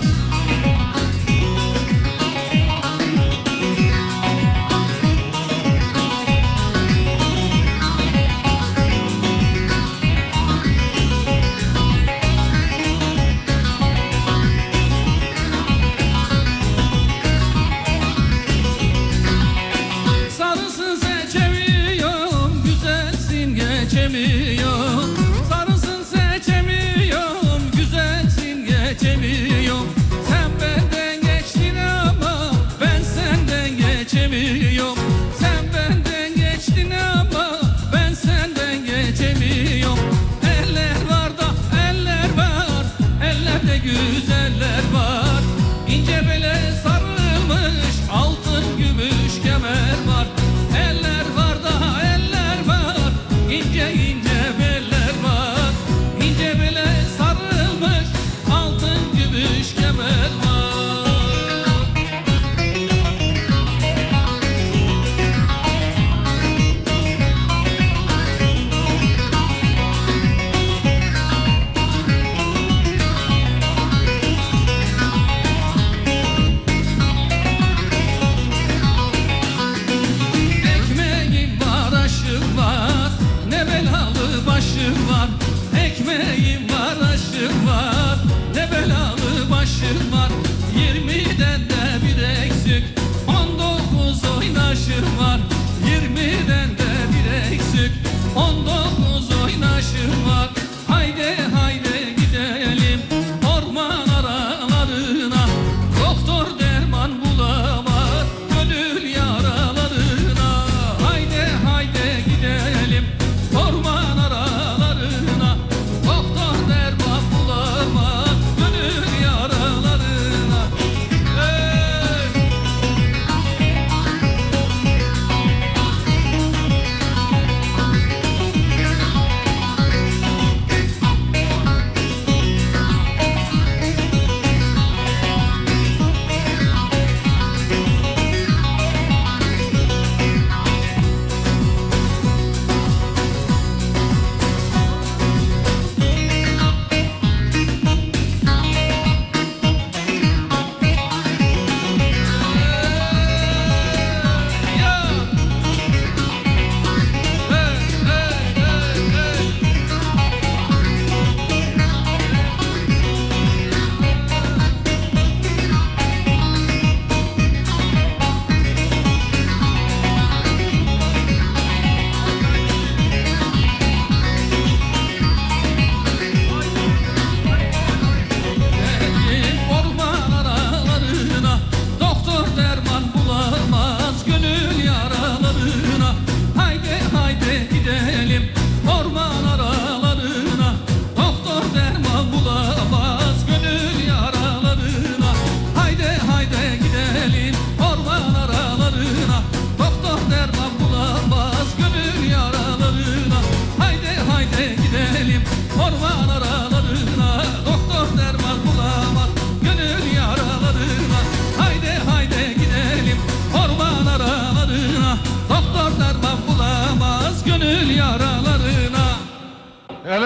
Sarısın seçemiyorum, güzelsin geçemiyorum. Sarısın seçemiyorum, güzelsin geçemiyorum. Sen benden geçtin ama ben senden geçemiyorum. Sen benden geçtin ama ben senden geçemiyorum. Eller var da eller var, ellerde güzeller var. İnce bele sarılmış altın gümüş kemer var. Eller var da eller var, ince ince beller var. İnce bele sarılmış altın gümüş kemer var. Ekmeğim var, aşım var, ne belalı başım var. Ekmeğim var, aşım var, ne belalı başım var. 20'den de bir eksik, 19 oynaşım var. 20'den de bir eksik, 19 oynaşım var. Haydi haydi gidelim orman aralarına, doktor derman bulamaz gönül yaralarına. Haydi haydi gidelim orman aralarına, doktor derman bulamaz gönül yaralarına. Hey!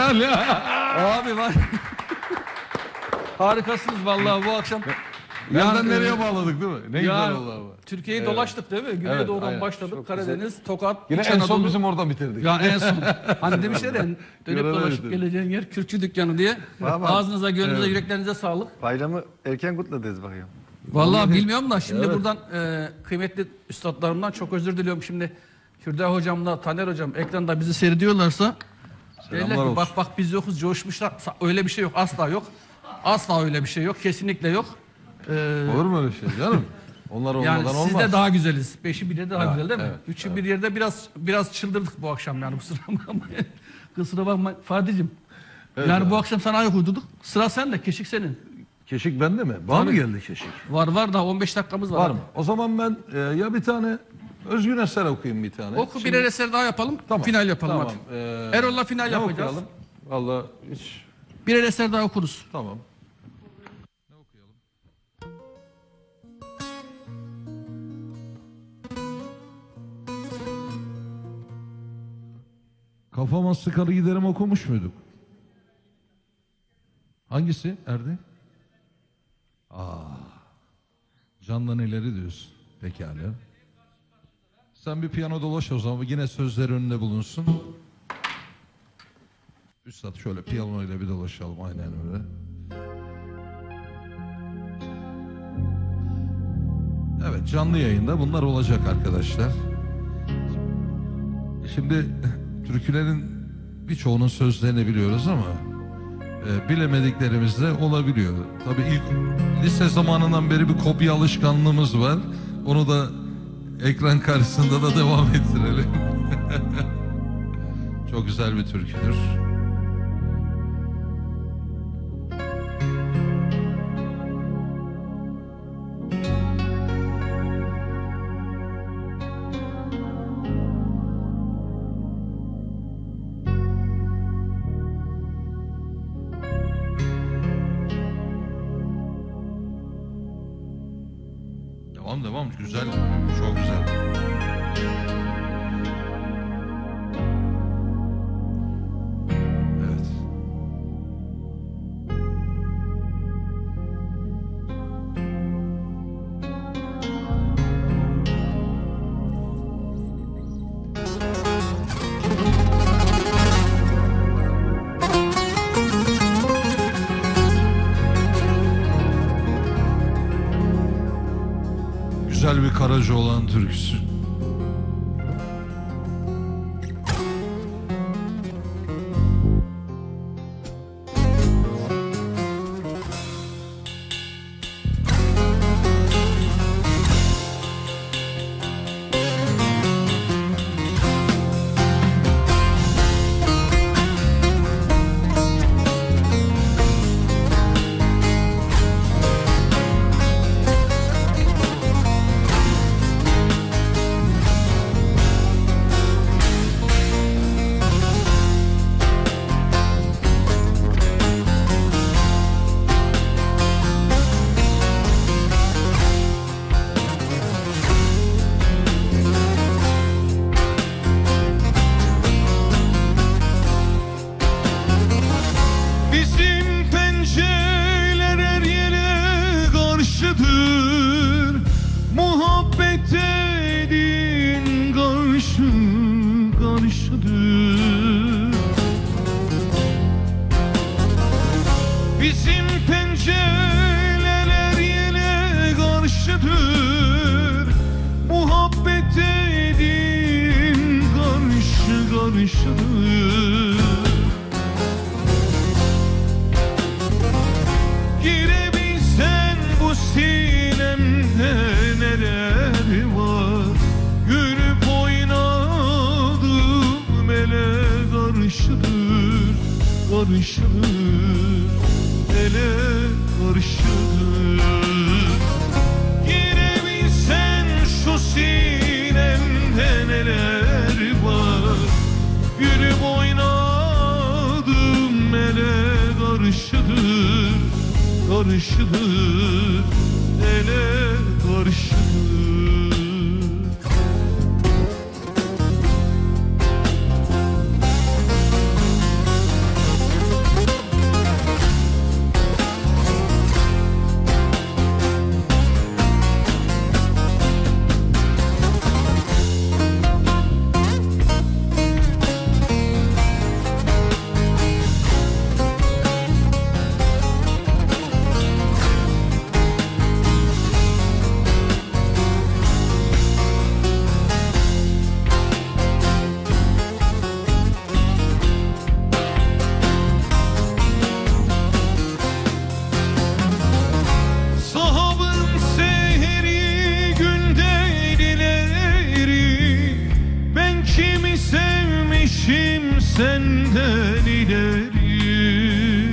Helal ya. Abi var. Harikasınız vallahi bu akşam. Nereden nereye bağladık değil mi? Ne güzel oldu ama. Türkiye'yi dolaştık değil mi? Güneydoğu'dan aynen. başladık. Çok Karadeniz, güzel. Tokat, Yine İç en son Anadolu. bizim oradan bitirdik. Ya en son. Hani demişler ya dönüp Görev dolaşıp bitirdik. geleceğin yer Kürkçü dükkanı diye. Ama- Ağzınıza, gönlünüze, Evet. yüreklerinize sağlık. Bayramı erken kutladınız bakayım. Vallahi bilmiyorum da şimdi Evet. buradan kıymetli üstadlarımdan çok özür diliyorum. Şimdi Hürda hocamla Taner hocam ekranda bizi seyrediyorlarsa derler ki olsun. bak biz yokuz, coşmuşlar. Öyle bir şey yok, asla yok. Asla öyle bir şey yok, kesinlikle yok. Olur mu öyle şey canım? Onlar olmadan Yani olmaz. siz de daha güzeliz. 5'i 1'e daha Evet, güzel değil mi? evet, 3'ü bir yerde biraz çıldırdık bu akşam yani kusura bakmayın. Kusura bakma Fatih'cim. Evet yani abi. bu akşam sana ayak uydurduk. Sıra sende, keşik senin. Keşik bende mi? Var mı Tabii. geldi keşik? Var daha 15 dakikamız var. Var mı? O zaman ben ya bir tane Özgün eser okuyayım bir tane. Oku birer eser daha yapalım. Final yapalım Tamam. hadi. Erol'la final ne yapacağız. okuyalım? Vallahi hiç... Birer eser daha okuruz. Tamam. Kafama sıkarı giderim okumuş muyduk? Hangisi Erdi? Candan ileri diyorsun. Pekala. Sen bir piyano dolaş o zaman, yine sözler önünde bulunsun. Üstad şöyle piyanoyla bir dolaşalım, aynen öyle. Evet, canlı yayında bunlar olacak arkadaşlar. Şimdi türkülerin birçoğunun sözlerini biliyoruz ama bilemediklerimiz de olabiliyor. Tabii ilk lise zamanından beri bir kopya alışkanlığımız var. Onu da ekran karşısında da devam ettirelim. Çok güzel bir türküdür. Devam. Güzel. Çok güzel. Evet. Güzel bir Karacaoğlan türküsü. Bizim pencereler her yere karşıdır. Muhabbet edin karşıdır. Bizim pencereler her yere karşıdır. Muhabbet edin karşıdır. Girebilsen bu sinemde neler var. Yürüp oynadım ele karşıdır. Ele karşıdır. Girebilsen şu sinemde neler var. Yürüp oynadım ele karşıdır. Ele karşıdır. içim senden ileri.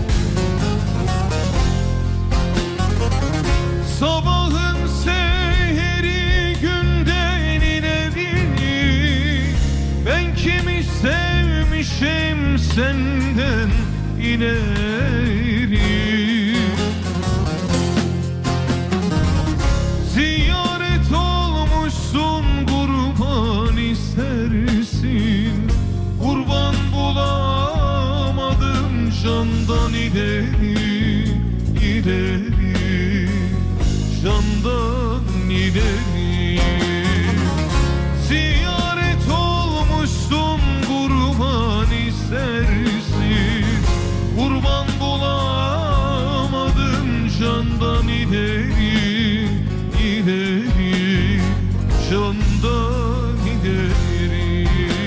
Sabahın seheri günden ileri. Ben kimi sevmişim senden ileri. Ziyaret olmuşsun kurban istersin. Kurban bulamadım candan ileri, ileri, candan ileri. Ziyaret olmuşsun kurban istersin. Kurban bulamadım candan ileri, ileri, candan ileri.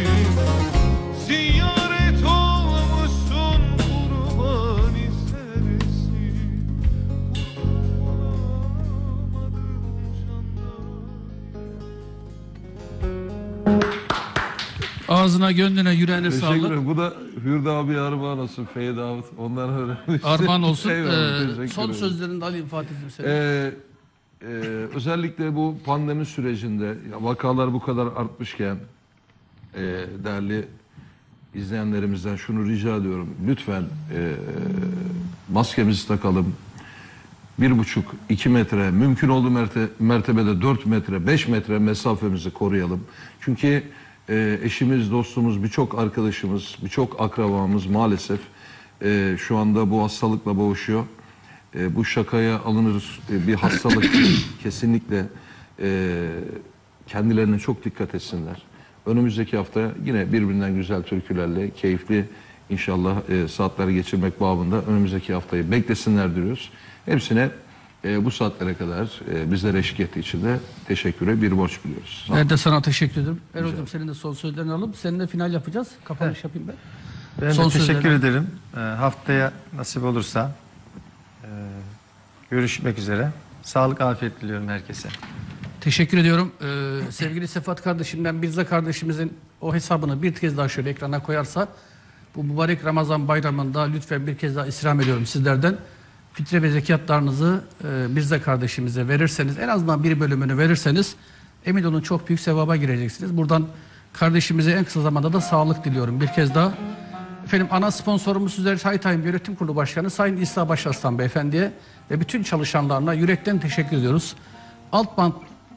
Ziyaret olmuşsun kurban istersin. Ağzına, gönlüne, yüreğine Teşekkür sağlık. ederim. Bu da Hürde abi armağan olsun. Feyyid Davut. Onlar öğrenmiş. Armağan olsun. Eyvallah, teşekkür Son ederim. sözlerini de alayım Fatih'im senin. Özellikle bu pandemi sürecinde ya vakalar bu kadar artmışken değerli izleyenlerimizden şunu rica ediyorum. Lütfen maskemizi takalım. 1,5-2 metre, mümkün olduğu mertebede 4 metre, 5 metre mesafemizi koruyalım. Çünkü eşimiz, dostumuz, birçok arkadaşımız, birçok akrabamız maalesef şu anda bu hastalıkla boğuşuyor. Bu şakaya alınır bir hastalık değil. Kesinlikle kendilerine çok dikkat etsinler. Önümüzdeki hafta yine birbirinden güzel türkülerle keyifli inşallah saatler geçirmek babında önümüzdeki haftayı beklesinler diyoruz. Hepsine bu saatlere kadar bizlere eşlik ettiği için de teşekküre bir borç biliyoruz. Ben de sana teşekkür ederim. Hocam senin de son sözlerini alalım. Seninle final yapacağız. Kapanış yapayım ben. Ben Son de teşekkür sözlerini. ederim. Haftaya nasip olursa görüşmek üzere. Sağlık, afiyet diliyorum herkese. Teşekkür ediyorum. Sevgili Sefat kardeşimden Birza kardeşimizin o hesabını bir kez daha şöyle ekrana koyarsa bu mübarek Ramazan bayramında lütfen bir kez daha istirham ediyorum sizlerden. Fitre ve zekatlarınızı Birza kardeşimize verirseniz, en azından bir bölümünü verirseniz emin olun çok büyük sevaba gireceksiniz. Buradan kardeşimize en kısa zamanda da sağlık diliyorum bir kez daha. Efendim ana sponsorumuz Süzer Haytayım Yönetim Kurulu Başkanı Sayın İsa Başarslan Beyefendi'ye ve bütün çalışanlarına yürekten teşekkür ediyoruz. Altband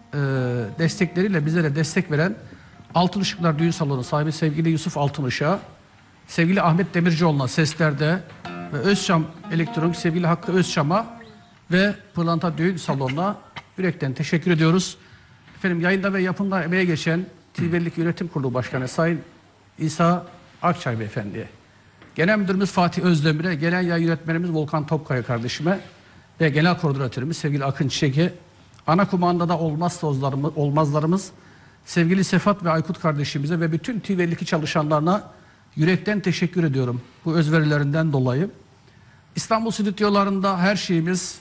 destekleriyle bizlere destek veren Altın Işıklar Düğün Salonu sahibi sevgili Yusuf Altınışık'a, sevgili Ahmet Demircioğlu'na seslerde ve Özçam Elektronik sevgili Hakkı Özçam'a ve Pırlanta Düğün Salonu'na yürekten teşekkür ediyoruz. Efendim yayında ve yapımda emeğe geçen TİVE'lik Yönetim Kurulu Başkanı Sayın İsa Akçay Beyefendi'ye, Genel Müdürümüz Fatih Özdemir'e, Genel Yayın Yönetmenimiz Volkan Topkaya kardeşime ve Genel Koordinatörümüz sevgili Akın Çiçek'e, ana kumandada olmazlarımız sevgili Sefat ve Aykut kardeşimize ve bütün TİVE'lik çalışanlarına yürekten teşekkür ediyorum bu özverilerinden dolayı. İstanbul stüdyolarında her şeyimiz,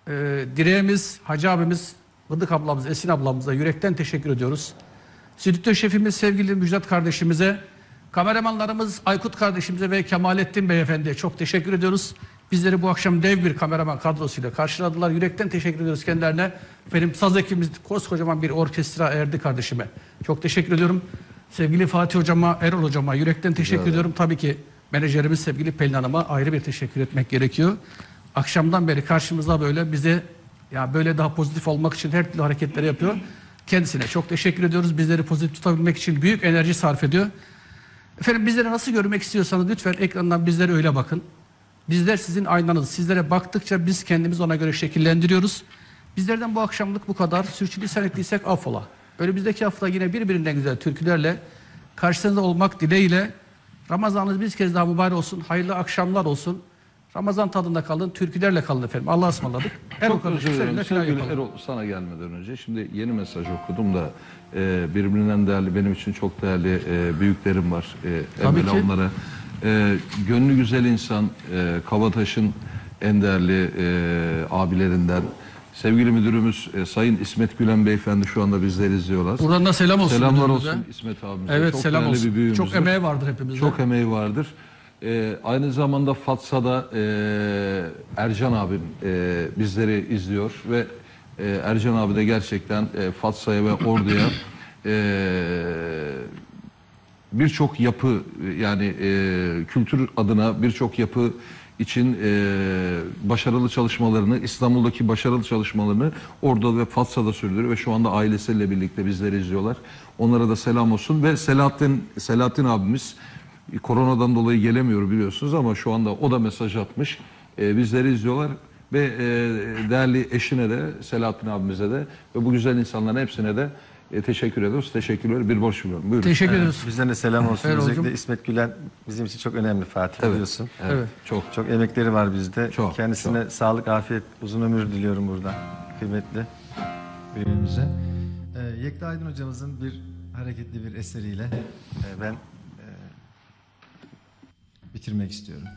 direğimiz, Hacı abimiz, Bıdık ablamız, Esin ablamıza yürekten teşekkür ediyoruz. Stüdyo şefimiz sevgili Müjdat kardeşimize, kameramanlarımız Aykut kardeşimize ve Kemalettin Beyefendi'ye çok teşekkür ediyoruz. Bizleri bu akşam dev bir kameraman kadrosuyla karşıladılar. Yürekten teşekkür ediyoruz kendilerine. Benim saz ekibimiz koskocaman bir orkestra Erdi kardeşime çok teşekkür ediyorum. Sevgili Fatih hocama, Erol hocama yürekten teşekkür ediyorum. Tabii ki menajerimiz sevgili Pelin Hanım'a ayrı bir teşekkür etmek gerekiyor. Akşamdan beri karşımızda böyle bize ya böyle daha pozitif olmak için her türlü hareketleri yapıyor. Kendisine çok teşekkür ediyoruz. Bizleri pozitif tutabilmek için büyük enerji sarf ediyor. Efendim bizleri nasıl görmek istiyorsanız lütfen ekrandan bizlere öyle bakın. Bizler sizin aynanız. Sizlere baktıkça biz kendimizi ona göre şekillendiriyoruz. Bizlerden bu akşamlık bu kadar. Sürçülisan ettiysek affola. Önümüzdeki hafta yine birbirinden güzel türkülerle karşınızda olmak dileğiyle Ramazanınız bir kez daha mübarek olsun. Hayırlı akşamlar olsun. Ramazan tadında kalın. Türkülerle kalın efendim. Allah'a ısmarladık. Çok özür dilerim. Sevgili Erol, sana gelmeden önce şimdi yeni mesaj okudum da birbirinden değerli, benim için çok değerli büyüklerim var. Evvela onlara gönlü güzel insan, Kabataş'ın en değerli abilerinden Sevgili müdürümüz Sayın İsmet Gülen Beyefendi şu anda bizleri izliyorlar. Buradan da selam olsun. Selamlar müdürümüze. olsun İsmet abimize. Evet, çok selam değerli olsun. bir büyüğümüzdür. Çok emeği vardır hepimizde. Çok emeği vardır. Aynı zamanda Fatsa'da Ercan abim bizleri izliyor ve Ercan abi de gerçekten Fatsa'ya ve Ordu'ya birçok yapı, yani kültür adına birçok yapı için başarılı çalışmalarını, İstanbul'daki başarılı çalışmalarını Ordu ve Fatsa'da sürdürüyor ve şu anda ailesiyle birlikte bizleri izliyorlar. Onlara da selam olsun ve Selahattin abimiz koronadan dolayı gelemiyor biliyorsunuz ama şu anda o da mesaj atmış. Bizleri izliyorlar ve değerli eşine de, Selahattin abimize de ve bu güzel insanların hepsine de teşekkür ediyoruz. Teşekkürler. Bir borç biliyorum. Buyurun. Teşekkür ederiz. Bizden de selam olsun. Evet, Özellikle hocam. İsmet Gülen bizim için çok önemli, Fatih, Evet, biliyorsun. evet. Çok emekleri var bizde. Çok, Kendisine sağlık, afiyet, uzun ömür diliyorum burada. Kıymetli büyüğümüze. Yekta Aydın hocamızın bir hareketli bir eseriyle ben bitirmek istiyorum.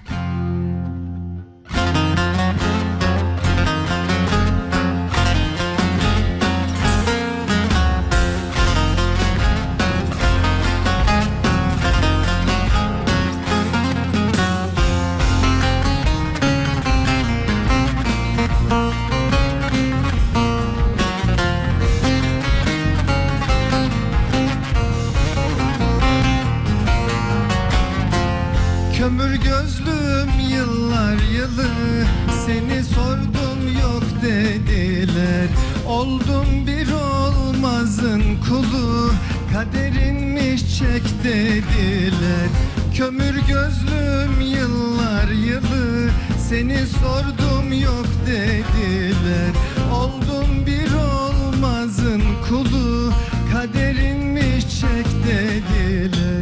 Kömür gözlüm yıllar yılı, seni sordum yok dediler. Oldum bir olmazın kulu, kaderinmiş çek dediler. Kömür gözlüm yıllar yılı, seni sordum yok dediler. Oldum bir olmazın kulu, kaderinmiş çek dediler.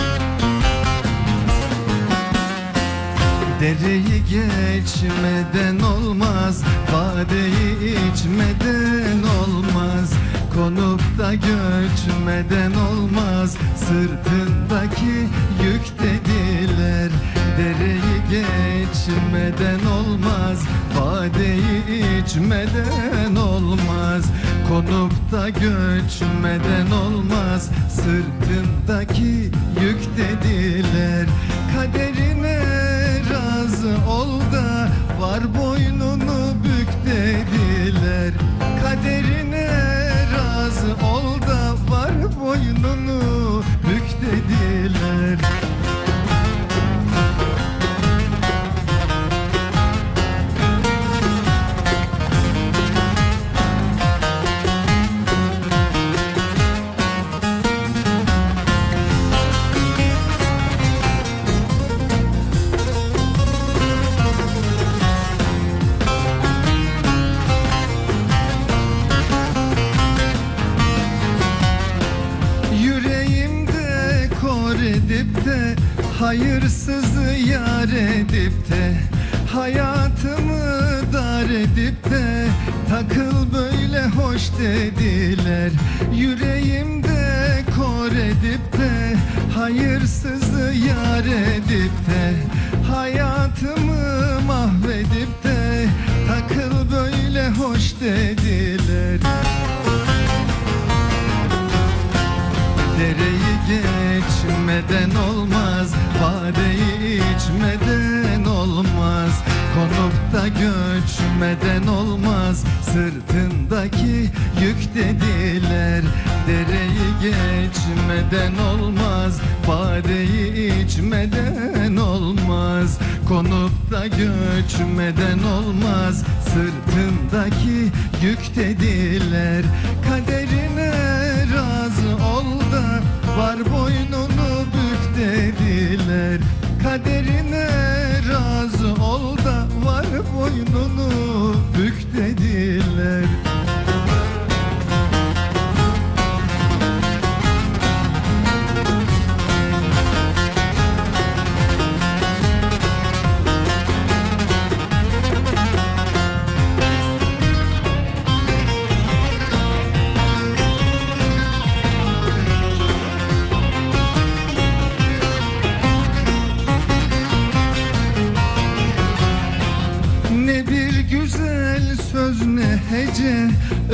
Dereyi geçmeden olmaz, badeyi içmeden olmaz. Konup da göçmeden olmaz, sırtındaki yük dediler. Dereyi geçmeden olmaz, badeyi içmeden olmaz. Konup da göçmeden olmaz, sırtındaki yük dediler. Kaderine razı ol da var boynunu bük dediler. Kaderine razı ol da var boynunu bük dediler. Yüreğimde kor edip de hayırsızı yar edip de hayatımı dar edip de takıl böyle hoş dediler. Yüreğimde kor edip de hayırsızı yar edip de hayatımı mahvedip de takıl böyle hoş dediler. Dereyi geçmeden olmaz, badeyi içmeden olmaz. Konup da göçmeden olmaz, sırtındaki yük dediler. Dereyi geçmeden olmaz, badeyi içmeden olmaz. Konup da göçmeden olmaz, sırtındaki yük dediler. Kaderine razı ol da var boynunu bük dediler. Kaderine razı ol da var boynunu bük dediler.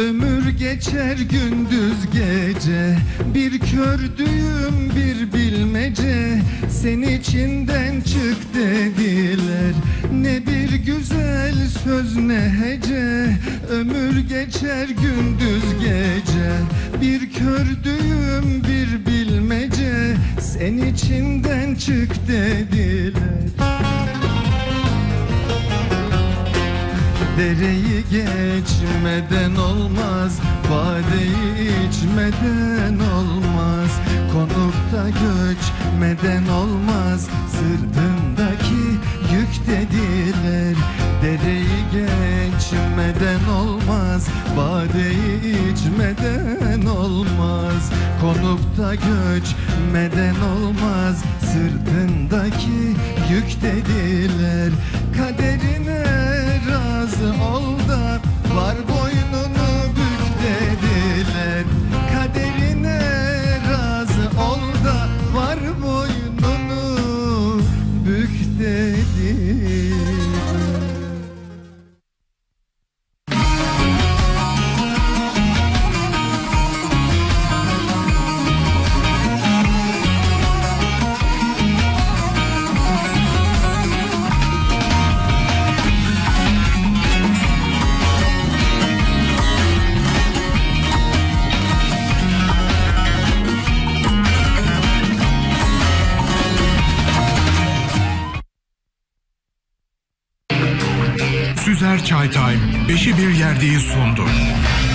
Ömür geçer gündüz gece, bir kördüğüm bir bilmece. Sen içinden çık dediler, ne bir güzel söz ne hece. Ömür geçer gündüz gece, bir kördüğüm bir bilmece. Sen içinden çık dediler. Dereyi geçmeden olmaz, badeyi içmeden olmaz. Konup da göçmeden olmaz, sırtındaki yük dediler. Dereyi geçmeden olmaz, badeyi içmeden olmaz. Konup da göçmeden olmaz, sırtındaki yük dediler. Kaderine razı ol da var boynunu bük dediler. Kaderine razı ol da var boynunu bük dediler. Süzer Çay Time 5'i bir yerdeyi sundu.